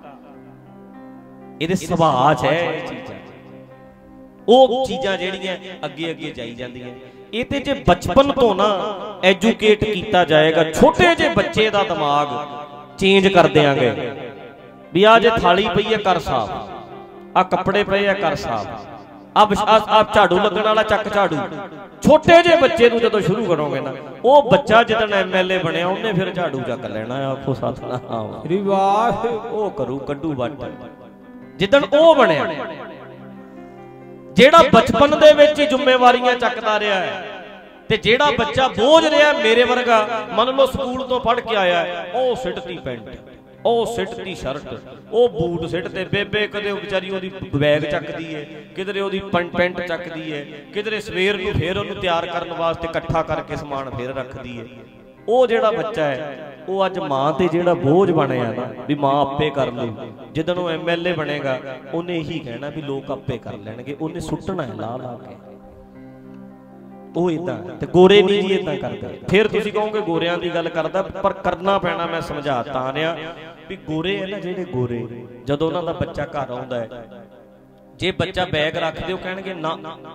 इहदे सुभाਅ च है चीज़ां, ਉਹ ਚੀਜ਼ਾਂ ਜਿਹੜੀਆਂ ਅੱਗੇ ਅੱਗੇ ਜਾਈ ਜਾਂਦੀਆਂ। ਇਹ ਤੇ ਜੇ ਬਚਪਨ ਤੋਂ ਨਾ ਐਜੂਕੇਟ ਕੀਤਾ ਜਾਏਗਾ, ਛੋਟੇ ਜਿਹੇ ਬੱਚੇ ਦਾ ਦਿਮਾਗ ਚੇਂਜ ਕਰ ਦਿਆਂਗੇ ਵੀ ਆ ਜੇ ਥਾਲੀ ਪਈ ਹੈ ਕਰ ਸਾਫ, ਆ ਕੱਪੜੇ ਪਏ ਆ ਕਰ ਸਾਫ, आप आप झाड़ू लगने वाला चक झाड़ू छोटे जे बच्चे नूं जदों शुरू करोगे ना वो बच्चा जिदन एम एल ए बनया उन्हें फिर झाड़ू चक लेना। आखो सतनाम वो करू कड्डू वट जिदन वो बनया जेड़ा बचपन दे विच जिम्मेवारियां चकदा रहा है ते जेड़ा बच्चा बोझ रहा मेरे वर्गा मान लो स्कूल तो पढ़ के आया ओ सिटती पेंट ओ सिटती शर्ट ओ बूट सिटते बेबे कदे बेचारी ओदी बैग चकदी है किधरे ओदी पेंट चकदी है किधरे सवेर नूं फिर ओनूं तैयार करन वास्ते इकट्ठा करके समान फिर रखदी है। ਉਹ ਜਿਹੜਾ ਬੱਚਾ ਹੈ ਉਹ ਅੱਜ ਮਾਂ ਤੇ ਜਿਹੜਾ ਬੋਝ ਬਣਿਆ ਨਾ ਵੀ ਮਾਂ ਆਪੇ ਕਰ ਲੂ ਜਿੱਦਣ ਉਹ ਐਮ ਐਲ ਏ ਬਣੇਗਾ ਉਹਨੇ ਇਹੀ ਕਹਿਣਾ ਵੀ ਲੋਕ ਆਪੇ ਕਰ ਲੈਣਗੇ ਉਹਨੇ ਸੁੱਟਣਾ ਹੈ ਲਾ ਲਾ ਕੇ। ਉਹ ਇਦਾਂ ਤੇ ਗੋਰੇ ਨਹੀਂ ਜੀ ਇਦਾਂ ਕਰਦੇ। ਫਿਰ ਤੁਸੀਂ ਕਹੋਗੇ ਗੋਰਿਆਂ ਦੀ ਗੱਲ ਕਰਦਾ ਪਰ ਕਰਨਾ ਪੈਣਾ। ਮੈਂ ਸਮਝਾ ਤਾਂ ਰਿਹਾ ਵੀ ਗੋਰੇ ਹੈ ਨਾ ਜਿਹੜੇ ਗੋਰੇ ਜਦੋਂ ਉਹਨਾਂ ਦਾ ਬੱਚਾ ਘਰ ਆਉਂਦਾ ਹੈ ਜੇ ਬੱਚਾ ਬੈਗ ਰੱਖਦੇ ਉਹ ਕਹਿਣਗੇ ਨਾ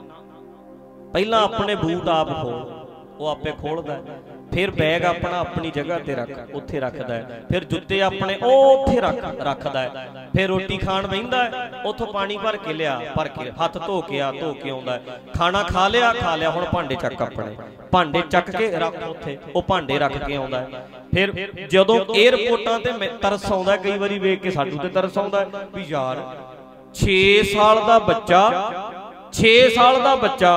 ਪਹਿਲਾਂ ਆਪਣੇ ਬੂਟ ਆਪ ਖੋਲ ਉਹ ਆਪੇ ਖੋਲਦਾ फिर बैग अपना अपनी जगह ते रख उत्थे रखदा है फिर जुत्ते अपने ओ उत्थे रख रखदा है फिर रोटी खाण बहिंदा है उथों पानी भर के लिया भर के हथ धो के आ धो के आउंदा है खाना खा लिया खा लिया हुण भांडे चक अपने भांडे चक के रख उत्थे ओ भांडे रख के आउंदा है। फिर जदों एयरपोर्टां ते तरस आउंदा कई वारी वेख के साडू ते तरस आउंदा भी यार छे साल दा बच्चा छे साल दा बच्चा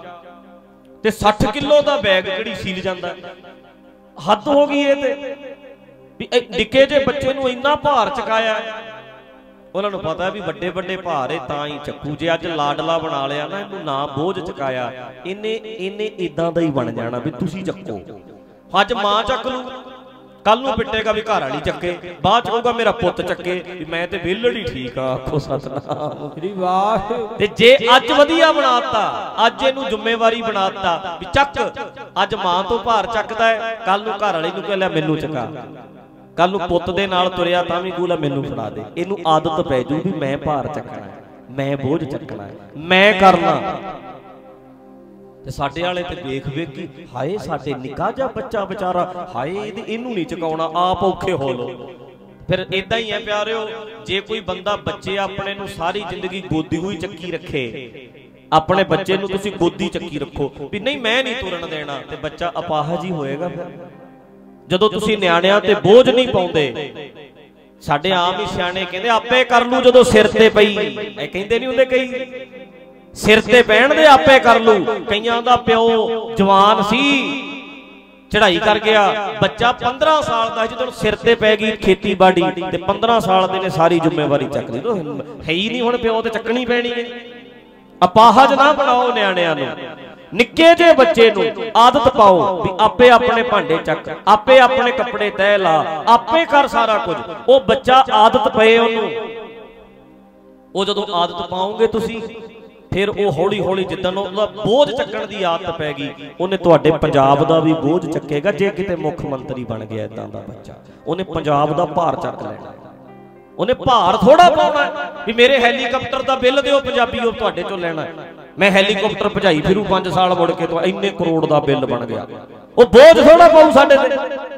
ते साठ किलो का बैग किहड़ी सील जांदा हद हो गई है भी निक्के जे बच्चे नूं इन्ना भार चकाया उन्हां नूं पता भी वड्डे वड्डे भार है तां ही चक्कू जे अज लाडला बना लिया ना इहनूं ना बोझ चकाया इन्ने इन्ने इदां दा ही बन जाना भी तुसीं चक्को। अज मां चक लू कल नूं पिटेगा भी घर वाली चक्के बाद कहूगा मेरा पुत चक्के भी मैं ते विहलड़ ही ठीक आ। आखो सतनाम वाह। ते जे अज वधिया बनाता अज इहनूं जिम्मेवारी बनाता भी चक अज मां तो भार चकदा है कल नूं घर वाली नूं कह लिया मैनूं चका कल नूं पुत दे नाल तुरिया तां भी कूला मैनूं फड़ा दे इहनूं आदत पै जू भी मैं भार चकना है मैं बोझ चकना है मैं करना। ते साडे वाले ते वेख वेख की हाए साडे निक्का जिहा बच्चा बेचारा हाए इहनूं नहीं चकाउणा आप औखे हो लो। फिर इदां ही है प्यारिओ जे कोई बंदा बच्चे अपने नूं सारी जिंदगी गोदी होई चक्की रखे अपने बच्चे नूं तुसीं गोदी चक्की रखो भी नहीं मैं नहीं तुरन देना ते बच्चा अपाहज ही होएगा। फिर जदों तुसीं निआणिਆਂ ते बोझ नहीं पाउंदे साडे आम ही सियाणे कहंदे आपे कर लू जदों सिर ते पई ऐ कहंदे नहीं हुंदे कई सिर ते पहन दे आपे कर लू। कईयां दा प्यो जवान सी चढ़ाई कर गया बच्चा पंद्रह साल का जो सिर ते पै गई खेती बाड़ी ते पंद्रह साल दे ने सारी जिम्मेवारी चक ली तो है ही नहीं हुण प्यो ते चकनी पैनी है। अपाहज ना बनाओ निआणिਆਂ नूं निक्के जे बच्चे नूं आदत पाओ भी आपे अपने भांडे चक आपे अपने कपड़े तय ला आपे कर सारा कुछ। वो बच्चा आदत पए ओनूं वो जदों आदत पाओगे तुसीं फिर वो हौली हौली जिद्दन उहदा बोझ चक्कण दी आदत पै गई उन्हें तुहाडे पंजाब दा भी बोझ चक्केगा। जे किते मुख मंत्री बन गया इदां दा बच्चा उन्हें पंजाब दा भार चक लेना उन्हें भार थोड़ा पाउणा भी मेरे हैलीकाप्टर दा बिल दिओ पंजाबीओ तुहाडे चों लैणा मैं हैलीकाप्टर भजाई फिरू पांच साल मुड़ के तो इन्ने करोड़ दा बिल बन गया वो बोझ थोड़ा पाऊ साडे ते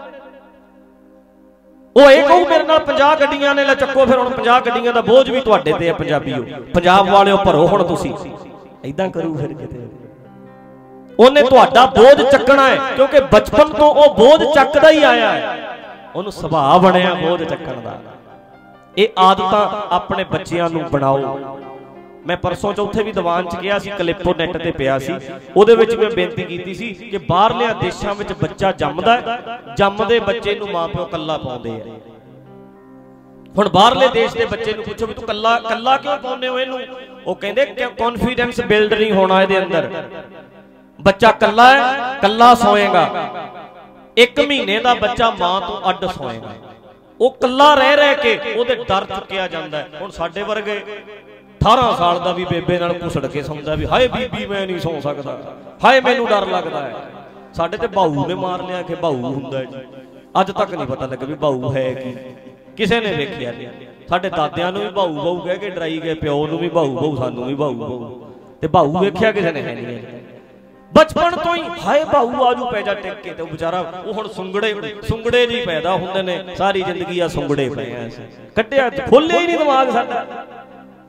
वो ये कहू मेरे नाल पचास गड्डियां ने ला चक्को फिर हुण पचास गड्डियां दा बोझ भी तुहाडे ते है पंजाबीओ पंजाब वालिओ भरो हुण तुसीं इदां करू फिर किते ओने तुहाडा बोझ चकना है क्योंकि बचपन तो वो बोझ चकदा ही आया है ओनू सुभाव बनया बोझ चकण दा। ये आदतां अपने बच्चिआं नू बनाओ। मैं परसों चौथे भी दीवान च गया सी क्लिपो नैट ते पिया सी उहदे विच मैं बेनती कीती सी कि बाहरले देशां विच बच्चा जम्मदा जम्मदे बच्चे नूं मां प्यो कल्ला पाउंदे आ। हुण बाहरले देश दे बच्चे नूं पुछो भी तूं कल्ला कल्ला क्यों पाउंदे हो इहनूं ਉਹ ਕਹਿੰਦੇ कॉन्फिडेंस बिल्ड नहीं होना ਇਹਦੇ ਅੰਦਰ ਬੱਚਾ ਕੱਲਾ ਹੈ ਕੱਲਾ ਸੋਏਗਾ ਇੱਕ ਮਹੀਨੇ ਦਾ ਬੱਚਾ ਮਾਂ ਤੋਂ ਅੱਡ ਸੋਏਗਾ ਉਹ ਕੱਲਾ ਰਹਿ ਰਹਿ ਕੇ ਉਹਦੇ ਡਰ ਚੁੱਕਿਆ ਜਾਂਦਾ ਹੈ। ਹੁਣ ਸਾਡੇ ਵਰਗੇ अठारह साल का भी बेबे नाल घुसड़ के सौंदा भी हाय बीबी मैं नहीं सौ सकता हाय मैनू डर लगता है। साडे ते भाऊ ने मार लिया कि भाऊ हुंदा है जी अज तक नहीं पता लगे भी भाऊ है कि किसी ने वेखिया नहीं। साडे दादियां नूं भी भाऊ भाऊ कह के डराई गए प्यो नूं भी भाऊ भाऊ सानूं भी भाऊ भाऊ ते भाऊ वेखिया किसी ने है नहीं। बचपन तो ही हाय भाऊ आजू पै जा टेक के ते बेचारा वो हुण सुंगड़े सुंगड़े जी पैदा हुंदे ने सारी जिंदगी आ सुंगड़े पए आ कट्टिया खोलिया ही नहीं दिमाग साडा।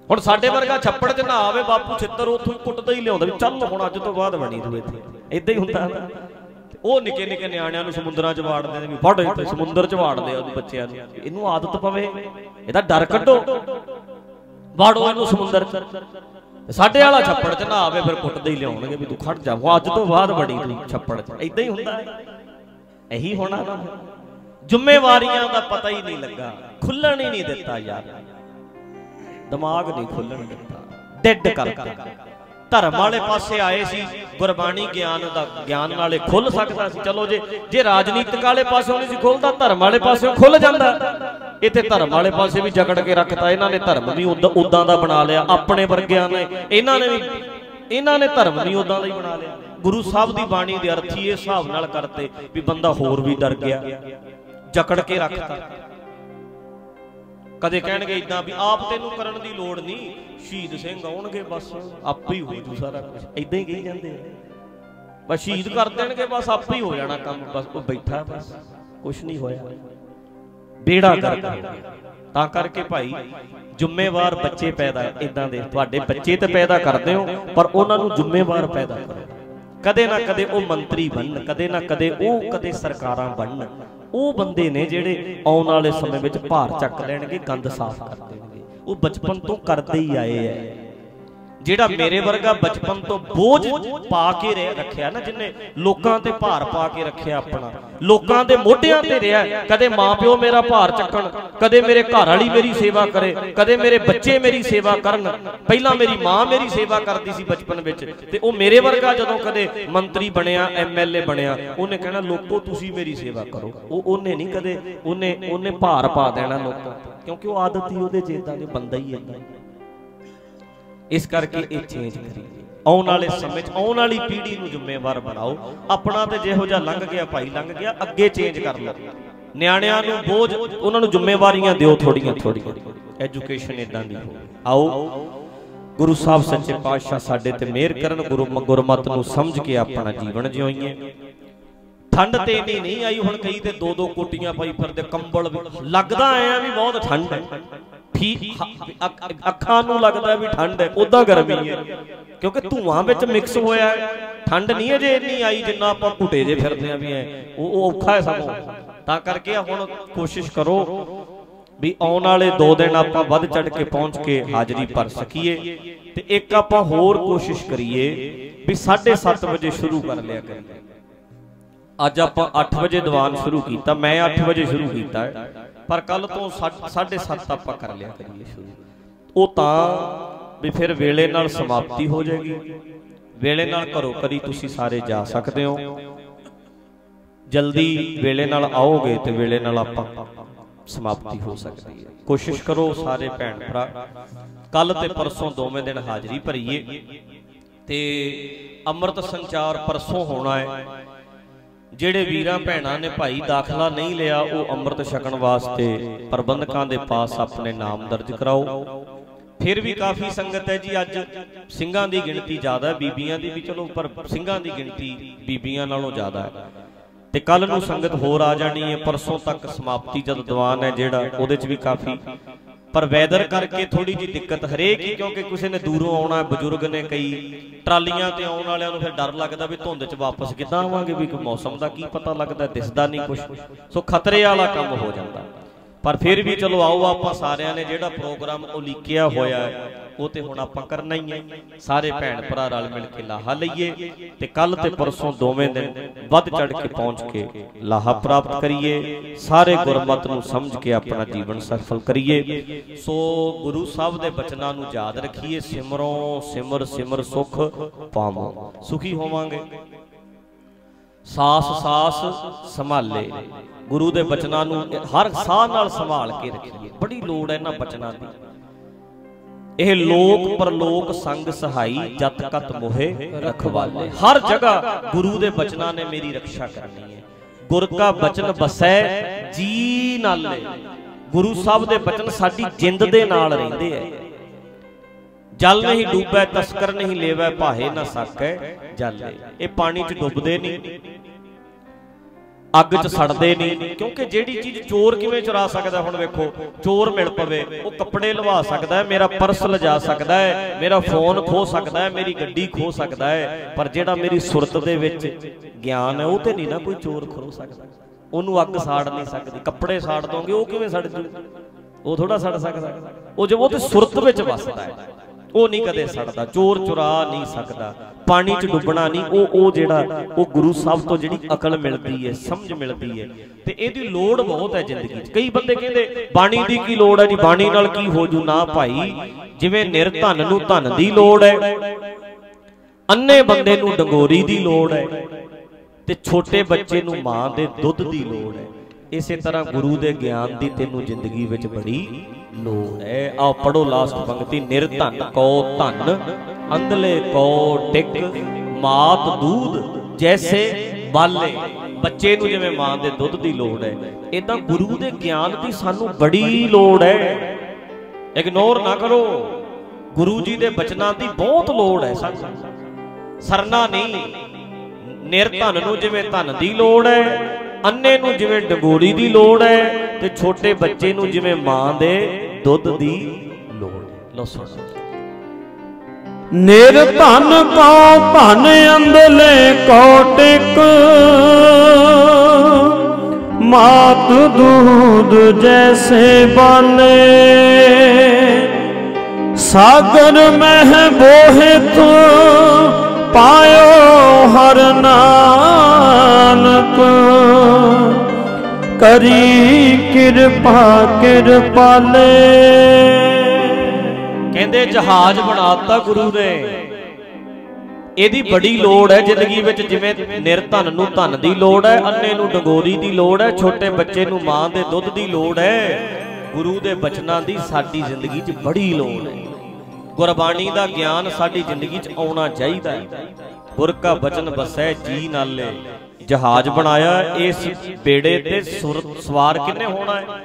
ਹੁਣ ਸਾਡੇ ਵਰਗਾ ਛੱਪੜ 'ਚ ਨਾ ਆਵੇ ਬਾਪੂ ਛਿੱਤਰ ਉੱਥੋਂ ਹੀ ਕੁੱਟਦਾ ਹੀ ਲਿਆਉਂਦਾ ਵੀ ਚੱਲ ਹੁਣ ਅੱਜ ਤੋਂ ਬਾਅਦ ਬਣੀ ਤੂੰ ਇੱਥੇ, ਏਦਾਂ ਹੀ ਹੁੰਦਾ ਨਾ। ਉਹ ਨਿੱਕੇ ਨਿੱਕੇ ਨਿਆਣਿਆਂ ਨੂੰ ਸਮੁੰਦਰਾਂ 'ਚ ਵਾੜਦੇ ਨੇ ਵੀ ਫੜ ਇੱਥੇ ਸਮੁੰਦਰ 'ਚ ਵਾੜਦੇ ਆ ਉਹਦੇ ਬੱਚਿਆਂ ਨੂੰ, ਇਹਨੂੰ ਆਦਤ ਪਵੇ, ਇਹਦਾ ਡਰ ਕੱਢੋ, ਵਾੜੋ ਇਹਨੂੰ ਸਮੁੰਦਰ 'ਚ। ਸਾਡੇ ਵਾਲਾ ਛੱਪੜ 'ਚ ਨਾ ਆਵੇ ਫਿਰ ਕੁੱਟਦੇ ਹੀ ਲਿਆਉਣਗੇ ਵੀ ਤੂੰ ਖੜ ਜਾ ਅੱਜ ਤੋਂ ਬਾਅਦ ਬੜੀ ਤੂੰ ਛੱਪੜ 'ਚ। ਏਦਾਂ ਹੀ ਹੁੰਦਾ, ਇਹੀ ਹੋਣਾ ਨਾ। ਜ਼ਿੰਮੇਵਾਰੀਆਂ ਦਾ ਪਤਾ ਹੀ ਨਹੀਂ ਲੱਗਾ, ਖੁੱਲਣ ਹੀ ਨਹੀਂ ਦਿੱਤਾ ਯਾਰ, ਦਿਮਾਗ ਨਹੀਂ ਖੁੱਲਣ ਦਿੱਤਾ, ਡਿੱਡ ਕਰਤਾ। ਧਰਮ ਵਾਲੇ ਪਾਸੇ ਆਏ ਸੀ, ਗੁਰਬਾਣੀ ਗਿਆਨ ਦਾ ਗਿਆਨ ਨਾਲੇ ਖੁੱਲ ਸਕਦਾ ਸੀ। ਚਲੋ ਜੇ ਜੇ ਰਾਜਨੀਤਿਕ ਵਾਲੇ ਪਾਸੋਂ ਨਹੀਂ ਸੀ ਖੁੱਲਦਾ, ਧਰਮ ਵਾਲੇ ਪਾਸਿਓਂ ਖੁੱਲ ਜਾਂਦਾ। ਇੱਥੇ ਧਰਮ ਵਾਲੇ ਪਾਸੇ ਵੀ ਜਕੜ ਕੇ ਰੱਖਤਾ ਇਹਨਾਂ ਨੇ, ਧਰਮ ਵੀ ਉਦਾਂ ਉਦਾਂ ਦਾ ਬਣਾ ਲਿਆ ਆਪਣੇ ਵਰਗਿਆਂ ਨੇ, ਇਹਨਾਂ ਨੇ ਵੀ ਇਹਨਾਂ ਨੇ ਧਰਮ ਵੀ ਉਦਾਂ ਦਾ ਹੀ ਬਣਾ ਲਿਆ। ਗੁਰੂ ਸਾਹਿਬ ਦੀ ਬਾਣੀ ਦੇ ਅਰਥੀ ਇਸ ਹਿਸਾਬ ਨਾਲ ਕਰਤੇ ਵੀ ਬੰਦਾ ਹੋਰ ਵੀ ਡਰ ਗਿਆ, ਜਕੜ ਕੇ ਰੱਖਤਾ। ਕਦੇ ਕਹਿਣਗੇ ਇਦਾਂ ਵੀ ਆਪ ਤੈਨੂੰ ਕਰਨ ਦੀ ਲੋੜ ਨਹੀਂ, ਸ਼ਹੀਦ ਸਿੰਘ ਆਉਣਗੇ ਬਸ ਆਪੇ ਹੀ ਹੋ ਜੂ ਸਾਰਾ ਕੁਝ, ਇਦਾਂ ਹੀ ਕਹੀ ਜਾਂਦੇ ਆ। ਬਸ ਸ਼ਹੀਦ ਕਰ ਦੇਣਗੇ ਬਸ ਆਪੇ ਹੀ ਹੋ ਜਾਣਾ ਕੰਮ, ਬਸ ਉਹ ਬੈਠਾ ਬਸ ਕੁਛ ਨਹੀਂ ਹੋਇਆ, ਬੇੜਾ ਗਰਕ ਹੋ ਗਿਆ। ਤਾਂ ਕਰਕੇ ਭਾਈ ਜ਼ਿੰਮੇਵਾਰ ਬੱਚੇ ਪੈਦਾ ਇਦਾਂ ਦੇ, ਤੁਹਾਡੇ ਬੱਚੇ ਤੇ ਪੈਦਾ ਕਰਦੇ ਹੋ ਪਰ ਉਹਨਾਂ ਨੂੰ ਜ਼ਿੰਮੇਵਾਰ ਪੈਦਾ ਕਰੋ। ਕਦੇ ਨਾ ਕਦੇ ਉਹ ਮੰਤਰੀ ਬਣਨ, ਕਦੇ ਨਾ ਕਦੇ ਉਹ ਕਦੇ ਸਰਕਾਰਾਂ ਬਣਨ। ਉਹ ਬੰਦੇ ਨੇ ਜਿਹੜੇ ਆਉਣ ਵਾਲੇ ਸਮੇਂ ਵਿੱਚ ਭਾਰ ਚੱਕ ਲੈਣਗੇ, ਗੰਦ ਸਾਫ਼ ਕਰ ਦੇਣਗੇ। ਉਹ ਬਚਪਨ ਤੋਂ ਕਰਦੇ ਹੀ ਆਏ ਐ। ਜਿਹੜਾ ਮੇਰੇ ਵਰਗਾ ਬਚਪਨ ਤੋਂ ਬੋਝ ਪਾ ਕੇ ਰੱਖਿਆ ਨਾ, ਜਿਹਨੇ ਲੋਕਾਂ ਤੇ ਭਾਰ ਪਾ ਕੇ ਰੱਖਿਆ ਆਪਣਾ, ਲੋਕਾਂ ਦੇ ਮੋਢਿਆਂ ਤੇ ਰਿਹਾ, ਕਦੇ ਮਾਂ ਪਿਓ ਮੇਰਾ ਭਾਰ ਚੱਕਣ, ਕਦੇ ਮੇਰੇ ਘਰ ਵਾਲੀ ਮੇਰੀ ਸੇਵਾ ਕਰੇ, ਕਦੇ ਮੇਰੇ ਬੱਚੇ ਮੇਰੀ ਸੇਵਾ ਕਰਨ। ਪਹਿਲਾਂ ਮੇਰੀ ਮਾਂ ਮੇਰੀ ਸੇਵਾ ਕਰਦੀ ਸੀ ਬਚਪਨ ਵਿੱਚ, ਤੇ ਉਹ ਮੇਰੇ ਵਰਗਾ ਜਦੋਂ ਕਦੇ ਮੰਤਰੀ ਬਣਿਆ, ਐਮ ਐਲ ਏ ਬਣਿਆ, ਉਹਨੇ ਕਹਿਣਾ ਲੋਕੋ ਤੁਸੀਂ ਮੇਰੀ ਸੇਵਾ ਕਰੋ। ਉਹ ਉਹਨੇ ਨਹੀਂ ਕਦੇ ਉਹਨੇ ਉਹਨੇ ਭਾਰ ਪਾ ਦੇਣਾ ਲੋਕਾਂ ਤੇ, ਕਿਉਂਕਿ ਉਹ ਆਦਤ ਹੀ ਉਹਦੇ ਜਿੱਦਾਂ ਦੇ ਬੰਦਾ ਹੀ ਏਦਾਂ। ਇਸ ਕਰਕੇ ਇਹ ਚੇਂਜ ਕਰੀਏ। ਆਉਣ ਵਾਲੇ ਸਮੇਂ 'ਚ ਆਉਣ ਵਾਲੀ ਪੀੜ੍ਹੀ ਨੂੰ ਜ਼ਿੰਮੇਵਾਰ ਬਣਾਓ। ਆਪਣਾ ਤੇ ਜਿਹੋ ਜਿਹਾ ਲੰਘ ਗਿਆ ਭਾਈ ਲੰਘ ਗਿਆ, ਅੱਗੇ ਚੇਂਜ ਕਰ ਲਓ। ਨਿਆਣਿਆਂ ਨੂੰ ਬੋਝ, ਉਹਨਾਂ ਨੂੰ ਜ਼ਿੰਮੇਵਾਰੀਆਂ ਦਿਓ ਥੋੜੀਆਂ ਥੋੜੀਆਂ। ਐਜੂਕੇਸ਼ਨ ਇਦਾਂ ਦੀ ਹੋ। ਆਓ ਗੁਰੂ ਸਾਹਿਬ ਸੱਚੇ ਪਾਤਸ਼ਾਹ ਸਾਡੇ ਤੇ ਮਿਹਰ ਕਰਨ, ਗੁਰੂ ਗੁਰਮਤਿ ਨੂੰ ਸਮਝ ਕੇ ਆਪਣਾ ਜੀਵਨ ਜਿਉਈਏ। ਠੰਡ ਤੇ ਇੰਨੀ ਨਹੀਂ ਆਈ, ਹੁਣ ਕਈ ਤੇ ਦੋ ਦੋ ਕੋਟੀਆਂ ਪਾਈ ਫਿਰਦੇ, ਕੰਬਲ ਵੀ ਲੱਗਦਾ ਆਇਆ ਵੀ ਬਹੁਤ ਠੰਡ ਹੈ, ਅੱਖਾਂ ਨੂੰ ਲੱਗਦਾ ਵੀ ਠੰਡ ਹੈ, ਉਦਾਂ ਗਰਮੀ ਹੈ ਕਿਉਂਕਿ ਧੂਆਂ ਵਿੱਚ ਮਿਕਸ ਹੋਇਆ ਹੈ। ਠੰਡ ਨਹੀਂ ਅਜੇ ਇੰਨੀ ਆਈ ਜਿੰਨਾ ਆਪਾਂ ਘੁੱਟੇ ਜੇ ਫਿਰਦੇ ਆ ਵੀ ਐ, ਉਹ ਔਖਾ ਹੈ ਸਗੋਂ। ਤਾਂ ਕਰਕੇ ਹੁਣ ਕੋਸ਼ਿਸ਼ ਕਰੋ ਵੀ ਆਉਣ ਵਾਲੇ ਦੋ ਦਿਨ ਆਪਾਂ ਵੱਧ ਚੜ ਕੇ ਪਹੁੰਚ ਕੇ ਹਾਜ਼ਰੀ ਭਰ ਸਕੀਏ। ਤੇ ਇੱਕ ਆਪਾਂ ਹੋਰ ਕੋਸ਼ਿਸ਼ ਕਰੀਏ ਵੀ ਸਾਢੇ ਸੱਤ ਵਜੇ ਸ਼ੁਰੂ ਕਰ ਲਿਆ ਕਰੀਏ। ਅੱਜ ਆਪਾਂ ਅੱਠ ਵਜੇ ਦੀਵਾਨ ਸ਼ੁਰੂ ਕੀਤਾ, ਮੈਂ ਅੱਠ ਵਜੇ ਸ਼ੁਰੂ ਕੀਤਾ ਹੈ, ਪਰ ਕੱਲ ਤੋਂ ਸਾਢੇ ਸੱਤ ਆਪਾਂ ਕਰ ਲਿਆ ਕਰੀਏ ਸ਼ੁਰੂ। ਉਹ ਤਾਂ ਵੀ ਫਿਰ ਵੇਲੇ ਨਾਲ ਸਮਾਪਤੀ ਹੋ ਜਾਏਗੀ, ਵੇਲੇ ਨਾਲ ਘਰੋਂ ਘਰੀ ਤੁਸੀਂ ਸਾਰੇ ਜਾ ਸਕਦੇ ਹੋ। ਜਲਦੀ ਵੇਲੇ ਨਾਲ ਆਓਗੇ ਤੇ ਵੇਲੇ ਨਾਲ ਆਪਾਂ ਸਮਾਪਤੀ ਹੋ ਸਕਦੀ ਹੈ। ਕੋਸ਼ਿਸ਼ ਕਰੋ ਸਾਰੇ ਭੈਣ ਭਰਾ, ਕੱਲ ਤੇ ਪਰਸੋਂ ਦੋਵੇਂ ਦਿਨ ਹਾਜ਼ਰੀ ਭਰੀਏ। ਤੇ ਅੰਮ੍ਰਿਤ ਸੰਚਾਰ ਪਰਸੋਂ ਹੋਣਾ ਹੈ। ਜਿਹੜੇ ਵੀਰਾਂ ਭੈਣਾਂ ਨੇ ਭਾਈ ਦਾਖਲਾ ਨਹੀਂ ਲਿਆ, ਉਹ ਅੰਮ੍ਰਿਤ ਛਕਣ ਵਾਸਤੇ ਪ੍ਰਬੰਧਕਾਂ ਦੇ ਪਾਸ ਆਪਣੇ ਨਾਮ ਦਰਜ ਕਰਾਓ। ਫਿਰ ਵੀ ਕਾਫੀ ਸੰਗਤ ਹੈ ਜੀ। ਅੱਜ ਸਿੰਘਾਂ ਦੀ ਗਿਣਤੀ ਜ਼ਿਆਦਾ ਹੈ, ਬੀਬੀਆਂ ਦੀ ਵੀ ਚਲੋ, ਪਰ ਸਿੰਘਾਂ ਦੀ ਗਿਣਤੀ ਬੀਬੀਆਂ ਨਾਲੋਂ ਜ਼ਿਆਦਾ ਹੈ। ਤੇ ਕੱਲ ਨੂੰ ਸੰਗਤ ਹੋਰ ਆ ਜਾਣੀ ਹੈ। ਪਰਸੋਂ ਤੱਕ ਸਮਾਪਤੀ ਜਦ ਦੀਵਾਨ ਹੈ ਜਿਹੜਾ, ਉਹਦੇ 'ਚ ਵੀ ਕਾਫੀ, ਪਰ ਵੈਦਰ ਕਰਕੇ ਥੋੜੀ ਜਿਹੀ ਦਿੱਕਤ ਹਰੇਕ ਹੀ, ਕਿਉਂਕਿ ਕਿਸੇ ਨੇ ਦੂਰੋਂ ਆਉਣਾ, ਬਜ਼ੁਰਗ ਨੇ, ਕਈ ਟਰਾਲੀਆਂ ਤੇ ਆਉਣ ਵਾਲਿਆਂ ਨੂੰ ਫਿਰ ਡਰ ਲੱਗਦਾ ਵੀ ਧੁੰਦ 'ਚ ਵਾਪਸ ਕਿੱਦਾਂ ਆਵਾਂਗੇ, ਵੀ ਮੌਸਮ ਦਾ ਕੀ ਪਤਾ ਲੱਗਦਾ, ਦਿਸਦਾ ਨਹੀਂ ਕੁਛ, ਸੋ ਖਤਰੇ ਵਾਲਾ ਕੰਮ ਹੋ ਜਾਂਦਾ। ਪਰ ਫਿਰ ਵੀ ਚਲੋ ਆਓ, ਆਪਾਂ ਸਾਰਿਆਂ ਨੇ ਜਿਹੜਾ ਪ੍ਰੋਗਰਾਮ ਉਲੀਕਿਆ ਹੋਇਆ ਹੈ ਉਹ ਤੇ ਹੁਣ ਆਪਾਂ ਕਰਨਾ ਹੀ ਹੈ। ਸਾਰੇ ਭੈਣ ਭਰਾ ਰਲ ਮਿਲ ਕੇ ਲਾਹਾ ਲਈਏ ਤੇ ਕੱਲ ਤੇ ਪਰਸੋਂ ਦੋਵੇਂ ਦਿਨ ਵੱਧ ਚੜ ਕੇ ਪਹੁੰਚ ਕੇ ਲਾਹਾ ਪ੍ਰਾਪਤ ਕਰੀਏ। ਸਾਰੇ ਗੁਰਮਤਿ ਨੂੰ ਸਮਝ ਕੇ ਆਪਣਾ ਜੀਵਨ ਸਫਲ ਕਰੀਏ। ਸੋ ਗੁਰੂ ਸਾਹਿਬ ਦੇ ਬਚਨਾਂ ਨੂੰ ਯਾਦ ਰੱਖੀਏ। ਸਿਮਰੋ ਸਿਮਰ ਸਿਮਰ ਸੁਖ ਪਾਵੋ, ਸੁਖੀ ਹੋਵਾਂਗੇ। ਸਾਸ ਸਾਸ ਸੰਭਾਲੇ, ਗੁਰੂ ਦੇ ਬਚਨਾਂ ਨੂੰ ਹਰ ਸਾਹ ਨਾਲ ਸੰਭਾਲ ਕੇ ਰੱਖੀਏ। ਬੜੀ ਲੋੜ ਹੈ ਇਹਨਾਂ ਬਚਨਾਂ ਦੀ। ਇਹ ਲੋਕ ਪਰਲੋਕ ਸੰਗ ਸਹਾਈ, ਜਤ ਕਤ ਮੋਹਿ ਰਖਵਾਲੇ। ਹਰ ਜਗ੍ਹਾ ਗੁਰੂ ਦੇ ਬਚਨਾਂ ਨੇ ਮੇਰੀ ਰੱਖਿਆ ਕਰਨੀ ਹੈ। ਗੁਰ ਕਾ ਬਚਨ ਬਸੈ ਜੀ ਨਾਲੇ। ਗੁਰੂ ਸਾਹਿਬ ਦੇ ਬਚਨ ਸਾਡੀ ਜਿੰਦ ਦੇ ਨਾਲ ਰਹਿੰਦੇ ਐ। ਜਲ ਨਹੀਂ ਡੂਬੈ ਤਸਕਰ ਨਹੀਂ ਲੇਵੈ, ਭਾਹੇ ਨਾ ਸਕੈ ਜਲ। ਇਹ ਪਾਣੀ 'ਚ ਡੁੱਬਦੇ ਨਹੀਂ। ਅੱਗ 'ਚ ਸੜਦੇ ਨਹੀਂ, ਕਿਉਂਕਿ ਜਿਹੜੀ ਚੀਜ਼ ਚੋਰ ਕਿਵੇਂ ਚੁਰਾ ਸਕਦਾ। ਹੁਣ ਵੇਖੋ, ਚੋਰ ਮਿਲ ਪਵੇ, ਉਹ ਕੱਪੜੇ ਲਵਾ ਸਕਦਾ ਹੈ, ਮੇਰਾ ਪਰਸ ਲਿਜਾ ਸਕਦਾ ਹੈ, ਮੇਰਾ ਫੋਨ ਖੋ ਸਕਦਾ ਹੈ, ਮੇਰੀ ਗੱਡੀ ਖੋ ਸਕਦਾ ਹੈ, ਪਰ ਜਿਹੜਾ ਮੇਰੀ ਸੁਰਤ ਦੇ ਵਿੱਚ ਗਿਆਨ ਹੈ ਉਹ ਤੇ ਨਹੀਂ ਨਾ ਕੋਈ ਚੋਰ ਖੋ ਸਕਦਾ। ਉਹਨੂੰ ਅੱਗ ਸਾੜ ਨਹੀਂ ਸਕਦੀ। ਕੱਪੜੇ ਸਾੜ ਦੋਗੇ, ਉਹ ਕਿਵੇਂ ਸੜ ਜੂ? ਉਹ ਥੋੜਾ ਸੜ ਸਕਦਾ। ਉਹ ਜੋ ਉਹ ਤੇ ਸੁਰਤ ਵਿੱਚ ਵੱਸਦਾ ਹੈ, ਉਹ ਨਹੀਂ ਕਦੇ ਸੜਦਾ। ਚੋਰ ਚੁਰਾ ਨਹੀਂ ਸਕਦਾ, ਪਾਣੀ 'ਚ ਡੁੱਬਣਾ ਨਹੀਂ। ਉਹ ਉਹ ਜਿਹੜਾ ਉਹ ਗੁਰੂ ਸਾਹਿਬ ਤੋਂ ਜਿਹੜੀ ਅਕਲ ਮਿਲਦੀ ਹੈ, ਸਮਝ ਮਿਲਦੀ ਹੈ, ਤੇ ਇਹਦੀ ਲੋੜ ਬਹੁਤ ਹੈ ਜ਼ਿੰਦਗੀ 'ਚ। ਕਈ ਬੰਦੇ ਕਹਿੰਦੇ ਬਾਣੀ ਦੀ ਕੀ ਲੋੜ ਹੈ ਜੀ, ਬਾਣੀ ਨਾਲ ਕੀ ਹੋ ਜੂ। ਨਾ ਭਾਈ, ਜਿਵੇਂ ਨਿਰਧਨ ਨੂੰ ਧਨ ਦੀ ਲੋੜ ਹੈ, ਅੰਨੇ ਬੰਦੇ ਨੂੰ ਡੰਗੋਰੀ ਦੀ ਲੋੜ ਹੈ, ਤੇ ਛੋਟੇ ਬੱਚੇ ਨੂੰ ਮਾਂ ਦੇ ਦੁੱਧ ਦੀ ਲੋੜ ਹੈ, ਇਸੇ ਤਰ੍ਹਾਂ ਗੁਰੂ ਦੇ ਗਿਆਨ ਦੀ ਤੈਨੂੰ ਜ਼ਿੰਦਗੀ ਵਿੱਚ ਬੜੀ ਲੋੜ ਹੈ। ਆਓ ਪੜੋ ਲਾਸਟ ਪੰਕਤੀ। ਨਿਰਧਨ ਕੋ ਧਨ, ਅੰਧਲੇ ਕੋ ਟਿਕ, ਮਾਤ ਦੂਧ ਜੈਸੇ ਬਾਲੇ। ਬੱਚੇ ਨੂੰ ਜਿਵੇਂ ਮਾਂ ਦੇ ਦੁੱਧ ਦੀ ਲੋੜ ਹੈ, ਇਦਾਂ ਗੁਰੂ ਦੇ ਗਿਆਨ ਦੀ ਸਾਨੂੰ ਬੜੀ ਲੋੜ ਹੈ। ਇਗਨੋਰ ਨਾ ਕਰੋ, ਗੁਰੂ ਜੀ ਦੇ ਬਚਨਾਂ ਦੀ ਬਹੁਤ ਲੋੜ ਹੈ ਸਾਨੂੰ, ਸਰਨਾ ਨਹੀਂ। ਨਿਰਧਨ ਨੂੰ ਜਿਵੇਂ ਧਨ ਦੀ ਲੋੜ ਹੈ, ਅੰਨੇ ਨੂੰ ਜਿਵੇਂ ਡੰਗੋਰੀ ਦੀ ਲੋੜ ਹੈ, ਤੇ ਛੋਟੇ ਬੱਚੇ ਨੂੰ ਜਿਵੇਂ ਮਾਂ ਦੇ ਦੁੱਧ ਦੀ ਲੋੜ ਹੈ। ਲਓ ਸੁਣੋ। ਨਿਰਧਨ ਕੋ ਧਨ, ਅੰਧਲੇ ਕੋ ਟਿਕ, ਮਾਤ ਦੂਧ ਜੈਸੇ ਬਾਲੇ। ਸਾਗਰ ਮਹਿ ਬੋਹਿਤ, ਪਾਇਓ ਹਰ ਨਾਨਕ। ਕਰੀ ਕਿਰਪਾ ਕਿਰਪਾਲੇ। ਕਹਿੰਦੇ ਜਹਾਜ਼ ਬਣਾਤਾ ਗੁਰੂ ਨੇ, ਇਹਦੀ ਬੜੀ ਲੋੜ ਹੈ ਜ਼ਿੰਦਗੀ ਵਿੱਚ। ਜਿਵੇਂ ਨਿਰਧਨ ਨੂੰ ਧਨ ਦੀ ਲੋੜ ਹੈ, ਅੰਨੇ ਨੂੰ ਡੰਗੋਰੀ ਦੀ ਲੋੜ ਹੈ, ਛੋਟੇ ਬੱਚੇ ਨੂੰ ਮਾਂ ਦੇ ਦੁੱਧ ਦੀ ਲੋੜ ਹੈ, ਗੁਰੂ ਦੇ ਬਚਨਾਂ ਦੀ ਸਾਡੀ ਜ਼ਿੰਦਗੀ 'ਚ ਬੜੀ ਲੋੜ ਹੈ। ਗੁਰਬਾਣੀ ਦਾ ਗਿਆਨ ਸਾਡੀ ਜ਼ਿੰਦਗੀ 'ਚ ਆਉਣਾ ਚਾਹੀਦਾ ਹੈ। ਗੁਰ ਕਾ ਬਚਨ ਬਸੈ ਜੀ ਨਾਲੇ। ਜਹਾਜ਼ ਬਣਾਇਆ, ਇਸ ਬੇੜੇ ਤੇ ਸੁਰਤ ਸਵਾਰ ਕਿੰਨੇ ਹੋਣਾ ਹੈ?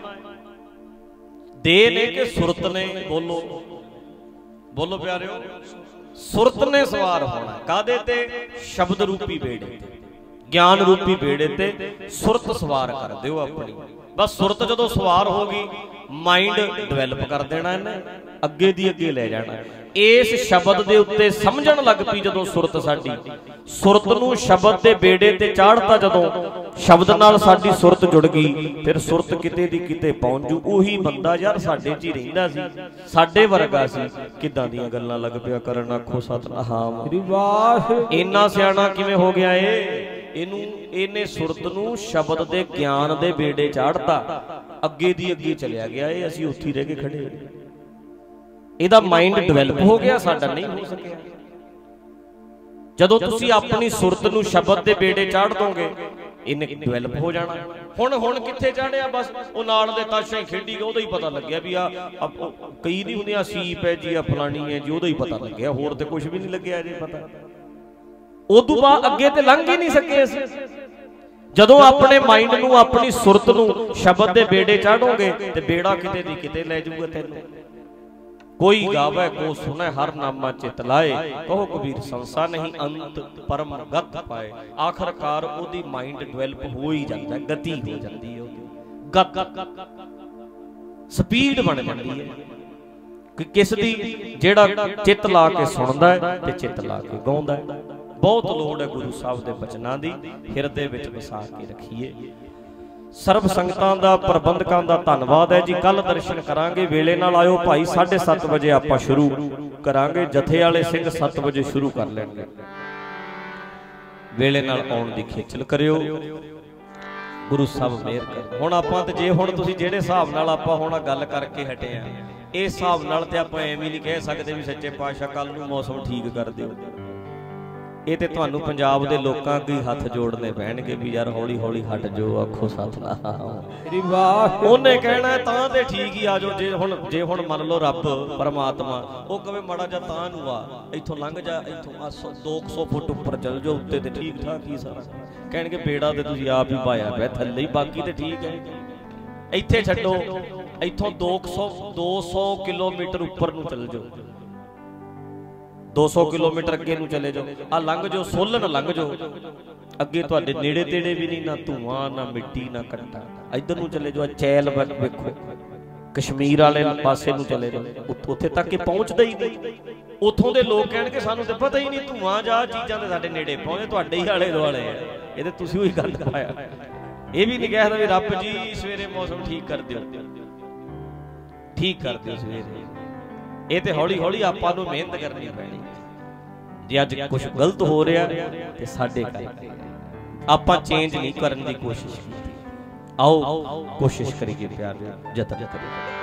ਦੇ ਨੇ ਕਿ ਸੁਰਤ ਨੇ? ਬੋਲੋ ਬੋਲੋ ਪਿਆਰਿਓ। ਸੁਰਤ ਨੇ ਸਵਾਰ ਹੋਣਾ। ਕਾਹਦੇ ਤੇ? ਸ਼ਬਦ ਰੂਪੀ ਬੇੜੇ ਤੇ, ਗਿਆਨ ਰੂਪੀ ਬੇੜੇ ਤੇ ਸੁਰਤ ਸਵਾਰ ਕਰ ਦਿਓ ਆਪਣੀ। ਬਸ ਸੁਰਤ ਜਦੋਂ ਸਵਾਰ ਹੋ ਗਈ, ਮਾਈਂਡ ਡਿਵੈਲਪ ਕਰ ਦੇਣਾ ਇਹਨੇ, ਅੱਗੇ ਦੀ ਅੱਗੇ ਲੈ ਜਾਣਾ। ਇਸ ਸ਼ਬਦ ਦੇ ਉੱਤੇ ਸਮਝਣ ਲੱਗ ਪਈ ਜਦੋਂ ਸੁਰਤ ਸਾਡੀ, ਸੁਰਤ ਨੂੰ ਸ਼ਬਦ ਦੇ ਬੇੜੇ ਤੇ ਚਾੜਤਾ ਜਦੋਂ, ਸ਼ਬਦ ਨਾਲ ਸਾਡੀ ਸੁਰਤ ਜੁੜ ਗਈ, ਫਿਰ ਸੁਰਤ ਕਿਤੇ ਦੀ ਕਿਤੇ ਪਹੁੰਚ ਜੂ। ਉਹੀ ਬੰਦਾ ਯਾਰ ਸਾਡੇ 'ਚ ਹੀ ਰਹਿੰਦਾ ਸੀ, ਸਾਡੇ ਵਰਗਾ ਸੀ, ਕਿੱਦਾਂ ਦੀਆਂ ਗੱਲਾਂ ਲੱਗ ਪਿਆ ਕਰਨ। ਆਖੋ ਸਤਿਨਾਮ। ਇੰਨਾ ਸਿਆਣਾ ਕਿਵੇਂ ਹੋ ਗਿਆ ਏ? ਇਹਨੂੰ ਇਹਨੇ ਸੁਰਤ ਨੂੰ ਸ਼ਬਦ ਦੇ ਗਿਆਨ ਦੇ ਬੇੜੇ ਚਾੜਤਾ, ਅੱਗੇ ਦੀ ਅੱਗੇ ਚਲਿਆ ਗਿਆ। ਇਹ ਅਸੀਂ ਉੱਥੇ ਰਹਿ ਕੇ ਖੜੇ। ਇਹਦਾ ਮਾਈਂਡ ਡਿਵੈਲਪ ਹੋ ਗਿਆ, ਸਾਡਾ ਨਹੀਂ ਹੋ ਸਕਿਆ। ਜਦੋਂ ਤੁਸੀਂ ਆਪਣੀ ਸੁਰਤ ਨੂੰ ਸ਼ਬਦ ਦੇ ਬੇੜੇ ਚਾੜ ਦੋਗੇ, ਇਹਨੇ ਡਿਵੈਲਪ ਹੋ ਜਾਣਾ। ਹੁਣ ਹੁਣ ਕਿੱਥੇ ਚਾੜਿਆ? ਬਸ ਉਹ ਨਾਲ ਦੇ ਤਾਸ਼ਾਂ ਹੀ ਖੇਡੀ ਗਏ, ਉਹਦਾ ਹੀ ਪਤਾ ਲੱਗਿਆ ਵੀ ਆ ਕਈ ਨਹੀਂ ਹੁੰਦੀਆਂ, ਸੀਪ ਹੈ ਜੀ, ਆ ਫਲਾਣੀ ਹੈ ਜੀ, ਉਹਦਾ ਹੀ ਪਤਾ ਲੱਗਿਆ, ਹੋਰ ਤੇ ਕੁਝ ਵੀ ਨਹੀਂ ਲੱਗਿਆ ਜੇ ਪਤਾ। ਉਦੋਂ ਬਾਅਦ ਅੱਗੇ ਤੇ ਲੰਘ ਹੀ ਨਹੀਂ ਸਕੇ ਅਸੀਂ। ਜਦੋਂ ਆਪਣੇ ਮਾਈਂਡ ਨੂੰ, ਆਪਣੀ ਸੁਰਤ ਨੂੰ ਸ਼ਬਦ ਦੇ ਬੇੜੇ ਚਾੜੋਗੇ, ਤੇ ਬੇੜਾ ਕਿਤੇ ਦੀ ਕਿਤੇ ਲੈ ਜਾਊਗਾ ਤੈਨੂੰ। ਕੋਈ ਗਾਵੇ ਕੋ ਸੁਨੇ ਹਰ ਨਾਮਾ ਚਿਤ ਲਾਏ, ਕਹੋ ਕਬੀਰ ਸੰਸਾ ਨਹੀਂ ਅੰਤ ਪਰਮ ਗਤ ਪਾਏ। ਆਖਰਕਾਰ ਉਹਦੀ ਮਾਈਂਡ ਡਿਵੈਲਪ ਹੋ ਹੀ ਜਾਂਦਾ, ਗਤੀ ਹੋ ਜਾਂਦੀ ਹੈ, ਗਤ ਸਪੀਡ ਬਣ ਜਾਂਦੀ ਹੈ ਕਿ ਕਿਸ ਦੀ? ਜਿਹੜਾ ਚਿੱਤ ਲਾ ਕੇ ਸੁਣਦਾ ਹੈ ਤੇ ਚਿੱਤ ਲਾ ਕੇ ਗਾਉਂਦਾ ਹੈ। ਬਹੁਤ ਲੋੜ ਹੈ ਗੁਰੂ ਸਾਹਿਬ ਦੇ ਬਚਨਾਂ ਦੀ, ਹਿਰਦੇ ਵਿੱਚ ਵਸਾ ਕੇ ਰੱਖੀਏ। ਸਰਬ ਸੰਗਤਾਂ ਦਾ, ਪ੍ਰਬੰਧਕਾਂ ਦਾ ਧੰਨਵਾਦ ਹੈ ਜੀ। ਕੱਲ ਦਰਸ਼ਨ ਕਰਾਂਗੇ, ਵੇਲੇ ਨਾਲ ਆਇਓ ਭਾਈ। ਸਾਢੇ ਸੱਤ ਵਜੇ ਆਪਾਂ ਸ਼ੁਰੂ ਕਰਾਂਗੇ। ਜਥੇ ਵਾਲੇ ਸਿੰਘ ਸੱਤ ਵਜੇ ਸ਼ੁਰੂ ਕਰ ਲੈਣਗੇ। ਵੇਲੇ ਨਾਲ ਆਉਣ ਦੀ ਖੇਚਲ ਕਰਿਓ, ਗੁਰੂ ਸਾਹਿਬ ਮਿਹਰ ਕਰੇ। ਹੁਣ ਆਪਾਂ ਤੇ ਜੇ ਹੁਣ ਤੁਸੀਂ ਜਿਹੜੇ ਹਿਸਾਬ ਨਾਲ ਆਪਾਂ ਹੁਣ ਗੱਲ ਕਰਕੇ ਹਟੇ ਆ, ਇਸ ਹਿਸਾਬ ਨਾਲ ਤੇ ਆਪਾਂ ਐਵੇਂ ਨਹੀਂ ਕਹਿ ਸਕਦੇ ਵੀ ਸੱਚੇ ਪਾਤਸ਼ਾਹ ਕੱਲ ਨੂੰ ਮੌਸਮ ਠੀਕ ਕਰ ਦਿਓ। ਇਹ ਤੇ ਤੁਹਾਨੂੰ ਪੰਜਾਬ ਦੇ ਲੋਕਾਂ ਅੱਗੇ ਹੱਥ ਜੋੜਨੇ ਪੈਣਗੇ ਵੀ ਯਾਰ ਹੌਲੀ ਹੌਲੀ ਹਟ ਜਾਓ। ਆਖੋ ਸਤਿਨਾਮ। ਉਹਨੇ ਕਹਿਣਾ ਤਾਂ ਤੇ ਠੀਕ ਹੀ ਆ ਜਾਓ। ਜੇ ਹੁਣ ਜੇ ਹੁਣ ਮੰਨ ਲਓ ਰੱਬ ਪਰਮਾਤਮਾ ਉਹ ਕਵੇ ਮਾੜਾ ਜਿਹਾ ਤਾਂ ਨੂੰ ਆ, ਇੱਥੋਂ ਲੰਘ ਜਾ, ਇੱਥੋਂ ਦੋ ਕੁ ਸੌ ਫੁੱਟ ਉੱਪਰ ਚੱਲ ਜਾਓ, ਉੱਤੇ ਤੇ ਠੀਕ ਠਾਕ ਹੀ ਸਾਰਾ। ਕਹਿਣਗੇ ਬੇੜਾ ਤੇ ਤੁਸੀਂ ਆਪ ਹੀ ਪਾਇਆ ਪਿਆ ਥੱਲੇ ਹੀ, ਬਾਕੀ ਤੇ ਠੀਕ ਹੈ। ਇੱਥੇ ਛੱਡੋ, ਇੱਥੋਂ ਦੋ ਕੁ ਸੌ ਦੋ ਸੌ ਕਿਲੋਮੀਟਰ ਉੱਪਰ ਨੂੰ ਚੱਲ ਜਾਓ, दो सौ किलोमीटर अगे नूं चले जाओ, आ लंघ जाओ सोलन लंघ जाओ, अगे तुहाडे नेड़े तेड़े भी नहीं, ना धुआं ना मिट्टी ना कंटा। इधर नूं चले जाओ चैल वेखो, कश्मीर वाले पासे नूं चले जाओ, उत्थे तक पहुँचदा ही नहीं। उत्थों के लोग कहणगे सानूं ते पता ही नहीं, धुआं जा चीज़ां ते साडे नेड़े पहुँचे, तुहाडे ही आले दुआले है, ये ते तुसीं ही गंद पाया। ये भी नहीं कहदा भी रब जी सवेरे मौसम ठीक कर दिओ, ठीक कर दिओ सवेरे। ये तो हौली हौली आपां नूं मेहनत करनी पैनी। जे अज कुछ गलत हो रहा तो साडे करके आपां चेंज नहीं करन दी कोशिश कीती। आओ कोशिश करिए प्यार, जतन करिए।